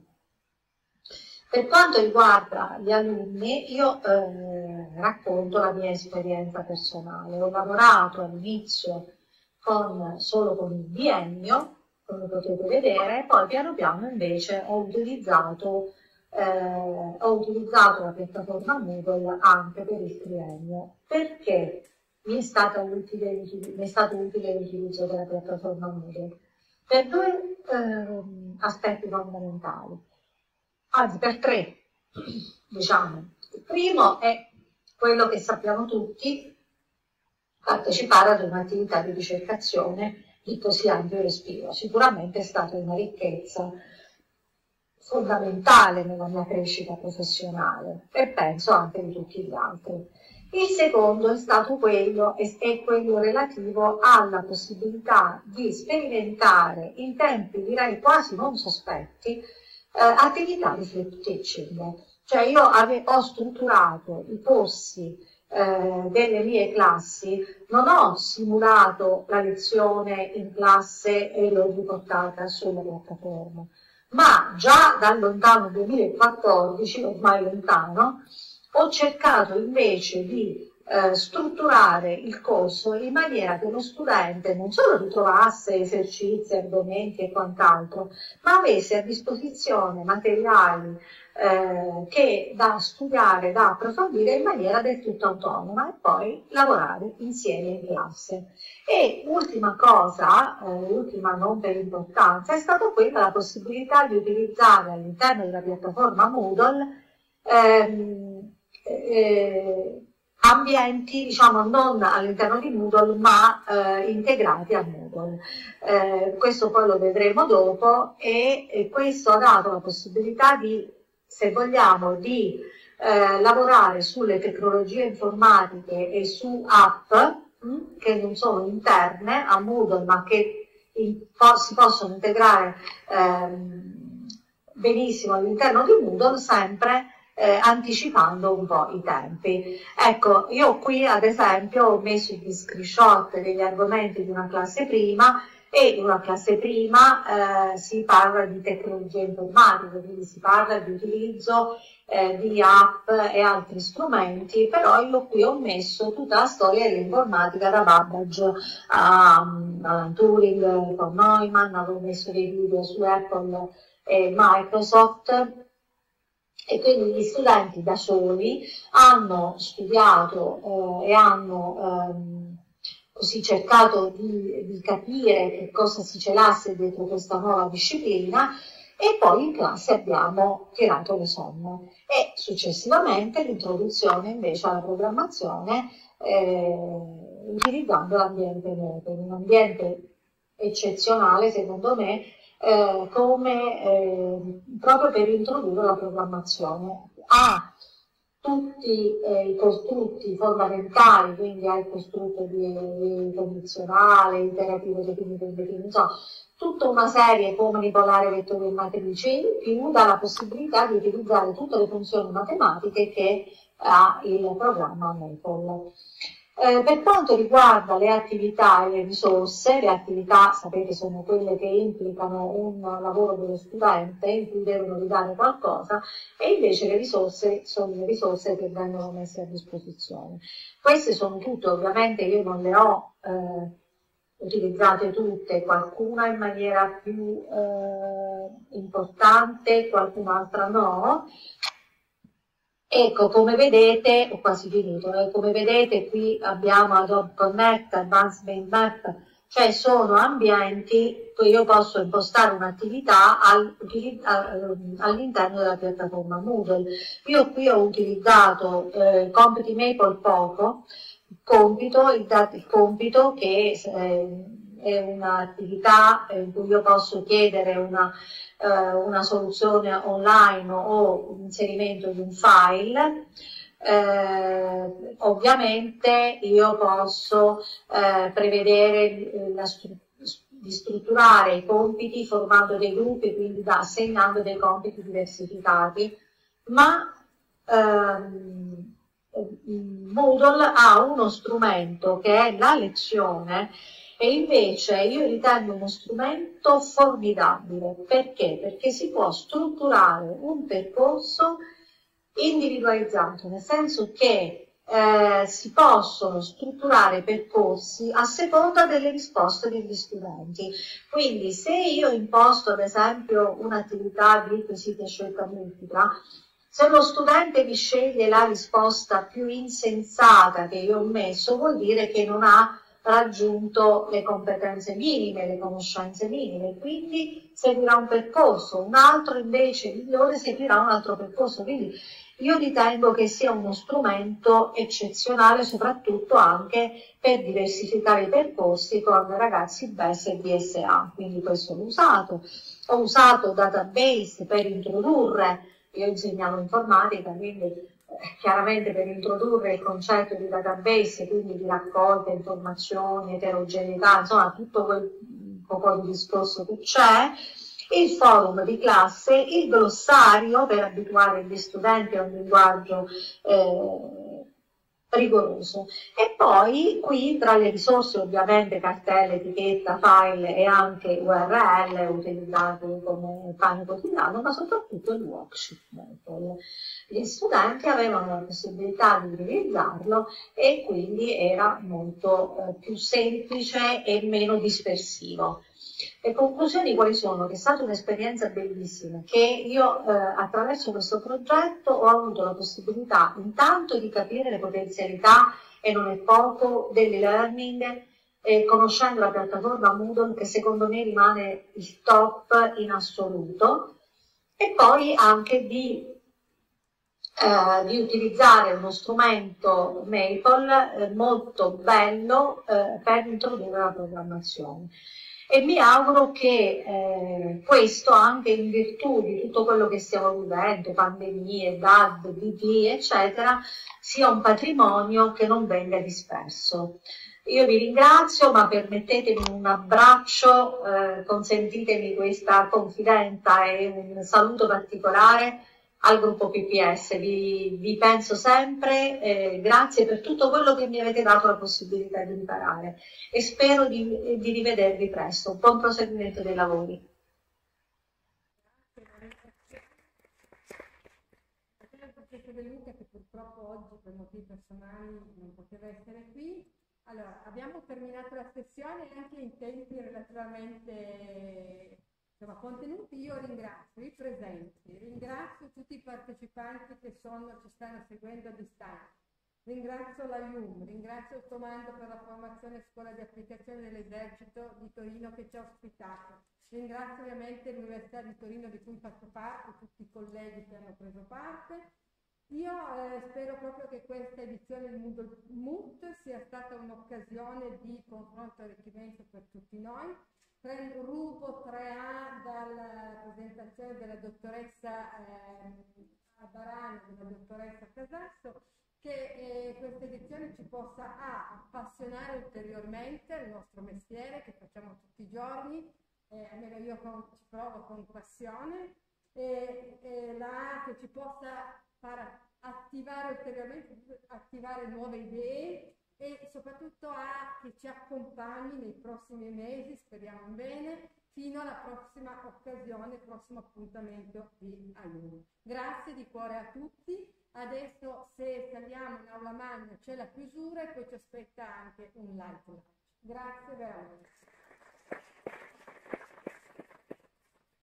Per quanto riguarda gli alunni, io eh, racconto la mia esperienza personale. Ho lavorato all'inizio con, solo con il biennio, come potete vedere, poi piano piano invece ho utilizzato, eh, ho utilizzato la piattaforma Moodle anche per il triennio. Perché mi è, stata utile, mi è stato utile l'utilizzo della piattaforma Moodle? Per due eh, aspetti fondamentali, anzi per tre, diciamo. Il primo è quello che sappiamo tutti, partecipare ad un'attività di ricercazione di così ampio respiro. Sicuramente è stata una ricchezza fondamentale nella mia crescita professionale e penso anche di tutti gli altri. Il secondo è stato quello, è quello relativo alla possibilità di sperimentare in tempi direi quasi non sospetti eh, attività di flip teaching. Cioè io ave, ho strutturato i corsi Eh, delle mie classi, non ho simulato la lezione in classe e l'ho riportata sulla piattaforma, ma già dal lontano duemilaquattordici, ormai lontano, ho cercato invece di eh, strutturare il corso in maniera che lo studente non solo ritrovasse esercizi, argomenti e quant'altro, ma avesse a disposizione materiali Eh, che da studiare, da approfondire in maniera del tutto autonoma e poi lavorare insieme in classe. E ultima cosa, eh, ultima non per importanza, è stata quella la possibilità di utilizzare all'interno della piattaforma Moodle ehm, eh, ambienti, diciamo, non all'interno di Moodle, ma eh, integrati a Moodle. Eh, questo poi lo vedremo dopo e, e questo ha dato la possibilità di, se vogliamo, di eh, lavorare sulle tecnologie informatiche e su app mh, che non sono interne a Moodle ma che in, po si possono integrare ehm, benissimo all'interno di Moodle, sempre eh, anticipando un po' i tempi. Ecco, io qui ad esempio ho messo gli screenshot degli argomenti di una classe prima, e in una classe prima eh, si parla di tecnologie informatiche, quindi si parla di utilizzo eh, di app e altri strumenti, però io qui ho messo tutta la storia dell'informatica da Babbage a, a Turing con Neumann, avevo messo dei video su Apple e Microsoft, e quindi gli studenti da soli hanno studiato eh, e hanno ehm, così cercato di, di capire che cosa si celasse dietro questa nuova disciplina, e poi in classe abbiamo tirato le somme e successivamente l'introduzione invece alla programmazione eh, utilizzando l'ambiente Moodle, un ambiente eccezionale secondo me eh, come eh, proprio per introdurre la programmazione. Ha tutti eh, i costrutti fondamentali, quindi ha il costrutto di, di condizionale, interativo, definito, indefinito, insomma, tutta una serie come manipolare vettori e matrici, in più dà la possibilità di utilizzare tutte le funzioni matematiche che ha il programma Maple. Eh, per quanto riguarda le attività e le risorse, le attività sapete sono quelle che implicano un lavoro dello studente in cui devono ridare qualcosa, e invece le risorse sono le risorse che vengono messe a disposizione. Queste sono tutte, ovviamente io non le ho eh, utilizzate tutte, qualcuna in maniera più eh, importante, qualcun'altra no. Ecco, come vedete, ho quasi finito, eh, come vedete qui abbiamo Adobe Connect, Advanced Main Map, cioè sono ambienti dove io posso impostare un'attività al, all'interno della piattaforma Moodle. Io qui ho utilizzato eh, Compiti Maple poco, il compito, il, il compito che eh, è un'attività in cui io posso chiedere una, eh, una soluzione online o inserimento di un file. Eh, ovviamente io posso eh, prevedere la stru- di strutturare i compiti formando dei gruppi, quindi da, assegnando dei compiti diversificati, ma ehm, Moodle ha uno strumento che è la lezione e invece io ritengo uno strumento formidabile. Perché? Perché si può strutturare un percorso individualizzato, nel senso che eh, si possono strutturare percorsi a seconda delle risposte degli studenti. Quindi se io imposto ad esempio un'attività di quesiti a scelta multipla, se lo studente mi sceglie la risposta più insensata che io ho messo, vuol dire che non ha raggiunto le competenze minime, le conoscenze minime, quindi seguirà un percorso, un altro invece migliore seguirà un altro percorso. Quindi io ritengo che sia uno strumento eccezionale, soprattutto anche per diversificare i percorsi con ragazzi B E S e D S A, quindi questo l'ho usato. Ho usato database per introdurre, io insegnavo informatica, quindi eh, chiaramente per introdurre il concetto di database, quindi di raccolta, informazioni, eterogeneità, insomma tutto quel po' di discorso che c'è, il forum di classe, il glossario per abituare gli studenti a un linguaggio eh, rigoroso. E poi qui tra le risorse ovviamente cartelle, etichetta, file e anche U R L utilizzati come pane quotidiano, ma soprattutto il worksheet. Gli studenti avevano la possibilità di utilizzarlo e quindi era molto eh, più semplice e meno dispersivo. Le conclusioni quali sono? Che è stata un'esperienza bellissima, che io eh, attraverso questo progetto ho avuto la possibilità intanto di capire le potenzialità, e non è poco, dell'e-learning, eh, conoscendo la piattaforma Moodle che secondo me rimane il top in assoluto, e poi anche di, eh, di utilizzare uno strumento Maple eh, molto bello eh, per introdurre la programmazione. E mi auguro che eh, questo, anche in virtù di tutto quello che stiamo vivendo, pandemie, D A D, D T, eccetera, sia un patrimonio che non venga disperso. Io vi ringrazio, ma permettetemi un abbraccio, eh, consentitemi questa confidenza e un saluto particolare al gruppo P P S. Vi, vi penso sempre, eh, grazie per tutto quello che mi avete dato la possibilità di imparare e spero di, di rivedervi presto. Buon proseguimento dei lavori. La professoressa De Luca, che purtroppo oggi per motivi personali non poteva essere qui. Allora, abbiamo terminato la sessione anche in tempi relativamente insomma, contenuti. Io ringrazio i presenti, ringrazio tutti i partecipanti che sono, ci stanno seguendo a distanza, ringrazio la I U M, ringrazio il Comando per la Formazione Scuola di Applicazione dell'Esercito di Torino che ci ha ospitato, ringrazio ovviamente l'Università di Torino di cui faccio parte, tutti i colleghi che hanno preso parte. Io eh, spero proprio che questa edizione di Moodle Moot sia stata un'occasione di confronto e arricchimento per tutti noi. Prendo rubo tre A dalla presentazione della dottoressa eh, Barani e della dottoressa Casasso, che eh, questa edizione ci possa A, appassionare ulteriormente il nostro mestiere che facciamo tutti i giorni, eh, almeno io con, ci provo con passione, e, e la A che ci possa far attivare ulteriormente, attivare nuove idee, e soprattutto a che ci accompagni nei prossimi mesi, speriamo bene, fino alla prossima occasione, prossimo appuntamento di A I U M. Grazie di cuore a tutti. Adesso se saliamo in aula magna c'è la chiusura e poi ci aspetta anche un live lunch. Grazie veramente.